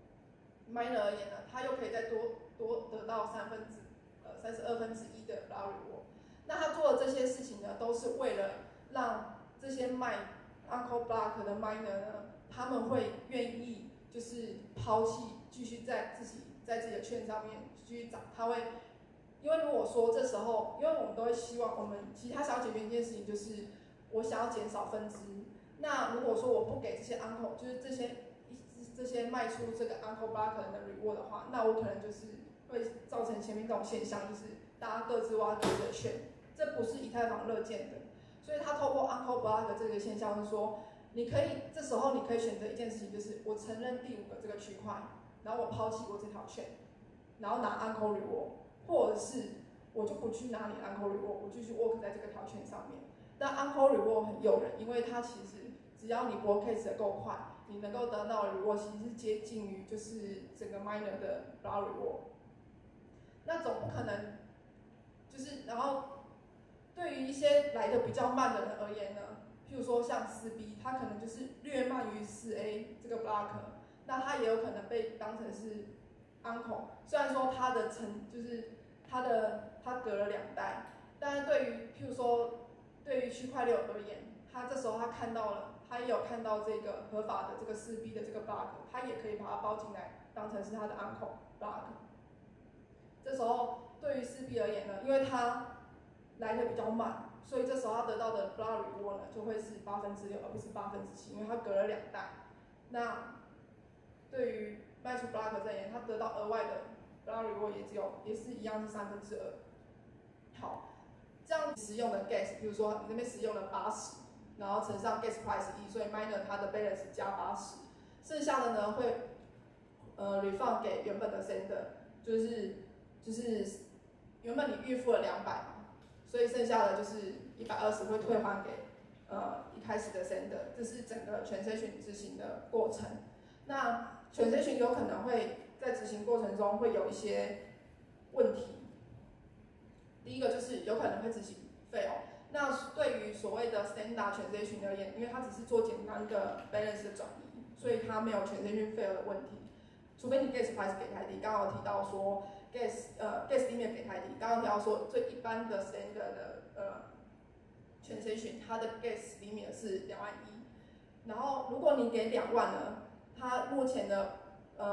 miner 而言呢，它又可以再多多得到三分之呃三十二分之一的 block reward。那他做的这些事情呢，都是为了让这些卖 uncle block 的 miner 呢，他们会愿意就是抛弃，继续在自己在自己的圈上面继续涨。他会，因为如果说这时候，因为我们都会希望，我们其实他想要解决一件事情，就是我想要减少分支。那如果说我不给这些 uncle， 就是这些这些卖出这个 uncle block 的 reward 的话，那我可能就是会造成前面这种现象，就是大家各自挖各自的圈。这不是以太坊乐见的，所以他透过 uncle block 这个现象是说，你可以这时候你可以选择一件事情，就是我承认第五个这个区块，然后我抛弃我这条圈，然后拿 uncle reward， 或者是我就不去拿你 uncle reward， 我继续 work 在这个条圈上面。但 uncle reward 很诱人，因为它其实只要你 block case 的够快，你能够得到的 reward 其实是接近于就是整个 miner 的 block reward。那总不可能就是然后。对于一些来的比较慢的人而言呢，譬如说像四 B， 它可能就是略慢于四 A 这个 block， 那它也有可能被当成是 uncle。虽然说它的层就是它的它隔了两代，但是对于譬如说对于区块六而言，它这时候它看到了，它也有看到这个合法的这个四 B 的这个 block， 它也可以把它包进来，当成是它的 uncle block。这时候对于四 B 而言呢，因为它来的比较慢，所以这时候他得到的 block reward 呢就会是八分之六，而不是八分之七，因为它隔了两代。那对于卖出 block 这言，他得到额外的 block reward 也只有也是一样是三分之二。好，这样使用的 gas， 比如说你那边使用了八十，然后乘上 gas price 一，所以 miner 它的 balance 加八十，剩下的呢会呃 refund 给原本的 sender， 就是就是原本你预付了两百嘛。所以剩下的就是一百二十会退还给呃一开始的 sender， 这是整个 transaction 执行的过程。那 transaction 有可能会在执行过程中会有一些问题。第一个就是有可能会执行 fail。那对于所谓的 standard transaction 而言，因为它只是做简单的 balance 的转移，所以它没有 transaction fail 的问题。除非你 gas price 给太低，刚刚有提到说。gas 呃 gas 里面给太低，刚刚提到说最一般的 standard 的呃 transaction， 它的 gas 里面是两万一，然后如果你给两万呢，它目前的呃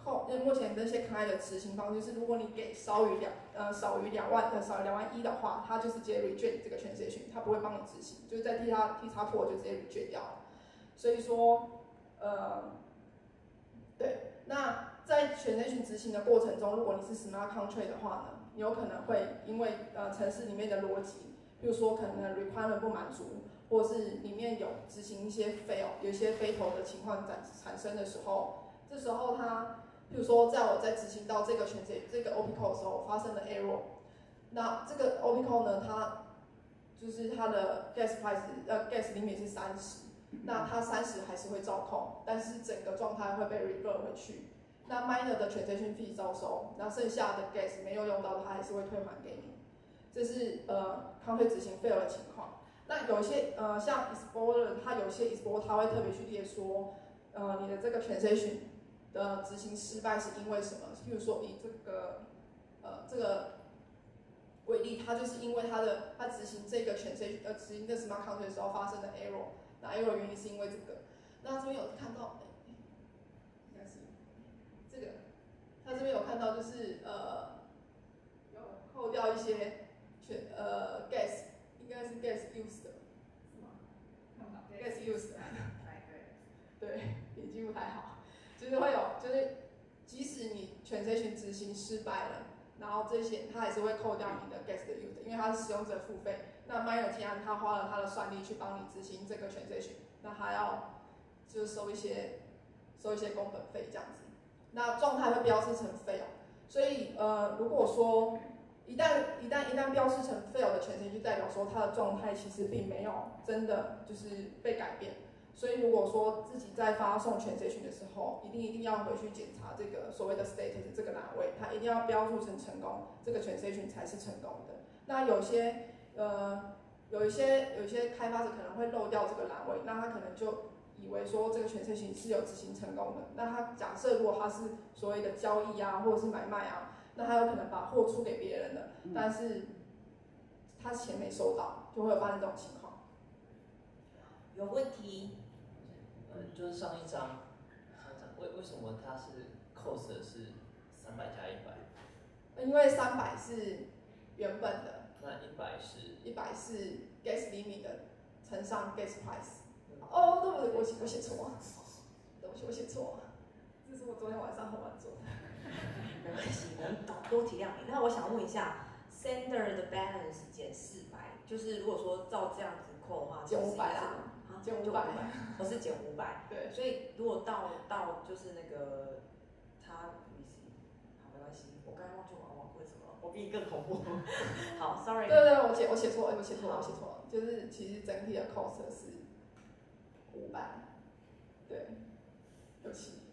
扣，因为目前这些 client 的执行方式是，如果你给少于两呃少于两万呃少于两万一的话，它就是直接 reject 这个 transaction， 它不会帮你执行，就是在 T 叉 T 叉 port 就直接 reject 掉了。所以说，呃，对，那在 transaction 执行的过程中，如果你是 smart contract 的话呢，你有可能会因为呃程式里面的逻辑，比如说可能 requirement 不满足，或者是里面有执行一些 fail， 有一些飞头的情况产产生的时候，这时候它，比如说在我在执行到这个全这这个 O P call 的时候发生了 error， 那这个 O P call 呢，它就是它的 gas price 呃 gas limit 是三十，那它三十还是会照扣，但是整个状态会被 revert 回去。那 miner 的 transaction fee 照收，然后剩下的 gas 没有用到，它还是会退还给你。这是呃 contract 执行 fail 的情况。那有一些呃像 explorer， 它有一些 explorer 它会特别去列说，呃你的这个 transaction 的执行失败是因为什么？譬如说以这个呃这个为例，它就是因为它的它执行这个 transaction 呃执行这 smart contract 的时候发生的 error， 那 error 原因是因为这个。那这边有看到，应该是这个，它这边有看到就是呃有扣掉一些全呃 gas。应该是 gas used 的，是吗？看不到 gas used 的，对，眼睛不太好，就是会有，就是即使你 transaction 执行失败了，然后这些它还是会扣掉你的 gas 的 used， 因为它是使用者付费。那 miner 既然他花了他的算力去帮你执行这个 transaction， 那还要就是收一些收一些工本费这样子，那状态会标示成 fail， 所以呃如果说一旦一旦一旦标示成 fail 的全程，就代表说它的状态其实并没有真的就是被改变。所以如果说自己在发送全 session 的时候，一定一定要回去检查这个所谓的 status 这个栏位，它一定要标注成成功，这个全 session 才是成功的。那有些呃有一些有一些开发者可能会漏掉这个栏位，那他可能就以为说这个全 session 是有执行成功的。那他假设如果他是所谓的交易啊，或者是买卖啊。那他有可能把货出给别人了，但是他钱没收到，就会有发生这种情况。 有问题？ 呃，就是上一张，上一张为为什么它是 cost 是三百加一百？ 因为三百是原本的， 那一百是？ 一百是 gas limit 的乘上 gas price。哦，对不对？我写我写错了，对不起，我写错了，这是我昨天晚上很晚做的。 没关系，能懂多体谅你。那我想问一下 ，sender 的 balance 减四百，就是如果说照这样子扣的话， 减五百啦， 啊， 减五百， 我是减五百。 对。 所以如果到到就是那个他，好没关系，我刚刚忘记我忘为什么，我比你更恐怖。好 ，sorry。 对对，我写我写错了，我写错了，我写错了，就是其实整体的 cost 是五百，对，对不起。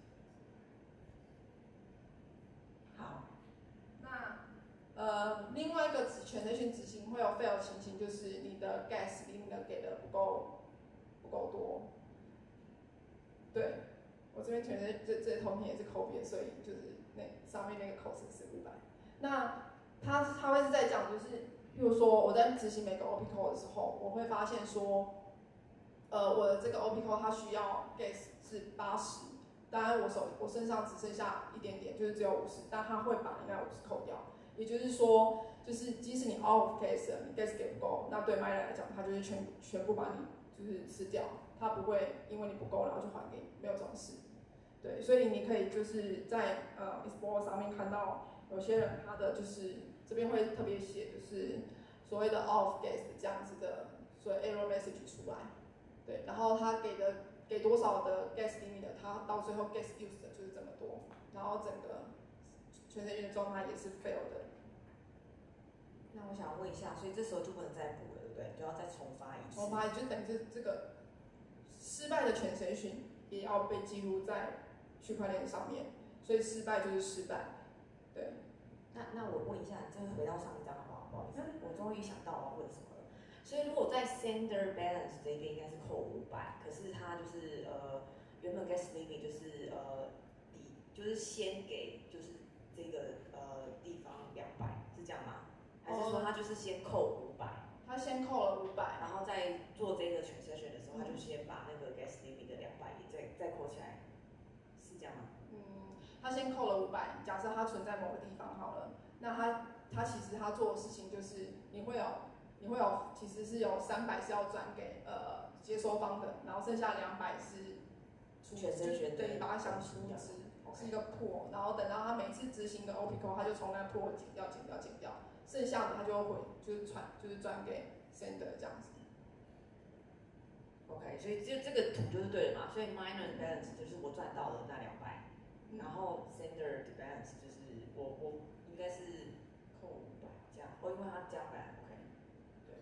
呃，另外一个全 session 执行会有 fail 情形，就是你的 gas limit 给的不够不够多。对，我这边全这这这通篇也是抠别，所以就是那上面那个 cost 是五百。那他他会是在讲，就是譬如说我在执行每个 O P call 的时候，我会发现说，呃，我的这个 O P call 它需要 gas 是八十，当然我手我身上只剩下一点点，就是只有五十，但他会把你那五十扣掉。也就是说，就是即使你 out of gas 了，你 gas 给不够，那对 miner 来讲，他就是全全部把你就是吃掉，他不会因为你不够然后就还给你，没有这种事。对，所以你可以就是在呃 Explorer 上面看到有些人他的就是这边会特别写就是所谓的 out of gas 这样子的所谓 error message 出来，对，然后他给的给多少的 gas limit， 他到最后 gas used 的就是这么多，然后整个全程的状态也是 fail 的。 那我想问一下，所以这时候就不能再补了，对不对？就要再重发一次。 重发就等于这这个失败的全 session 也要被记录在区块链上面，所以失败就是失败。对。 那那我问一下，真的回到上一章好不好？不好意思，我终于想到我要问什么了。所以如果在 sender balance 这边应该是扣五百，可是它就是呃原本 gas limit 就是呃底就是先给就是这个呃地方两百，是这样吗？还是说他就是先扣五百？ 他先扣了五百， 然后在做这个 transaction 的时候，他就先把那个 gas limit 的两百也再再扣起来，是这样吗？ 嗯， 他先扣了五百，假设它存在某个地方好了，那他他其实他做的事情就是你会有你会有其实是有三百是要转给呃接收方的，然后剩下两百是出就对，把它想出值是一个破，然后等到他每次执行的 O P call， 他就从那破减掉减掉减掉，剩下的他就会回就是传就是转给 sender 这样子。 OK， 所以就这个图就是对的嘛，所以 minor balance 就是我赚到的那两百，嗯，然后 sender balance 就是我我应该是扣五百这样，哦，因为它加回来 ，OK， 对。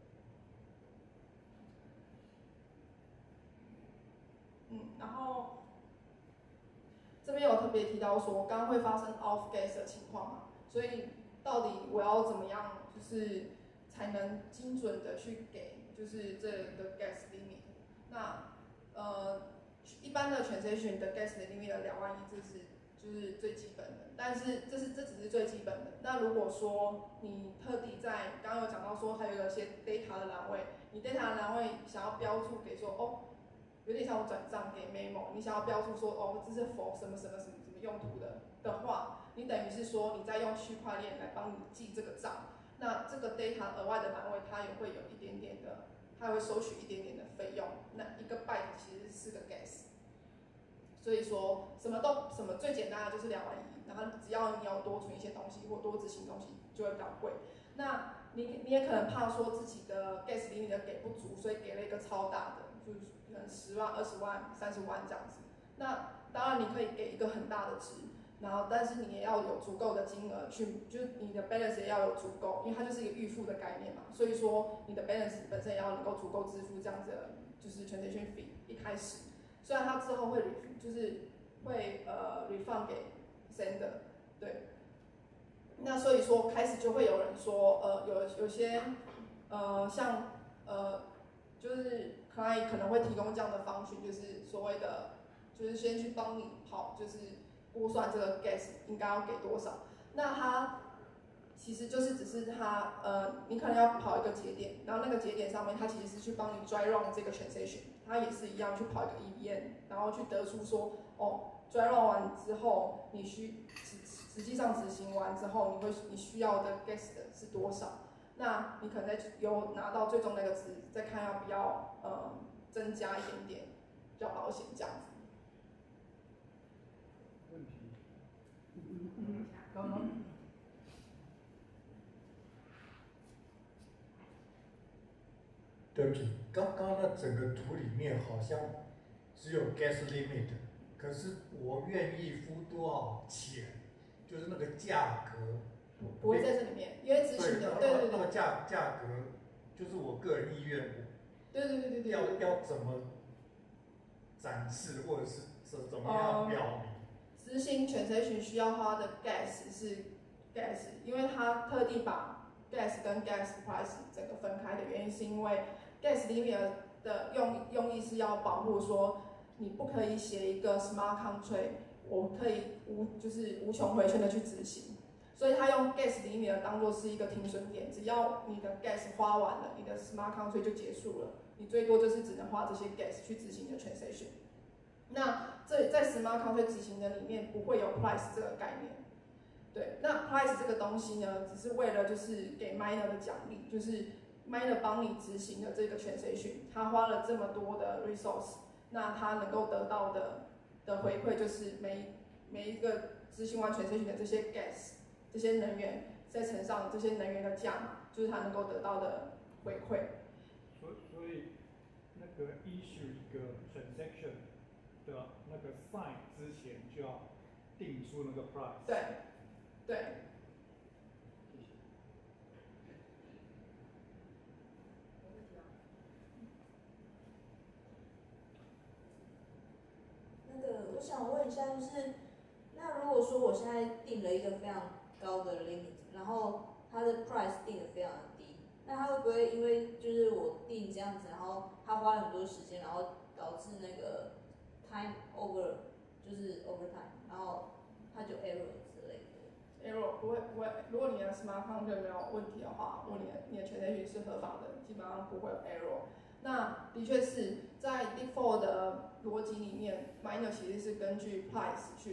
嗯，然后这边有特别提到说，刚刚会发生 off gas 的情况嘛，所以到底我要怎么样，就是才能精准的去给就是这个 gas limit。那呃，一般的 transaction 的 gas limit 的两万亿，这是就是最基本的，但是这是这只是最基本的。那如果说你特地在刚刚有讲到说，还有一些 data 的栏位，你 data 的栏位想要标注给说哦，有点像我转账给 memo， 你想要标注说哦，这是 for 什么什么什么什么用途的的话，你等于是说你在用区块链来帮你记这个账。那这个 data 额外的栏位，它也会有一点点的。它会收取一点点的费用，那一个 byte 其实是四个 gas， 所以说什么都什么最简单的就是两万一，然后只要你有多存一些东西或多执行东西就会比较贵。那你你也可能怕说自己的 gas limit 给不足，所以给了一个超大的，就是可能十万、二十万、三十万这样子。那当然你可以给一个很大的值。然后，但是你也要有足够的金额去，就是你的 balance 也要有足够，因为它就是一个预付的概念嘛，所以说你的 balance 本身也要能够足够支付这样子的，就是 transaction fee 一开始，虽然它之后会就是会呃 refund 给 sender， 对，那所以说开始就会有人说，呃有有些呃像呃就是 client 可能会提供这样的方式，就是所谓的就是先去帮你跑，就是。估算这个 gas 应该要给多少？那它其实就是只是它呃，你可能要跑一个节点，然后那个节点上面它其实是去帮你 dry run 这个 transaction， 它也是一样去跑一个 E V M， 然后去得出说哦 dry run 完之后你需实实际上执行完之后你会你需要的 gas 的是多少？那你可能在有拿到最终那个值，再看要不要呃增加一点点，比较保险这样子。 问题，刚刚对不起，刚刚那整个图里面好像只有 gas limit， 可是我愿意付多少钱，就是那个价格不会在这里面，因为执行的对对对， 那个价价格就是我个人意愿， 对对对对对， 要要怎么展示或者是是怎么样表明？ 执行 transaction 需要花的 gas 是 gas， 因为它特地把 gas 跟 gas price 整个分开的原因，是因为 gas limit 的用用意是要保护说，你不可以写一个 smart contract， 我可以无就是无穷回圈的去执行，所以他用 gas limit 当做是一个停损点，只要你的 gas 花完了，你的 smart contract 就结束了，你最多就是只能花这些 gas 去执行你的 transaction。那这在 smart contract 执行的里面不会有 price 这个概念，对，那 price 这个东西呢，只是为了就是给 miner 的奖励，就是 miner 帮你执行的这个 transaction， 他花了这么多的 resource， 那他能够得到的的回馈就是每每一个执行完 transaction 的这些 gas， 这些能源再乘上这些能源的价码，就是他能够得到的回馈。 所所以那个 issue 一个 transaction 的那个 sign 之前就要定出那个 price。 对，对。 那个，我想问一下，就是那如果说我现在定了一个非常高的 limit， 然后它的 price 定的非常的低，那它会不会因为就是我定这样子，然后它花了很多时间，然后导致那个 time over 就是 overtime， 然后它就 error 之类的 ？error 不会不会，如果你的 smart contract 没有问题的话，如果你的你的 transaction 是合法的，基本上不会有 error。那的确是在 default 的逻辑里面 ，miner 其实是根据 price 去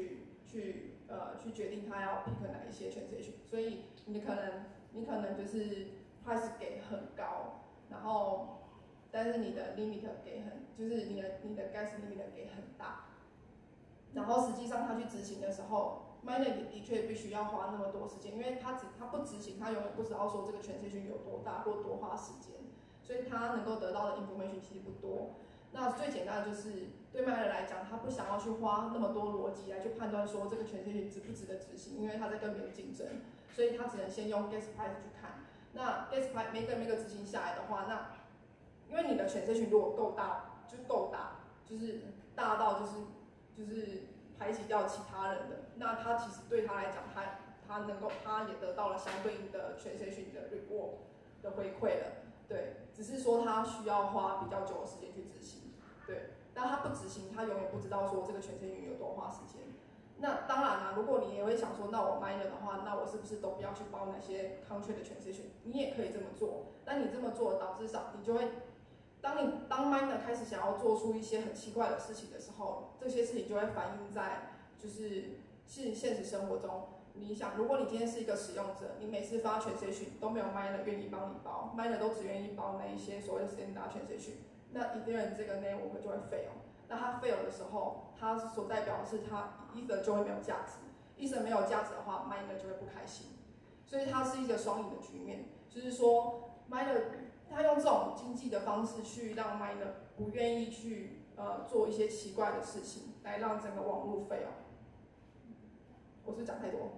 去呃去决定他要 pick 哪一些 transaction， 所以你可能你可能就是 price 给很高，然后但是你的 limit 给很就是你的你的 gas limit 给很大，然后实际上他去执行的时候 ，miner 也的确必须要花那么多时间，因为他只他不执行，他永远不知道说这个 transaction 有多大或多花时间，所以他能够得到的 information 其实不多。那最简单的就是对 miner 来讲，他不想要去花那么多逻辑来去判断说这个 transaction 值不值得执行，因为他在跟别人竞争，所以他只能先用 gas price 去看。那 gas price 每个每个执行下来的话，那因为你的 transaction 如果够大，就够大，就是大到就是就是排挤掉其他人的，那他其实对他来讲，他他能够他也得到了相对应的 transaction 的 reward 的回馈了，对，只是说他需要花比较久的时间去执行。对，但他不执行，他永远不知道说这个权限运有多花时间。那当然啦，如果你也会想说，那我 miner 的话，那我是不是都不要去包那些 contract 的 transaction？ 你也可以这么做，但你这么做导致上，你就会，当你当 miner 开始想要做出一些很奇怪的事情的时候，这些事情就会反映在就是现现实生活中。你想，如果你今天是一个使用者，你每次发 transaction 都没有 miner 愿意帮你包 ，miner 都只愿意包那一些所谓的 standard transaction。那 Ethereum 这个 network 就会 fail， 那它 fail 的时候，它所代表的是它 Ether 就会没有价值 ，Ether 没有价值的话 ，miner 就会不开心，所以它是一个双赢的局面，就是说 miner 他用这种经济的方式去让 miner 不愿意去呃做一些奇怪的事情，来让整个网络 fail。我是不是讲太多？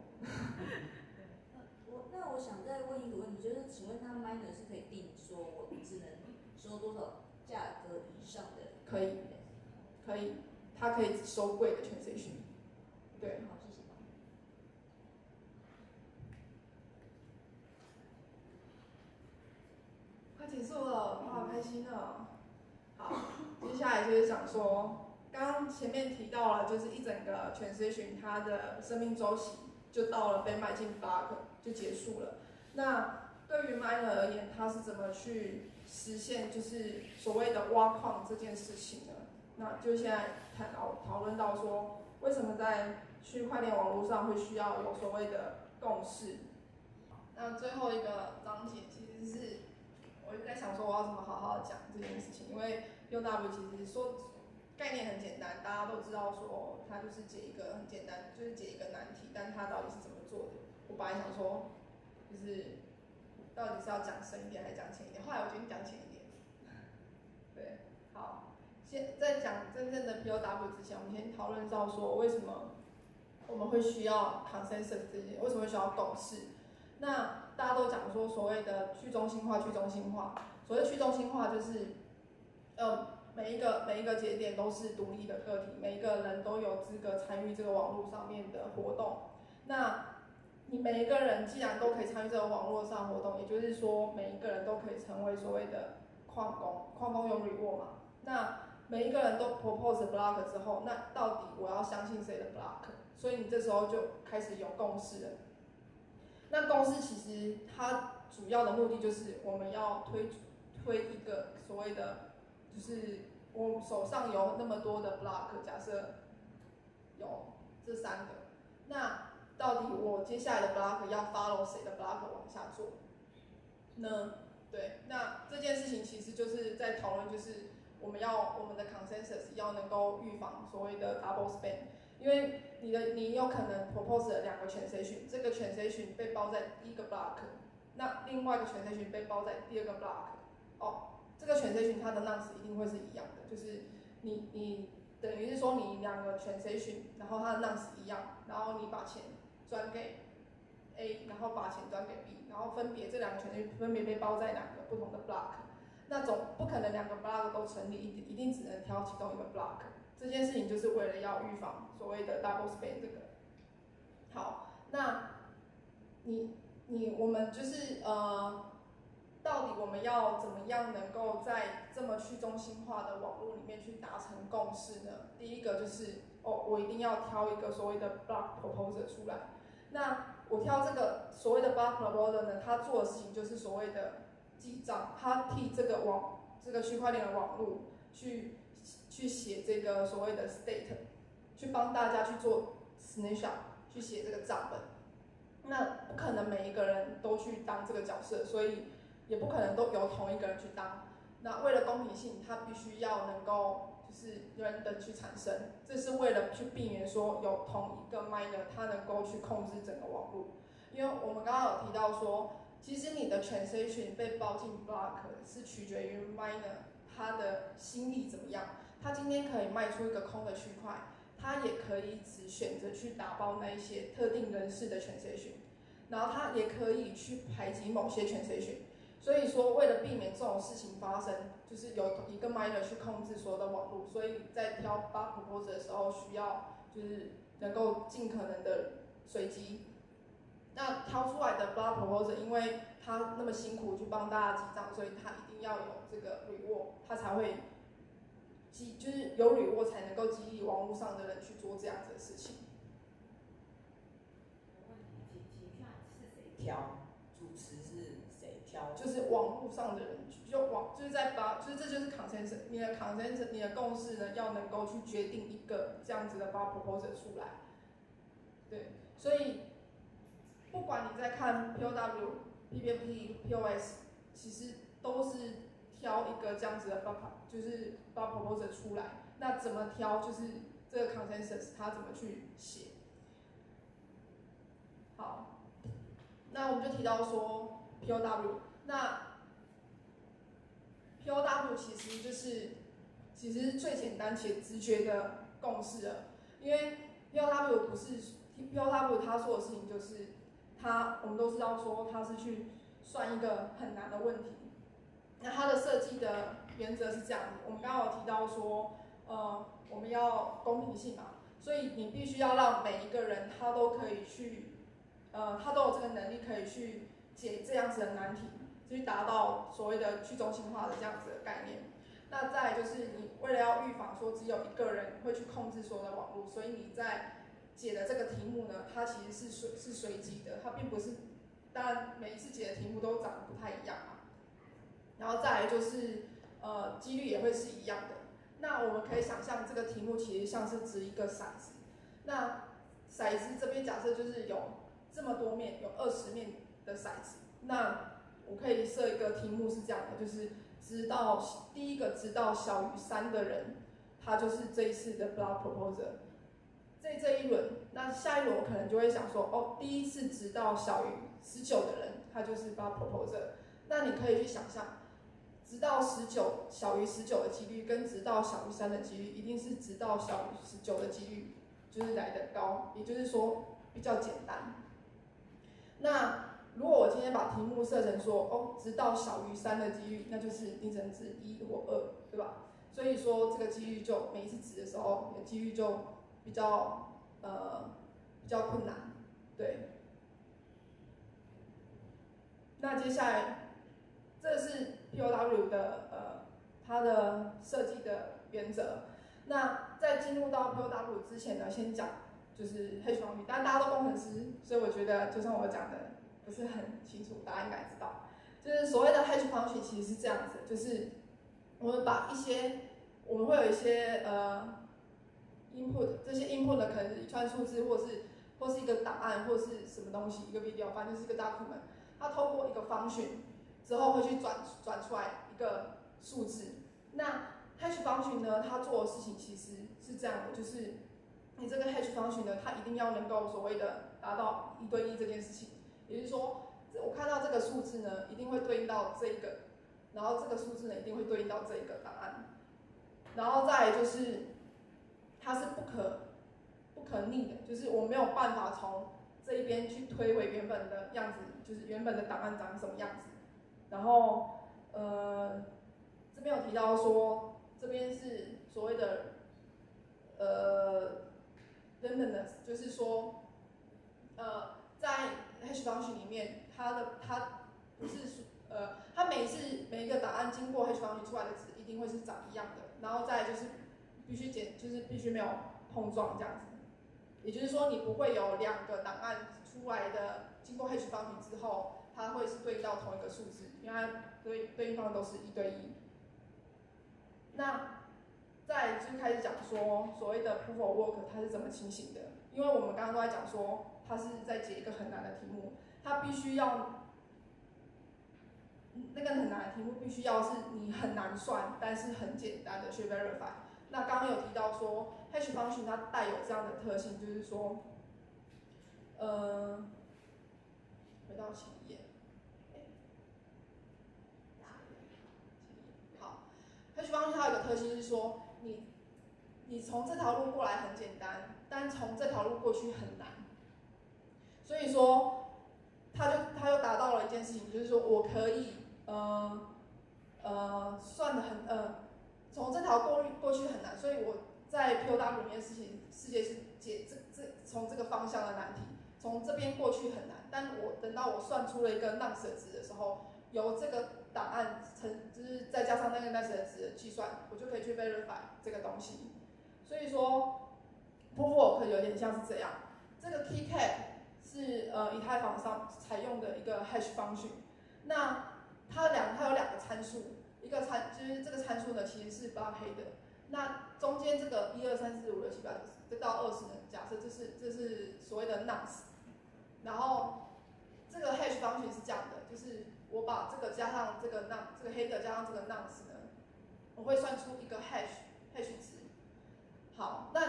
我那我想再问一个问题，就是请问他 miner 是可以定说我只能收多少？价格以上的可以，可以，它可以只收贵的 transaction。对， 好，谢谢。 快结束了，我好开心哦。好，接下来就是讲说，刚刚前面提到了，就是一整个 transaction 它的生命周期就到了被卖进 block 就结束了。那对于 miner 而言，它是怎么去实现就是所谓的挖矿这件事情呢？那就现在谈讨讨论到说，为什么在区块链网络上会需要有所谓的共识？那最后一个章节其实是我就在想说，我要怎么好好的讲这件事情，因为 P O W 其实说概念很简单，大家都知道说它就是解一个很简单，就是解一个难题，但它到底是怎么做的？我本来想说，就是到底是要讲深一点还是讲浅一点？后来我决定讲浅一点。对，好，先在讲真正的 P O W 之前，我们先讨论到说为什么我们会需要 consensus 这些，为什么会需要共识？那大家都讲说所谓的去中心化，去中心化，所谓去中心化就是，呃，每一个每一个节点都是独立的个体，每一个人都有资格参与这个网络上面的活动。那你每一个人既然都可以参与这个网络上活动，也就是说每一个人都可以成为所谓的矿工，矿工有 reward 嘛？那每一个人都 propose block 之后，那到底我要相信谁的 block？ 所以你这时候就开始有共识了。那共识其实它主要的目的就是我们要推推一个所谓的，就是我手上有那么多的 block， 假设有这三个，那到底我接下来的 block 要 follow 谁的 block 往下做呢？对，那这件事情其实就是在讨论，就是我们要我们的 consensus 要能够预防所谓的 double spend， 因为你的你有可能 propose 了两个 transaction， 这个 transaction 被包在第一个 block， 那另外一个 transaction 被包在第二个 block， 哦，这个 transaction 它的 nonce 一定会是一样的，就是你你等于是说你两个 transaction， 然后它的 nonce 一样，然后你把钱转给 A， 然后把钱转给 B， 然后分别这两个 transaction 分别被包在两个不同的 block， 那总不可能两个 block 都成立，一定只能挑其中一个 block。这件事情就是为了要预防所谓的 double spend 这个。好，那你你我们就是呃，到底我们要怎么样能够在这么去中心化的网络里面去达成共识呢？第一个就是哦，我一定要挑一个所谓的 block proposer 出来。那我挑这个所谓的 block proposer 呢，他做的事情就是所谓的记账，他替这个网这个区块链的网络去去写这个所谓的 state， 去帮大家去做 snapshot 去写这个账本。那不可能每一个人都去当这个角色，所以也不可能都由同一个人去当。那为了公平性，它必须要能够就是人等去产生，这是为了去避免说有同一个 miner 它能够去控制整个网络。因为我们刚刚有提到说，其实你的 transaction 被包进 block 是取决于 miner 他的心力怎么样。他今天可以卖出一个空的区块，他也可以只选择去打包那一些特定人士的 transaction， 然后他也可以去排挤某些 transaction。所以说，为了避免这种事情发生，就是有一个 miner 去控制所有的网络，所以在挑 block proposal 的时候，需要就是能够尽可能的随机。那挑出来的 block proposal， 因为他那么辛苦去帮大家记账，所以他一定要有这个 reward， 他才会激，就是有 reward 才能够激励网络上的人去做这样子的事情。 我问你，请请问是谁挑？主持是谁挑？ 就是网络上的人，就网就是在把，就是这就是 consensus， 你的 consensus， 你的共识呢，要能够去决定一个这样子的 block proposal 出来。对，所以不管你在看 P O W、P P P、P O S， 其实都是挑一个这样子的 block， 就是 block proposal 出来。那怎么挑，就是这个 consensus 它怎么去写。好，那我们就提到说 P O W， 那 P O W 其实就是其实最简单且直觉的共识了，因为 P O W 不是 P O W 它做的事情就是它，我们都知道说它是去算一个很难的问题。那它的设计的原则是这样子，我们刚刚有提到说，呃，我们要公平性嘛，所以你必须要让每一个人他都可以去，呃，他都有这个能力可以去解这样子的难题，去达到所谓的去中心化的这样子的概念。那再来就是你为了要预防说只有一个人会去控制所有的网络，所以你在解的这个题目呢，它其实是随是随机的，它并不是，当然每一次解的题目都长得不太一样嘛。然后再来就是呃几率也会是一样的。那我们可以想象这个题目其实像是指一个骰子，那骰子这边假设就是有这么多面，有二十面的骰子，那我可以设一个题目是这样的，就是直到第一个直到小于三的人，他就是这一次的 block proposal。这这一轮，那下一轮我可能就会想说，哦，第一次直到小于十九的人，他就是 block proposal。那你可以去想象，直到十九小于十九的几率跟直到小于三的几率，一定是直到小于十九的几率就是来得高，也就是说比较简单。那如果我今天把题目设成说，哦，直到小于三的几率，那就是你只能指一或二，对吧？所以说这个几率就每一次指的时候，你的几率就比较呃比较困难，对。那接下来，这是 P O W 的呃它的设计的原则。那在进入到 P O W 之前呢，先讲就是 hash function， 但大家都工程师，所以我觉得就算我讲的不是很清楚，大家应该知道，就是所谓的 hash function 其实是这样子，就是我们把一些我们会有一些呃 input， 这些 input 呢可能是一串数字，或是或是一个档案，或是什么东西，一个 video， 反正就是一个 document。它透过一个 function 之后会去转转出来一个数字。那 hash function 呢，它做的事情其实是这样的，就是你这个 hash function 呢，它一定要能够所谓的达到一对一这件事情，也就是说，我看到这个数字呢，一定会对应到这个，然后这个数字呢，一定会对应到这个档案，然后再来就是它是不可不可逆的，就是我没有办法从这一边去推回原本的样子，就是原本的档案长什么样子。然后呃，这边有提到说，这边是所谓的呃 randomness， 就是说呃在 hash function 里面，它的它不是呃它每一次每一个档案经过 hash function 出来的值一定会是长一样的，然后再来就是必须减，就是必须没有碰撞这样子。也就是说，你不会有两个档案出来的，经过 hash function 之后，它会是对应到同一个数字，因为它对对应方都是一对一。那再就开始讲说所谓的 proof of work 它是怎么情形的，因为我们刚刚都在讲说它是在解一个很难的题目，它必须要那个很难的题目必须要是你很难算，但是很简单的去 verify。那刚刚有提到说 hash function 它带有这样的特性，就是说，呃，回到前一页，好 ，hash function 它有个特性是说，你你从这条路过来很简单，但从这条路过去很难。所以说，它就它又达到了一件事情，就是说我可以呃呃算的很呃从这条过过去很难，所以我在 P O W 里面事情世界是解这这从这个方向的难题，从这边过去很难，但我等到我算出了一个 nonce 的值的时候，由这个档案乘就是再加上那个 nonce 的值的计算，我就可以去 verify 这个东西。所以说 proof of work 有点像是这样，这个 keycap 是呃以太坊上采用的一个 hash function， 那它两它有两个参数，一个参就是这个参数呢其实是 block header， 那中间这个一二三四五六七八九十，这到二十呢，假设这是这是所谓的 nonce， 然后这个 hash function 是这样的，就是我把这个加上这个 nonce 这个 header 加上这个 nonce 呢，我会算出一个 hash hash 值。好，那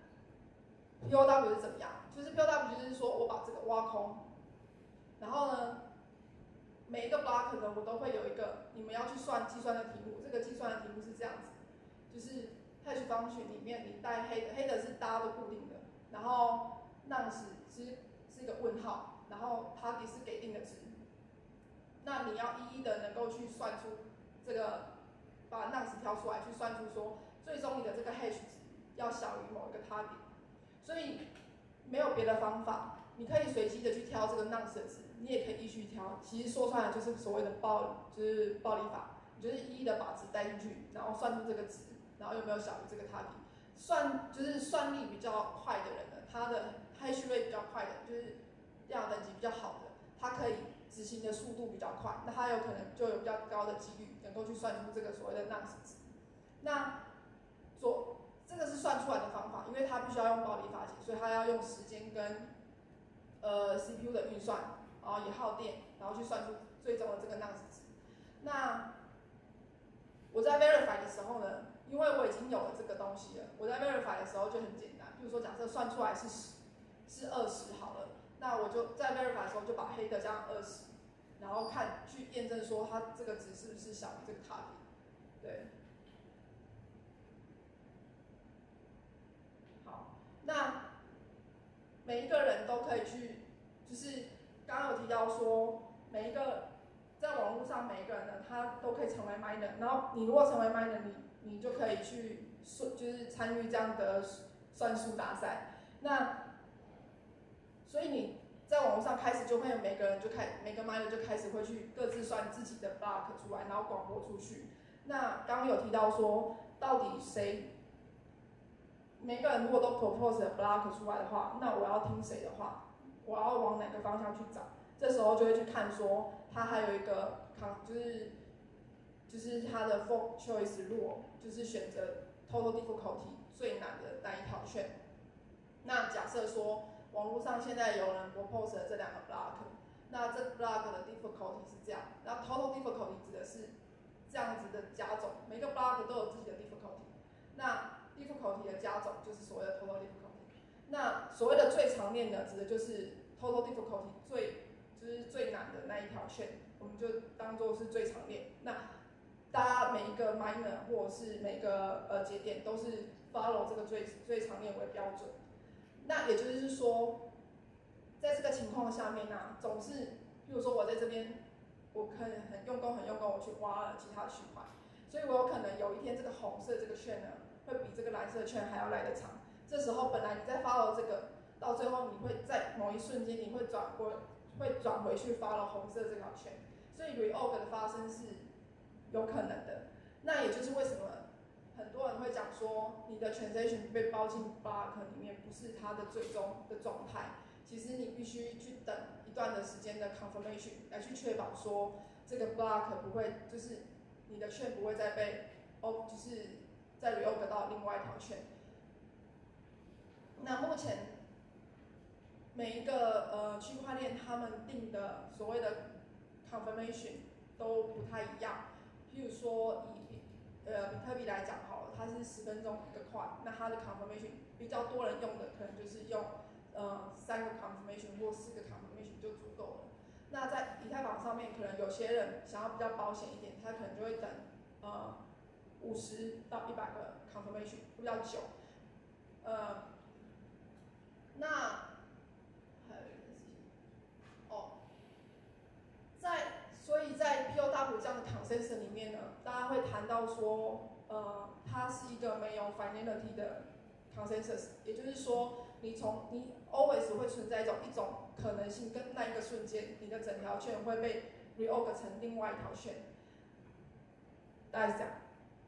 P O W 是怎么样？就是 P O W 就是说我把这个挖空，然后呢，每一个 block 呢，我都会有一个你们要去算计算的题目。这个计算的题目是这样子，就是 hash function 里面你带 header header 是大家都固定的，然后 nonce 是是一个问号，然后 target 是给定的值。那你要一一的能够去算出这个，把 nonce 挑出来，去算出说最终你的这个 hash 值要小于某一个 target。所以没有别的方法，你可以随机的去挑这个 nonce 的值，你也可以依序挑。其实说出来就是所谓的暴，就是暴力法，你就是一一的把值带进去，然后算出这个值，然后有没有小于这个 target。算就是算力比较快的人呢，他的 hash rate 比较快的，就是量等级比较好的，他可以执行的速度比较快，那他有可能就有比较高的几率能够去算出这个所谓的 nonce 值。那左这个是算出来的方法，因为它必须要用暴力法解，所以它要用时间跟呃 C P U 的运算，然后也耗电，然后去算出最终的这个 nonce 值。那我在 verify 的时候呢，因为我已经有了这个东西了，我在 verify 的时候就很简单，比如说假设算出来是十是二十好了，那我就在 verify 的时候就把黑的加上二十，然后看去验证说它这个值是不是小于这个 target， 对。那每一个人都可以去，就是刚刚有提到说，每一个在网络上每一个人呢，他都可以成为 miner。然后你如果成为 miner， 你你就可以去就是参与这样的算术大赛。那所以你在网络上开始就会有每个人就开每个 miner 就开始会去各自算自己的 block 出来，然后广播出去。那刚刚有提到说，到底谁？每个人如果都 propose 的 block 出来的话，那我要听谁的话？我要往哪个方向去找？这时候就会去看说，它还有一个就是就是它的 fork choice rule， 就是选择 total difficulty 最难的那一条线。那假设说网络上现在有人 propose 的这两个 block， 那这 block 的 difficulty 是这样，那 total difficulty 指的是这样子的加总，每个 block 都有自己的 difficulty。那difficulty 的加总就是所谓的 total difficulty。那所谓的最常练的，指的就是 total difficulty 最就是最难的那一条线，我们就当做是最常练。那大家每一个 miner 或者是每个呃节点都是 follow 这个最最常练为标准。那也就是说，在这个情况下面呢、啊，总是，比如说我在这边，我可能很用功很用功，我去挖了其他区块，所以我有可能有一天这个红色这个圈呢，会比这个蓝色圈还要来得长。这时候本来你在 follow 这个，到最后你会在某一瞬间你会转过，会转回去 follow 红色这条圈，所以 reorg 的发生是有可能的。那也就是为什么很多人会讲说，你的 transaction 被包进 block 里面不是它的最终的状态，其实你必须去等一段的时间的 confirmation 来去确保说这个 block 不会，就是你的券不会再被哦，就是再 reorg 到另外一条圈。那目前每一个呃区块链他们定的所谓的 confirmation 都不太一样。譬如说以呃比特币来讲好了，它是十分钟一个块，那它的 confirmation 比较多人用的可能就是用呃三个 confirmation 或四个 confirmation 就足够了。那在以太坊上面，可能有些人想要比较保险一点，他可能就会等呃五十到一百个 confirmation 会比较久。呃，那还有一个事情，哦，在所以在 P O W 这样的 consensus 里面呢，大家会谈到说，呃，它是一个没有 finality 的 consensus， 也就是说，你从你 always 会存在一种一种可能性，跟那一个瞬间，你的整条圈会被 reorg 成另外一条圈，大概是这样。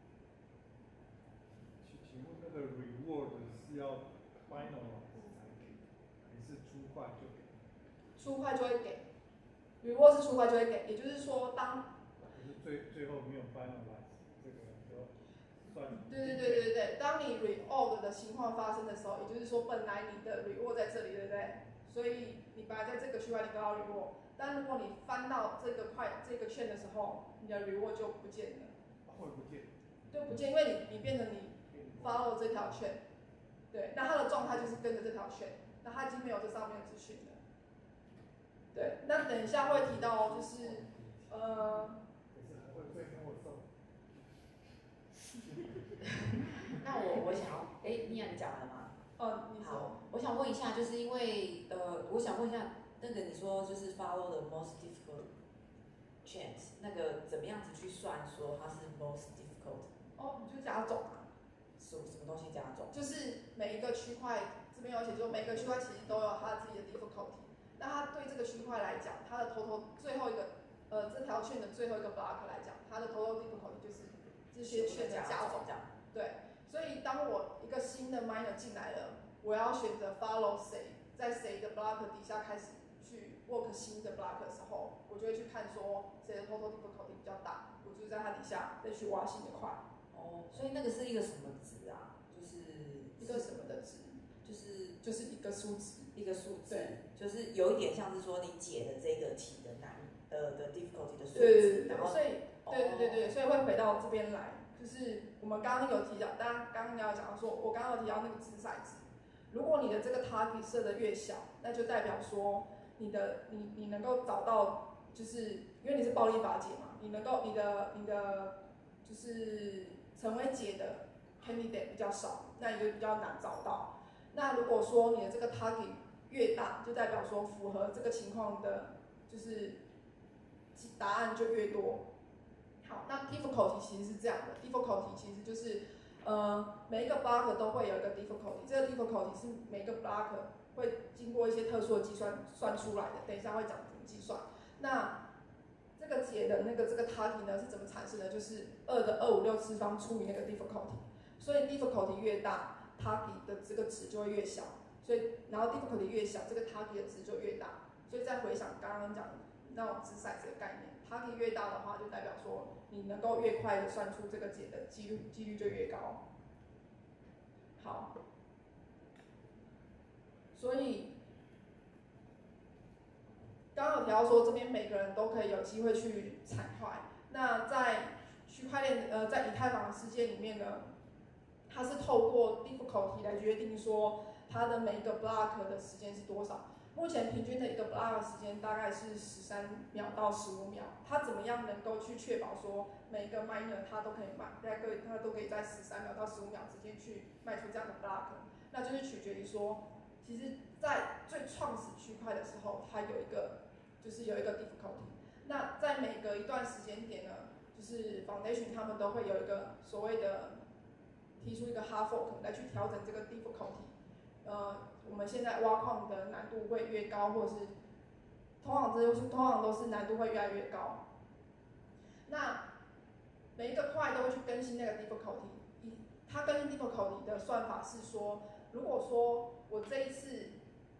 请请问那个 reward 是要 final 才给，还是出块就给？ 出块就会给 ，reward 是出块就会给，也就是说当可是最最后没有 finalize 这个就算。 对对对对对，当你 reorg 的情况发生的时候，也就是说本来你的 reward 在这里，对不对？所以你本来在这个区块你得到 reward， 但如果你翻到这个块这个圈的时候，你的 reward 就不见了。 会不见？ 就不见，因为你你变成你 follow 这条圈，对，那它的状态就是跟着这条圈，那它已经没有这上面的资讯了。对，那等一下会提到就是呃。 那我我想要，哎，妮亚你讲完了吗？ 哦，你说。 好，我想问一下，就是因为呃，我想问一下，那个你说就是 follow the most difficult chance， 那个怎么样子去算说它是 most difficult？ 哦，你就加总啊。 什么什么东西加总？ 就是每一个区块这边有写说，每个区块其实都有它自己的 difficulty。那它对这个区块来讲，它的 total 最后一个呃这条圈的最后一个 block 来讲，它的 total difficulty 就是这些圈的加总。对，所以当我一个新的 miner 进来了，我要选择 follow 谁，在谁的 block 底下开始去 work 新的 block 的时候，我就会去看说谁的 total difficulty 比较大，我就在它底下再去挖新的块。 哦，所以那个是一个什么值啊？就是一个什么的值？ 就是就是一个数值， 一个数字， 对， 就是有一点像是说你解的这个题的难的的 difficulty 的数字， 然后所以对对对对，所以会回到这边来，就是我们刚刚有提到，大家刚刚要讲到说，我刚刚有提到那个掷骰子，如果你的这个 target 设的越小，那就代表说你的你你能够找到，就是因为你是暴力法解嘛，你能够你的你的就是成为解的 candidate 比较少，那你就比较难找到。那如果说你的这个 target 越大，就代表说符合这个情况的，就是答案就越多。好，那 difficulty 其实是这样的 ，difficulty 其实就是呃每一个 block 都会有一个 difficulty， 这个 difficulty 是每个 block 会经过一些特殊的计算算出来的，等一下会讲怎么计算。那这个解的那个这个 target 呢是怎么产生的？就是二的二五六次方除以那个 difficulty， 所以 difficulty 越大。target 的这个值就会越小，所以然后 difficulty 越小，这个 target 的值就越大。所以再回想刚刚讲的那种掷骰子的概念 ，target 越大的话，就代表说你能够越快的算出这个解的几率几率就越高。好，所以刚刚有提到说这边每个人都可以有机会去产块。那在区块链呃在以太坊的世界里面呢？它是透过 difficulty 来决定说它的每一个 block 的时间是多少。目前平均的一个 block 时间大概是十三秒到十五秒。它怎么样能够去确保说每一个 miner 它都可以卖，大概它都可以在十三秒到十五秒之间去卖出这样的 block？ 那就是取决于说，其实在最创始区块的时候，它有一个就是有一个 difficulty。那在每隔一段时间点呢，就是 foundation 他们都会有一个所谓的提出一个 hard fork 来去调整这个 difficulty， 呃，我们现在挖矿的难度会越高，或者是通常这就是通常都是难度会越来越高。那每一个块都会去更新那个 difficulty， 它更新 difficulty 的算法是说，如果说我这一次，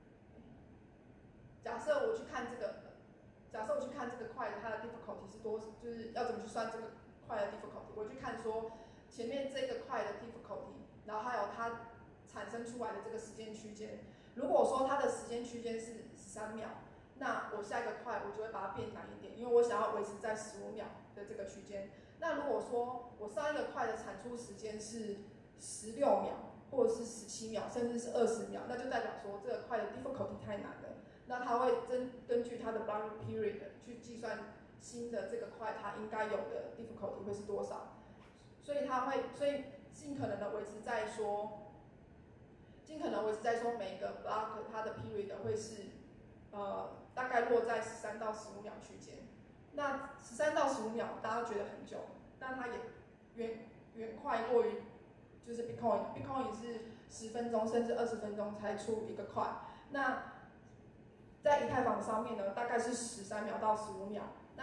假设我去看这个，假设我去看这个块的它的 difficulty 是多，就是要怎么去算这个块的 difficulty， 我去看说。 前面这个块的 difficulty， 然后还有它产生出来的这个时间区间。如果说它的时间区间是十三秒，那我下一个块我就会把它变难一点，因为我想要维持在十五秒的这个区间。那如果说我上一个块的产出时间是十六秒，或者是十七秒，甚至是二十秒，那就代表说这个块的 difficulty 太难了。那它会根根据它的 block period 去计算新的这个块它应该有的 difficulty 会是多少，所以它会，所以尽可能的维持在说，尽可能维持在说每个 block 它的 period 会是，呃，大概落在十三到十五秒区间。那十三到十五秒大家觉得很久，但它也远远快过于就是 Bitcoin，Bitcoin 是十分钟甚至二十分钟才出一个块。那在以太坊上面呢，大概是十三秒到十五秒。那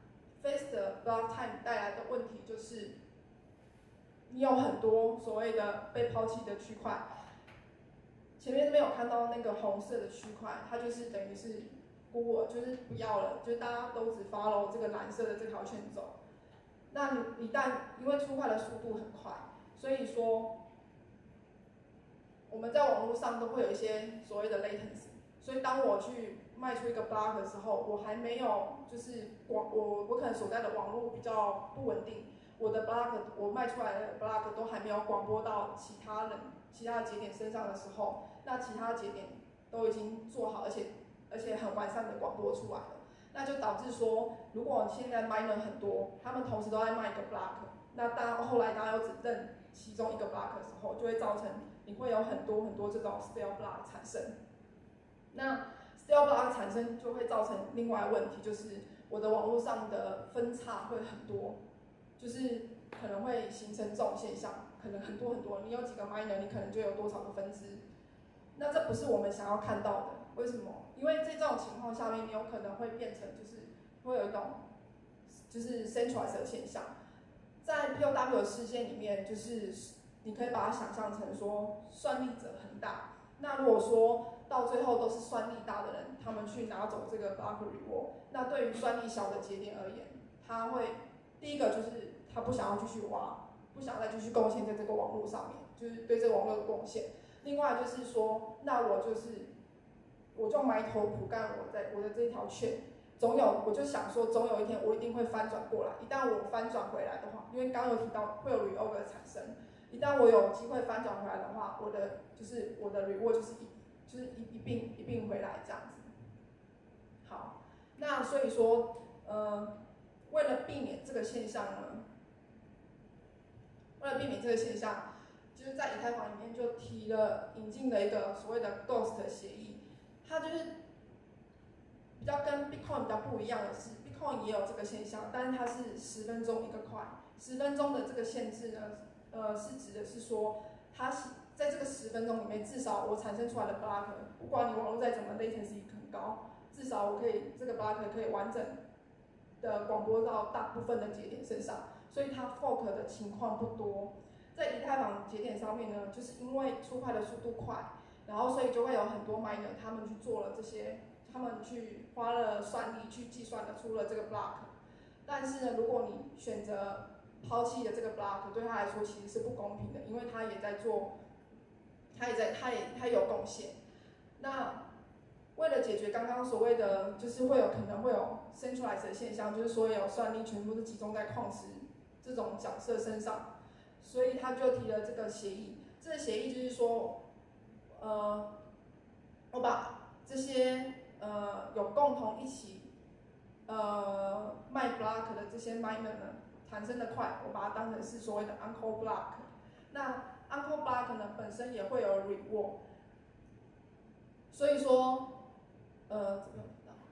Fast Block Time 带来的问题就是，你有很多所谓的被抛弃的区块。前面这边有看到那个红色的区块，它就是等于是孤儿，就是不要了，就是大家都只 follow 这个蓝色的这条线走。那你一旦因为出块的速度很快，所以说我们在网络上都会有一些所谓的 latency。所以当我去卖出一个 block 的时候，我还没有就是网我我可能所在的网络比较不稳定，我的 block 我卖出来的 block 都还没有广播到其他人其他的节点身上的时候，那其他节点都已经做好，而且而且很完善的广播出来了，那就导致说，如果现在 miner 很多，他们同时都在卖一个 block， 那当后来大家又只认其中一个 block 的时候，就会造成你会有很多很多这种 stale block 产生。那 stale block 产生就会造成另外问题，就是我的网络上的分叉会很多，就是可能会形成这种现象，可能很多很多，你有几个 miner， 你可能就有多少个分支。那这不是我们想要看到的，为什么？因为在这种情况下面，你有可能会变成就是会有一种就是 centralized 的现象。在 P O W 的事件里面，就是你可以把它想象成说算力者很大，那如果说到最后都是算力大的人，他们去拿走这个 block reward， 那对于算力小的节点而言，他会第一个就是他不想要继续挖，不想再继续贡献在这个网络上面，就是对这个网络的贡献。另外就是说，那我就是我就埋头苦干我在我的这条线，总有我就想说，总有一天我一定会翻转过来。一旦我翻转回来的话，因为刚刚有提到会有 reorg 的产生，一旦我有机会翻转回来的话，我的就是我的 reward 就是一就是一一并一并回来这样子。好，那所以说，呃，为了避免这个现象呢，为了避免这个现象。就是在以太坊里面就提了引进了一个所谓的 Ghost 协议，它就是比较跟 Bitcoin 比较不一样的是 ，Bitcoin 也有这个现象，但是它是十分钟一个块，十分钟的这个限制呢，呃，是指的是说，它是在这个十分钟里面，至少我产生出来的 block， 不管你网络再怎么 latency 很高，至少我可以这个 block 可以完整的广播到大部分的节点身上，所以它 fork 的情况不多。在以太坊节点上面呢，就是因为出块的速度快，然后所以就会有很多 miner 他们去做了这些，他们去花了算力去计算了出了这个 block。但是呢，如果你选择抛弃了这个 block， 对他来说其实是不公平的，因为他也在做，他也在，他也他也有贡献。那为了解决刚刚所谓的，就是会有可能会有 centralized 的现象，就是所有算力全部都集中在矿池这种角色身上。所以他就提了这个协议，这个协议就是说，呃，我把这些呃有共同一起呃卖 block 的这些 miner 呢产生的块，我把它当成是所谓的 uncle block。那 uncle block 呢本身也会有 reward， 所以说，呃，这个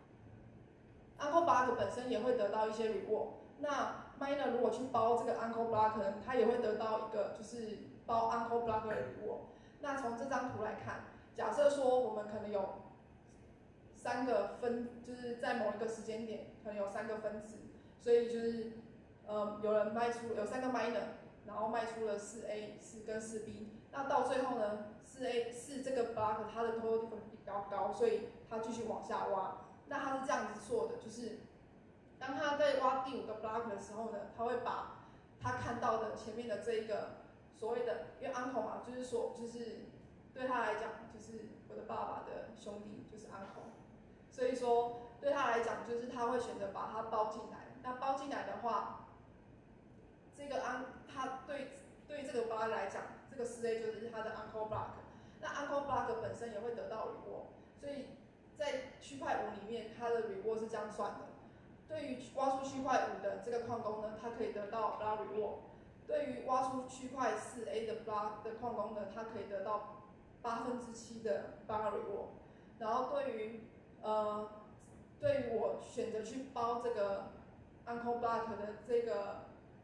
uncle block 本身也会得到一些 reward。那miner 如果去包这个 uncle block 呢，它也会得到一个就是包 uncle block 的 reward。那从这张图来看，假设说我们可能有三个分，就是在某一个时间点可能有三个分支，所以就是呃有人卖出有三个 miner， 然后卖出了四 A 四跟四 B。那到最后呢，四 A 四这个 block 它的 total difference 比较高，所以它继续往下挖。那它是这样子做的，就是当他在挖第五个 block 的时候呢，他会把他看到的前面的这一个所谓的，因为 uncle 嘛，就是说就是对他来讲，就是我的爸爸的兄弟就是 uncle， 所以说对他来讲，就是他会选择把它包进来。那包进来的话，这个 un 他对对这个 block 来讲，这个四 A 就是他的 uncle block。那 uncle block 本身也会得到 reward， 所以在区块五里面，它的 reward 是这样算的。对于挖出区块五的这个矿工呢，它可以得到 block reward； 对于挖出区块四 A 的 block 的矿工呢，它可以得到八分之七的 block reward。然后对于呃，对于我选择去包这个 uncle block 的这个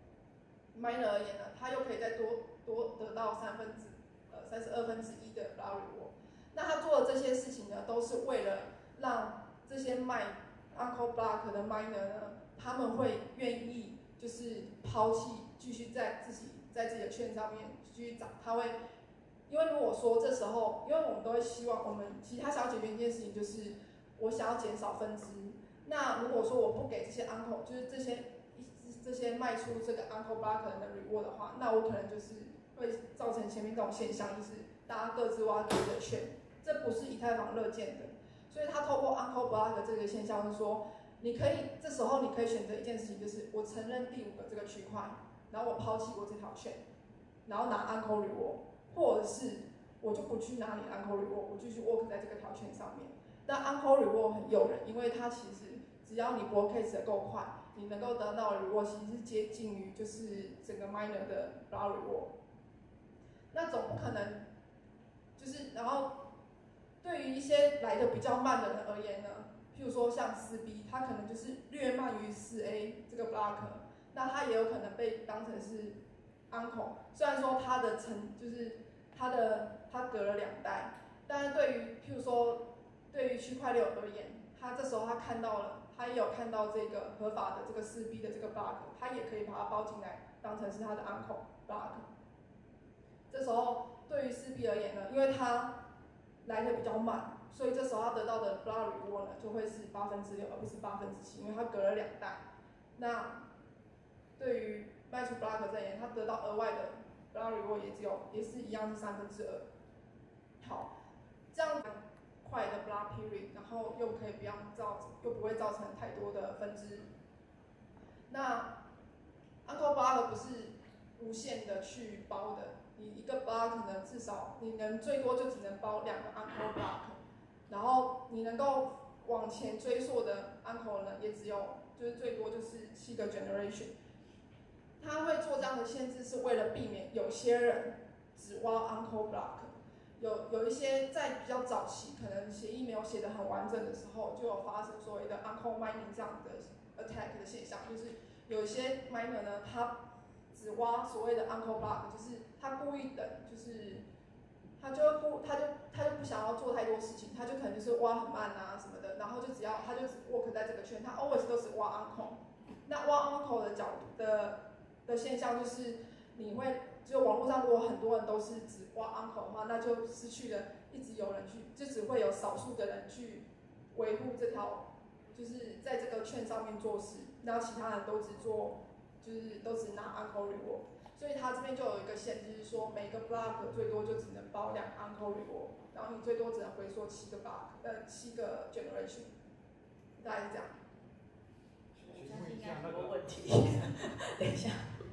miner 而言呢，它又可以再多多得到三分之呃三十二分之一的 block reward。那他做的这些事情呢，都是为了让这些卖 uncle block 的 miner 呢，他们会愿意就是抛弃，继续在自己在自己的券上面继续涨。他会，因为如果说这时候，因为我们都会希望我们其实他想要解决一件事情，就是我想要减少分支。那如果说我不给这些 uncle， 就是这些这些卖出这个 uncle block 的 reward 的话，那我可能就是会造成前面这种现象，就是大家各自挖各自的券。这不是以太坊乐见的，所以他透过 uncle block 这个现象是说，你可以这时候你可以选择一件事情，就是我承认第五个这个区块，然后我抛弃我这条券，然后拿 uncle reward， 或者是我就不去拿你 uncle reward， 我继续 work 在这个条券上面。但 uncle reward 很诱人，因为它其实只要你 block case 的够快，你能够得到的 reward 其实是接近于就是整个 miner 的 block reward。那总不可能就是然后。对于一些来的比较慢的人而言呢，譬如说像四 B， 它可能就是略慢于四 A 这个 block， 那它也有可能被当成是 uncle。虽然说它的成就是它的它隔了两代，但是对于譬如说对于区块六而言，它这时候它看到了，它也有看到这个合法的这个四 B 的这个 block， 它也可以把它包进来，当成是它的 uncle block。这时候对于四 B 而言呢，因为它来的比较慢，所以这时候他得到的 block reward 呢就会是八分之六，而不是八分之七，因为它隔了两代。那对于卖出 block 这言，他得到额外的 block reward 也只有也是一样是三分之二。好，这样快的 block period， 然后又可以不要造又不会造成太多的分支。那 uncle block 不是无限的去包的。你一个 block 呢，至少你能最多就只能包两个 uncle block， 然后你能够往前追溯的 uncle 呢，也只有就是最多就是七个 generation。他会做这样的限制，是为了避免有些人只挖 uncle block。有有一些在比较早期，可能协议没有写得很完整的时候，就有发生所谓的 uncle mining 这样的 attack 的现象，就是有一些 miner 呢，他只挖所谓的 uncle block， 就是他故意等，就是他就不他就他就不想要做太多事情，他就可能就是挖很慢啊什么的，然后就只要他就只 work 在这个圈，他 always 都是挖 uncle。那挖 uncle 的角度的的现象就是，你会就网络上如果很多人都是只挖 uncle 的话，那就失去了一直有人去，就只会有少数的人去维护这条，就是在这个圈上面做事，然后其他人都只做。就是都只拿 uncle reward， 所以它这边就有一个限制，是说每个 block 最多就只能包两个 uncle reward， 然后你最多只能回溯七个 block， 呃七个 generation， 大概是这样。 我相信应该很多问题。 等一下。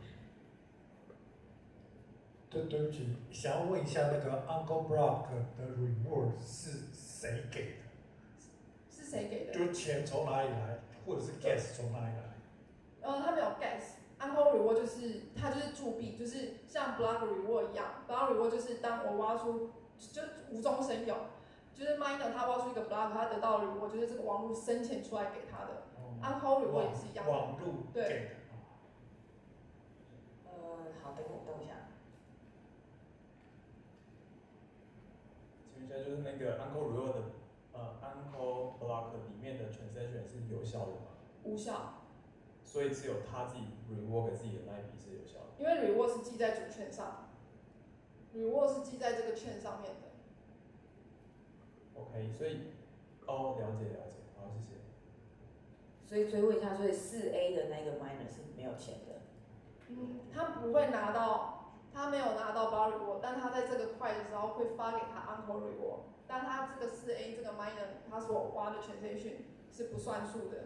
对对不起，想要问一下那个 uncle block 的 reward 是谁给的？ 是谁给的？ 就是钱从哪里来，或者是 gas 从哪里来？ 呃，他没有 gas。uncle reward 就是它就是铸币，就是像 block reward 一样 ，block reward 就是当我挖出就无中生有，就是 miner 他挖出一个 block， 他得到的 reward 就是这个网络生钱出来给他的。 哦、 uncle reward 也是一样的。 网路给的。 对。 呃，好，等我等一下。 请问一下，就是那个 uncle reward 的呃 uncle block 里面的 transaction 是有效的吗？ 无效。 所以只有他自己 reward 给自己的那一笔是有效的。 因为 reward 是记在主券上 ，reward 是记在这个券上面的。 OK， 所以哦，了解了解，好，谢谢。 所以追问一下，所以四 A 的那个 miner 是没有钱的。 嗯，他不会拿到，他没有拿到 block reward， 但他在这个快的时候会发给他 uncle reward， 但他这个四 A 这个 minor 他所挖的 transaction 是不算数的。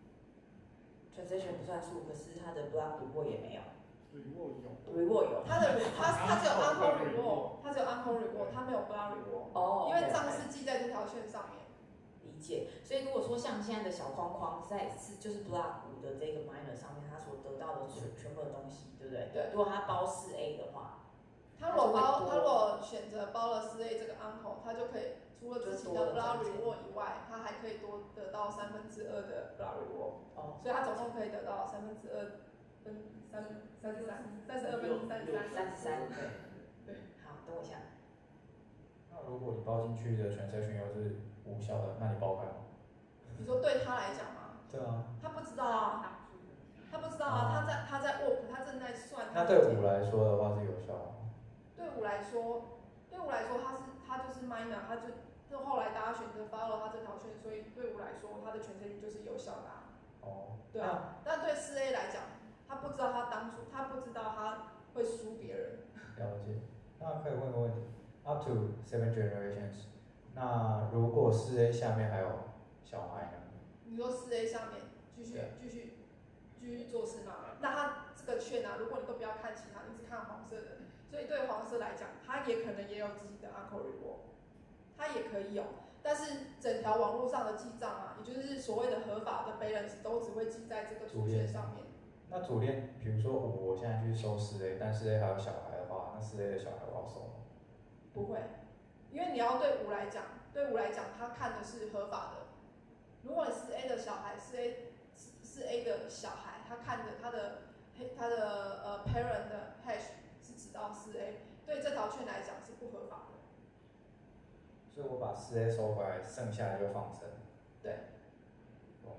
transaction 不算数，可是他的 block reward 也没有。 reward 有。 reward 有。 他的他他只有 uncle reward， 他只有 uncle reward， 他没有 block reward。 哦。 因为账是记在这条线上面。 理解。所以如果说像现在的小框框在是就是 block 五的这个 minor 上面，他所得到的全全部的东西，对不对？ 对。 如果他包四 A 的话， 他如果包他如果选择包了四 A 这个 uncle， 他就可以除了自己的 block reward 以外，他还可以多得到三分之二的 block reward。哦。所以他总共可以得到三分之二分三三十三三十二分之三十三。 三十三对。对。好，等我一下。 那如果你包进去的transaction又是无效的，那你包开吗？ 你说对他来讲吗？ 对啊。 他不知道啊，他不知道啊，他在他在 work， 他正在算。 那对五来说的话是有效吗？ 对五来说，对五来说他是他就是 minor， 他就就后来大家选择 follow 他这条线，所以对五来说他的权限就是有效的、啊。 哦。 对啊，但对四 A 来讲，他不知道他当初他不知道他会输别人。 了解。那可以问个问题 ，up to seven generations， 那如果四 A 下面还有小孩呢？ 你说四 A 下面继续继续继续做事吗？那他这个券啊，如果你都不要看其他，你只看黄色的，所以对黄色来讲，他也可能也有自己的 uncle reward， 他也可以有，但是整条网络上的记账啊，也就是所谓的合法的 balance 都只会记在这个主线上面。 那主链，比如说五，我现在去收四 A， 但四 A 还有小孩的话，那四 A 的小孩我要收吗？ 不会，因为你要对五来讲，对五来讲，他看的是合法的。如果你四 A 的小孩，四 A 四 A 的小孩，他看着他的他的呃 parent 的 hash 是只到四 A， 对这条券来讲是不合法的。 所以我把四 A 收回来，剩下的就放生。 对。 哦。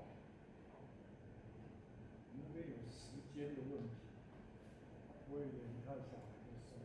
那边有时间的问题，我以为你看小孩就收。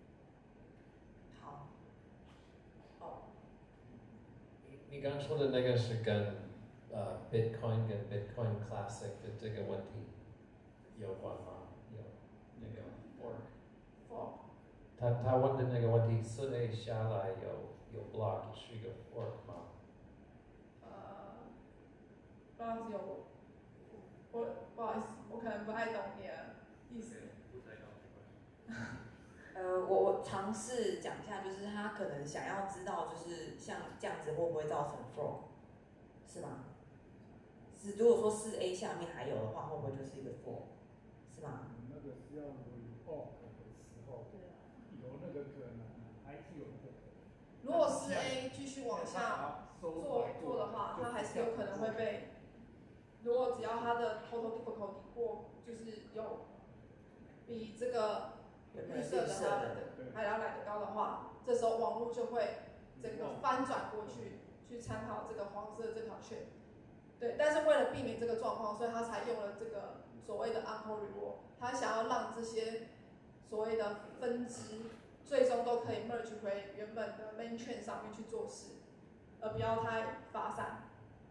好。哦。 你刚刚说的那个是跟呃 Bitcoin 跟 Bitcoin Classic 的这个问题有关吗？有那个 fork。他他问的那个问题，四 A 下来有有 block 是一个 fork 吗？ 呃，不知道是有我，我不好意思，我可能不太懂你的意思。 不太懂。 呃，我我尝试讲一下，就是他可能想要知道，就是像这样子会不会造成 fork， 是吗？是，如果说四 A 下面还有的话，会不会就是一个 fork， 是吗？ 那个是要 reorg 的时候，有那个可能，还是有那个可能。 如果四 A 继续往下做做的话，它还是有可能会被。如果只要它的 total difficulty 过，就是有比这个绿色的还要来的还要来得高的话，这时候网络就会整个翻转过去，去参考这个黄色这条线。对，但是为了避免这个状况，所以他才用了这个所谓的 uncle reward， 他想要让这些所谓的分支最终都可以 merge 回原本的 main chain 上面去做事，而不要太发散。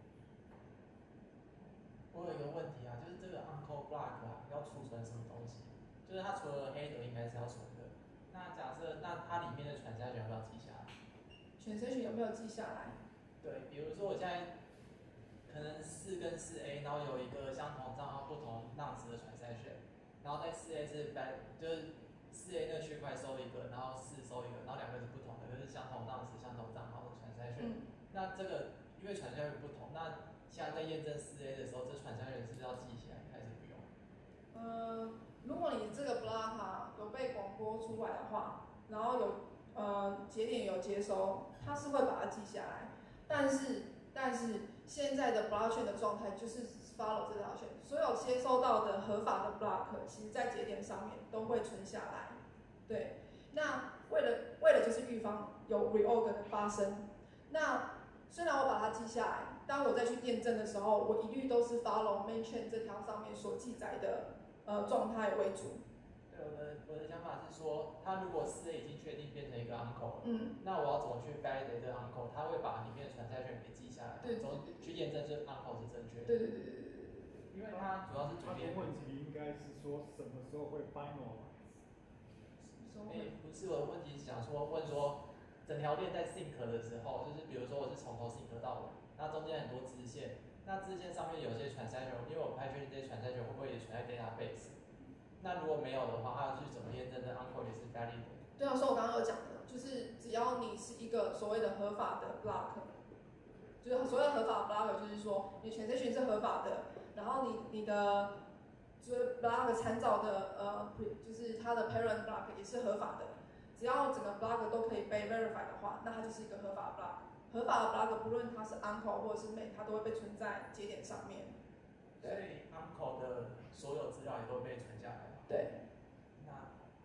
我有一个问题啊，就是这个 uncle block 啊，要储存什么东西？就是它除了 header 应该是要存的。那假设那它里面的 transaction 要不要记下来 ？transaction 有没有记下来？ 对，比如说我现在可能四跟四 A， 然后有一个相同账号不同 nonce 的 transaction， 然后在四 A 是 bad， 就是四 A 那个区块收一个，然后四收一个，然后两个是不同的，就是相同 nonce 相同账号的 transaction。嗯、那这个因为 transaction 不同，那现在在验证四 A 的时候，这 transaction 是不是要记起来，还是不用？ 呃，如果你这个 block 啊有被广播出来的话，然后有呃节点有接收，它是会把它记下来，但是但是。现在的 blockchain 的状态就是 follow 这条线，所有接收到的合法的 block， 其实在节点上面都会存下来。对，那为了为了就是预防有 reorg 的发生，那虽然我把它记下来，当我再去验证的时候，我一律都是 follow main chain 这条上面所记载的呃状态为主。 对，我的我的想法是说，他如果四 A 已经确定变成一个 uncle 了， 嗯， 那我要怎么去 validate 这个 uncle？ 他会把里面的 transaction 给记下来， 对， 从去验证这 uncle 是正确的。 对对对对对对。 因为它主要是他的主编。 问题应该是说什么时候会 finalize？ 诶，不是我的问题，是想说问说，整条链在 sync 的时候，就是比如说我是从头 sync 到尾，那中间很多支线，那支线上面有些 transaction， 因为我不太确定这些 transaction 会不会也存在 database。那如果没有的话，它要去怎么验证这 uncle 也是 valid 的？ 对啊，所以我刚刚有讲的，就是只要你是一个所谓的合法的 block， 就是所谓的合法 block， 就是说你 transaction 是合法的，然后你你的就是 block 参照的呃，就是它的 parent block 也是合法的，只要整个 block 都可以被 verify 的话，那它就是一个合法 block。合法的 block 不论它是 uncle 或者是 main， 它都会被存在节点上面。 所以 uncle 的所有资料也都被存下来了。 对。 那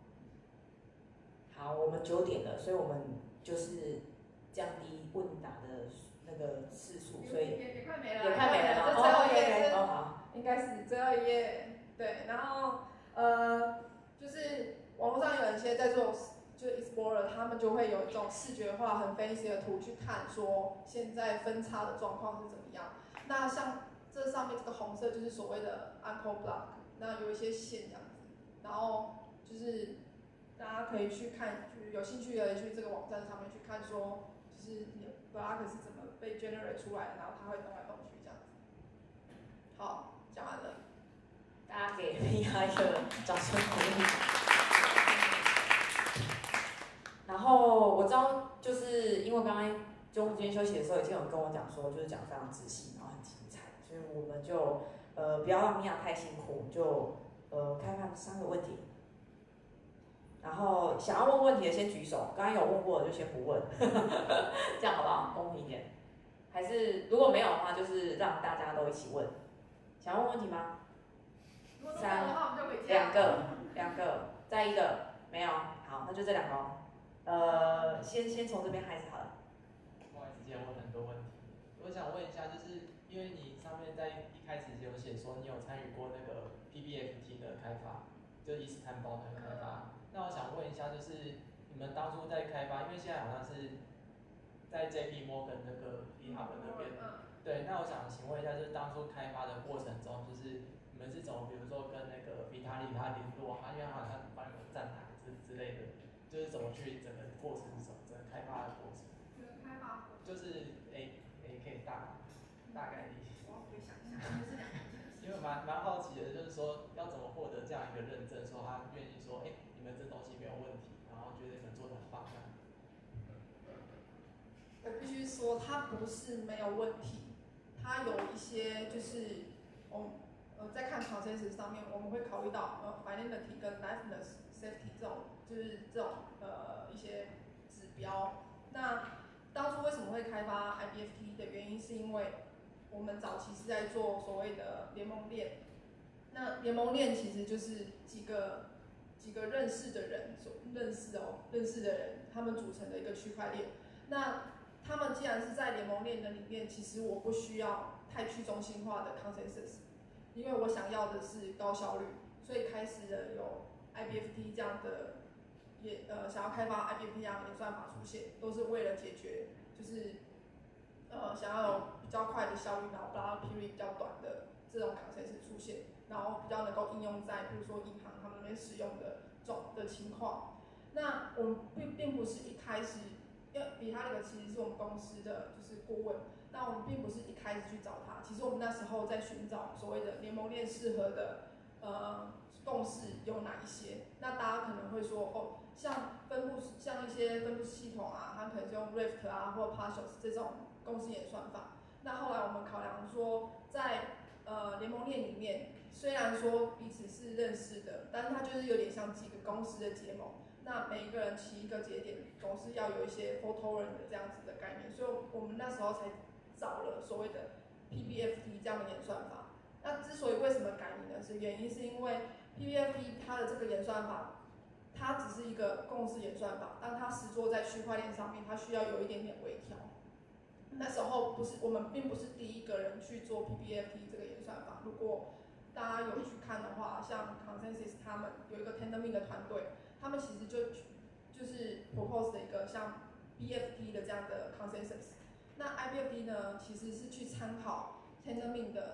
好，我们九点了，所以我们就是降低问答的那个次数，所以也也快没了， 也快没了这最后一页是， 哦好， 应该是最后一页，对，然后呃，就是网络上有一些在做就是 explorer， 他们就会有一种视觉化很 fancy 的图去看说现在分叉的状况是怎么样。那像这上面这个红色就是所谓的 uncle block， 那有一些线这样子，然后就是大家可以去看，就是有兴趣的去这个网站上面去看说，就是你的 block 是怎么被 generate 出来的，然后它会动来动去这样子。好，讲完了。 大家给米娅一个掌声鼓励。然后我知道，就是因为刚刚中午今天休息的时候，已经有跟我讲说，就是讲非常仔细，然后很精彩，所以我们就呃不要让米娅太辛苦，就呃开放三个问题。然后想要问问题的先举手，刚刚有问过的就先不问，这样好不好？公平一点。还是如果没有的话，就是让大家都一起问。想要问问题吗？三，两个，两个，再一个，没有，好，那就这两个哦。呃，先先从这边开始好了。 不好意思，今天问很多问题，我想问一下，就是因为你上面在一开始有写说你有参与过那个 P B F T 的开发，就意识摊包的开发。那我想问一下，就是你们当初在开发，因为现在好像是在 J P Morgan 那个 GitHub 那边，对，那我想请问一下，就是当初开发的过程中，就是你们是怎么，比如说跟那个 Vitalik 他联络啊，因为他好像帮你们站台之之类的，就是怎么去整个过程是什么，整个开发的过程。 开发。 就是诶诶，可以大大概理解。 我可以想一下，因为是两个。 因为蛮蛮好奇的，就是说要怎么获得这样一个认证，说他愿意说，哎、欸，你们这东西没有问题，然后觉得你们做的很棒。 我必须说，它不是没有问题，它有一些就是我呃在看 consensus 上面，我们会考虑到呃 finality 跟 liveness safety 这种就是这种呃一些指标。那当初为什么会开发 I B F T 的原因，是因为我们早期是在做所谓的联盟链。那联盟链其实就是几个几个认识的人所认识哦认识的人他们组成的一个区块链。那他们既然是在联盟链的里面，其实我不需要太去中心化的 consensus， 因为我想要的是高效率，所以开始了有 I B F T 这样的也呃想要开发 I B F T 这样的演算法出现，都是为了解决就是呃想要有比较快的效率，然后 block period 比较短的这种 consensus 出现，然后比较能够应用在比如说银行他们那边使用的这种的情况。那我们并并不是一开始。因为比他那个其实是我们公司的就是顾问，那我们并不是一开始去找他，其实我们那时候在寻找所谓的联盟链适合的呃共识有哪一些。那大家可能会说，哦，像分布像一些分布系统啊，它可能是用 Rift 啊或 Partials 这种共识演算法。那后来我们考量说，在呃联盟链里面，虽然说彼此是认识的，但是它就是有点像几个公司的结盟。那每一个人起一个节点，总是要有一些 fault tolerant 的这样子的概念，所以我们那时候才找了所谓的 P B F T 这样的演算法。那之所以为什么改名呢？是原因是因为 P B F T 它的这个演算法，它只是一个共识演算法，当它实作在区块链上面，它需要有一点点微调。那时候不是我们并不是第一个人去做 P B F T 这个演算法。如果大家有去看的话，像 Consensus 他们有一个 Tendermint 的团队。他们其实就就是 propose 的一个像 B F T 的这样的 consensus。那 I B F T 呢，其实是去参考 Tendermint 的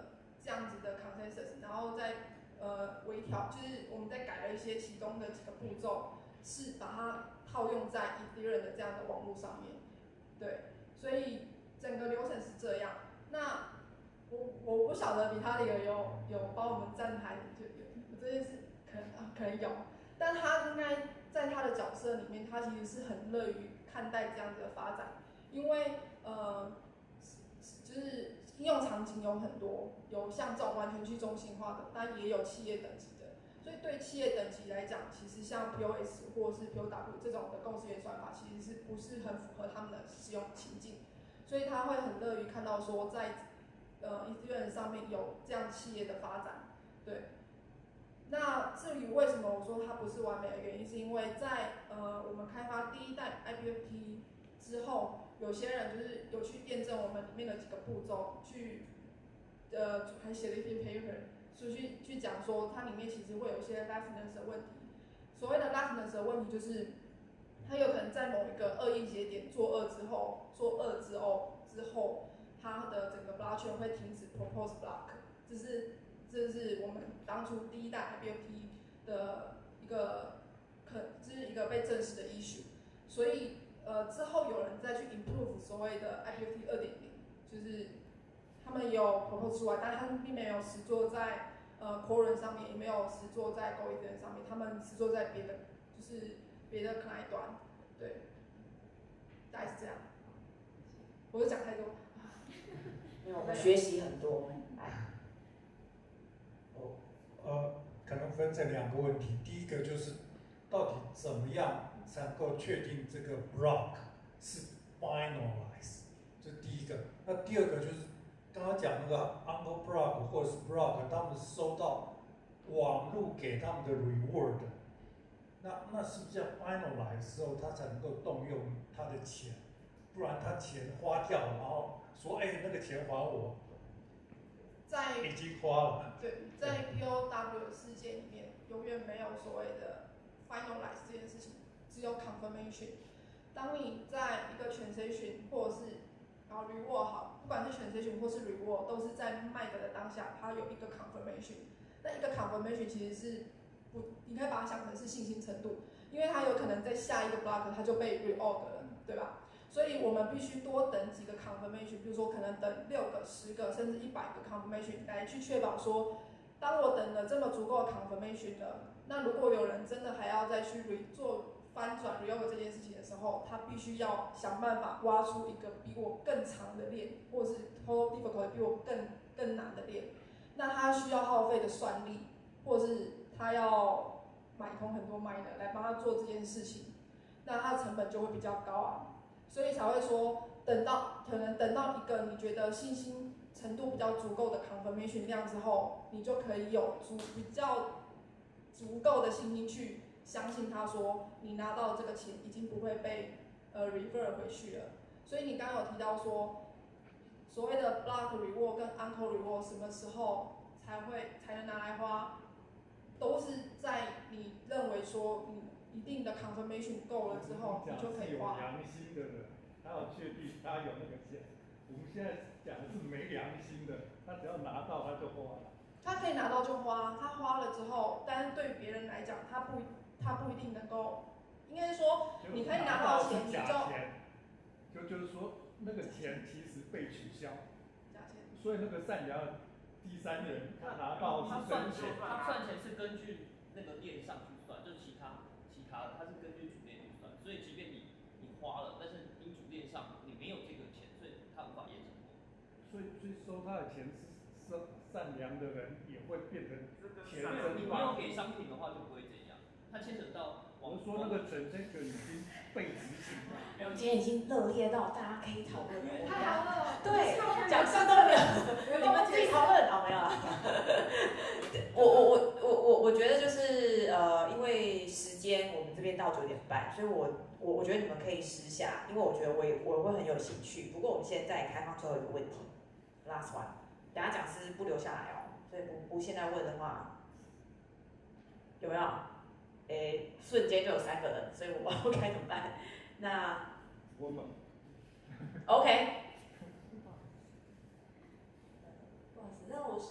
这样子的 consensus， 然后再呃微调，就是我们再改了一些其中的几个步骤，是把它套用在 Ethereum 的这样的网络上面。对，所以整个流程是这样。那我我不晓得比他的有有有帮我们站台，就有这件事可能、啊、可能有，但他应该在他的角色里面，他其实是很乐于看待这样子的发展，因为呃就是应用场景有很多，有像这种完全去中心化的，但也有企业等级的。所以对企业等级来讲，其实像 P O S 或是 P O W 这种的共识元算法，其实是不是很符合他们的使用情境？所以他会很乐于看到说在呃 Ethereum 上面有这样企业的发展。对。那至于为什么我说它不是完美的原因，是因为在呃我们开发第一代 I B F T 之后，有些人就是有去验证我们里面的几个步骤，去呃还写了一篇 paper， 就去去讲说它里面其实会有一些 liveness 的问题。所谓的 liveness 的问题就是，它有可能在某一个恶意节点做二之后，做二之后之后，它的整个 blockchain 会停止 propose block， 这是这是我们当初第一代 I B F T 的一个可，这是一个被证实的 issue。所以呃之后有人再去 improve 所谓的 I B F T 二点零，就是他们有 propose 出来，但他们并没有实作在呃 Core 上面，也没有实作在 Go Ethereum 上面，他们实作在别的就是别的 client 端，对，大概是这样。我就讲太多。 没有，我们学习很多。来。 哦，呃，可能分成两个问题，第一个就是到底怎么样才能够确定这个 block 是 finalize， 这是第一个。那第二个就是刚刚讲那个 uncle block 或者是 block， 他们收到网络给他们的 reward， 那那是不是要 finalize 的时候他才能够动用他的钱，不然他钱花掉了，然后说哎、欸、那个钱还我， 在已经花了。 对，在 P O W 的世界里面，永远没有所谓的 finalize 这件事情，只有 confirmation。当你在一个 transaction 或者是然后 reward 好，不管是 transaction 或是 reward， 都是在卖的当下，它有一个 confirmation。那一个 confirmation 其实是不，你可以把它想成是信心程度，因为它有可能在下一个 block 它就被 reorg 了，对吧？所以我们必须多等几个 confirmation， 比如说可能等六个、十个，甚至一百个 confirmation 来去确保说，当我等了这么足够的 confirmation 了，那如果有人真的还要再去 re 做翻转 reorg 这件事情的时候，他必须要想办法挖出一个比我更长的链，或者是 total difficulty 比我更更难的链。那他需要耗费的算力，或者是他要买通很多 miner 来帮他做这件事情，那他的成本就会比较高啊。所以才会说，等到可能等到一个你觉得信心程度比较足够的 confirmation 量之后，你就可以有足比较足够的信心去相信他说，你拿到这个钱已经不会被呃 refer 回去了。所以你刚刚有提到说，所谓的 block reward 跟 uncle reward 什么时候才会才能拿来花，都是在你认为说你一定的 confirmation 够了之后，你就可以花。 有良心的人，他要确定他有那个钱。我们现在讲的是没良心的，他只要拿到他就花了。 他可以拿到就花，他花了之后，但是对别人来讲，他不他不一定能够，应该是说你可以拿到钱，你就就就是说那个钱其实被取消。 假钱。 所以那个善良的第三人他拿到是真钱， 他算钱是根据那个链上去算，就是其他其他的，他是根据主链去算，所以即便你你花了，但是你主链上你没有这个钱，所以他无法验证。 所以所以收他的钱是善善良的人也会变成钱真你没有给商品的话就不会这样，它牵扯到。 我说那个整这个已经被执行了。 我们今天已经热烈到大家可以讨论了。 太好了。 对，讲师都没有，你们自己讨论好没有啊？我我我我我我觉得就是呃，因为时间我们这边到九点半，所以我我我觉得你们可以私下，因为我觉得我也我会很有兴趣。不过我们现在开放最后一个问题 ，last one， 等下讲师不留下来哦，所以不不现在问的话，有没有？诶，瞬间就有三个人，所以我不知道该怎么办。那我们 ，OK。 不好意思，让我想问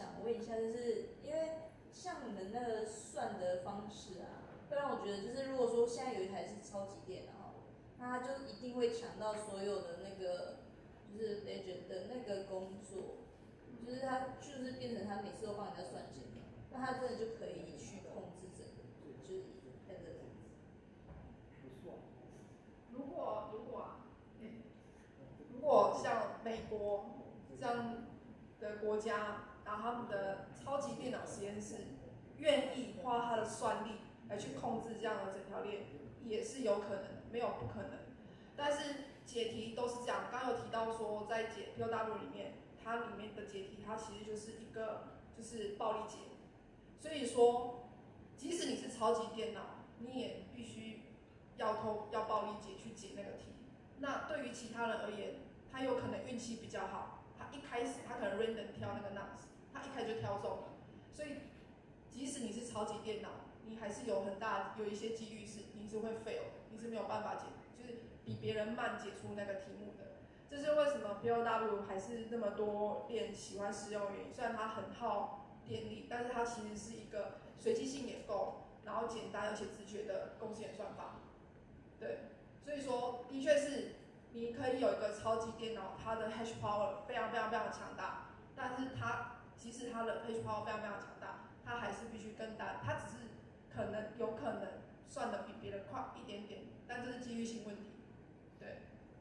一下，就是因为像你们那个算的方式啊，会让我觉得就是如果说现在有一台是超级电脑，那它就一定会抢到所有的那个就是 Ledger 的那个工作，就是它就是变成它每次都帮人家算钱，那它真的就可以去控制整个，就是跟着这样子。 如果如果啊，欸、如果像美国这样的国家，然后他们的超级电脑实验室愿意花他的算力来去控制这样的整条链，也是有可能的，没有不可能。但是解题都是这样，刚刚有提到说，在解 P O W 里面，它里面的解题，它其实就是一个就是暴力解。所以说，即使你是超级电脑，你也必须要透要暴力解去解那个题。那对于其他人而言，他有可能运气比较好，他一开始他可能 random 挑那个 nonce， 他一开始就挑中了。所以，即使你是超级电脑，你还是有很大有一些几率是你是会 fail， 你是没有办法解，就是比别人慢解出那个题目的。这是为什么 P O W 还是那么多人喜欢使用的原因。虽然它很耗电力，但是它其实是一个随机性也够，然后简单而且直觉的公式演算法。对，所以说的确是你可以有一个超级电脑，它的 hash power 非常非常非常强大，但是它即使它的 hash power 非常非常强大，它还是必须跟单，它只是可能有可能算的比别人快一点点，但这是几率性问题。对。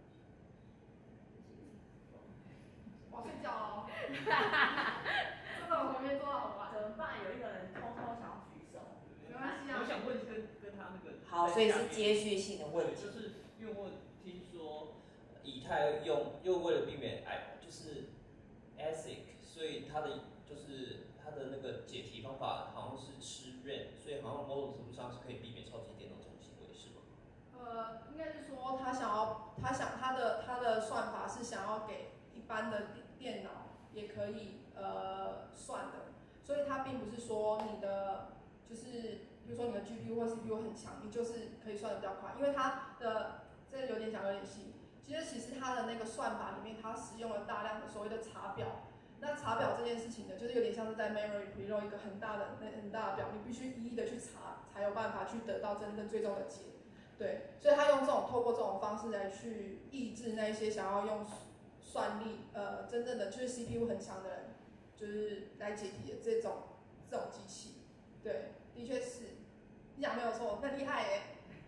我要睡觉哦。真的，我旁边坐到很晚。 怎么办？有一个人偷偷想要举手。 没关系啊。 我想问跟跟他那个。 好，所以是接续性的问题。 就是因为我听说以太用又为了避免哎，就是 A S I C， 所以它的就是它的那个解题方法好像是吃 RAM， 所以好像某种程度上是可以避免超级电脑这种行为，是吗？ 呃，应该是说他想要，他想他的他的算法是想要给一般的电脑也可以呃算的，所以它并不是说你的就是比如说你的 G P U 或 C P U 很强，你就是可以算的比较快，因为它的这个有点讲有点细，其实其实它的那个算法里面它使用了大量的所谓的查表。那查表这件事情呢，就是有点像是在 memory preload 一个很大的、很大的表，你必须一一的去查，才有办法去得到真正最终的解。对，所以他用这种透过这种方式来去抑制那一些想要用算力，呃，真正的就是 C P U 很强的人，就是来解题的这种这种机器。对，的确是，你讲没有错，很厉害耶。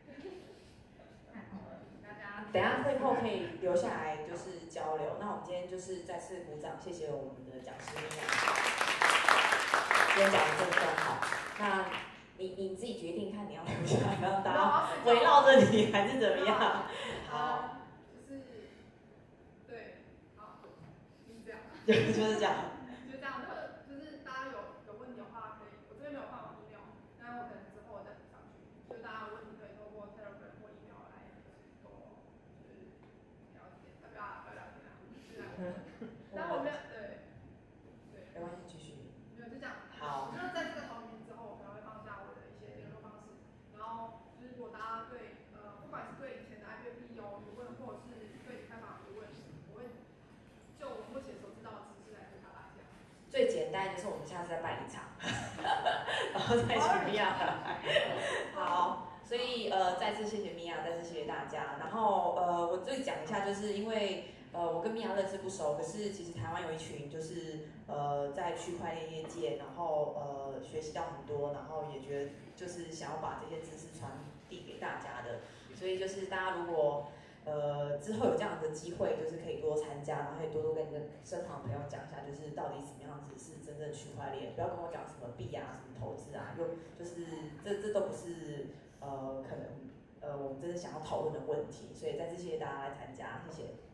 等一下会后可以留下来就是交流。那我们今天就是再次鼓掌，谢谢我们的讲师米娅，今天讲的真的很好。那你你自己决定看你要留下来让大家围绕着你还是怎么样？好， 就是对，好，就是这样。 就是这样。 就这样，就就是大家有有问题的话可以，我这边没有办法 email， 但我可能之后再补上去。就大家有问题可以透过 Telegram 或 email 来多就是了解，要不要不要聊天啊？但我没有对对。 没关系，继续。 没有就这样。 好。 就是在这个同名之后，我可能会放下我的一些联络方式，然后就是如果大家对呃不管是对以前的 I P P 有疑问，或者是对开发有疑问，我会就我目前所知道的知识来回答大家。 最简单就是我们下次再办一场，然后再请米娅来。好，所以呃再次谢谢米娅，再次谢谢大家。然后呃我再讲一下，就是因为呃我跟米娅认识不熟，可是其实台湾有一群就是呃在区块链业界，然后呃学习到很多，然后也觉得就是想要把这些知识传递给大家的。所以就是大家如果呃，之后有这样的机会，就是可以多参加，然后可以多多跟你的身旁朋友讲一下，就是到底什么样子是真正区块链，不要跟我讲什么币啊、什么投资啊，又就是这这都不是呃可能呃我们真的想要讨论的问题，所以再次谢谢大家来参加，谢谢。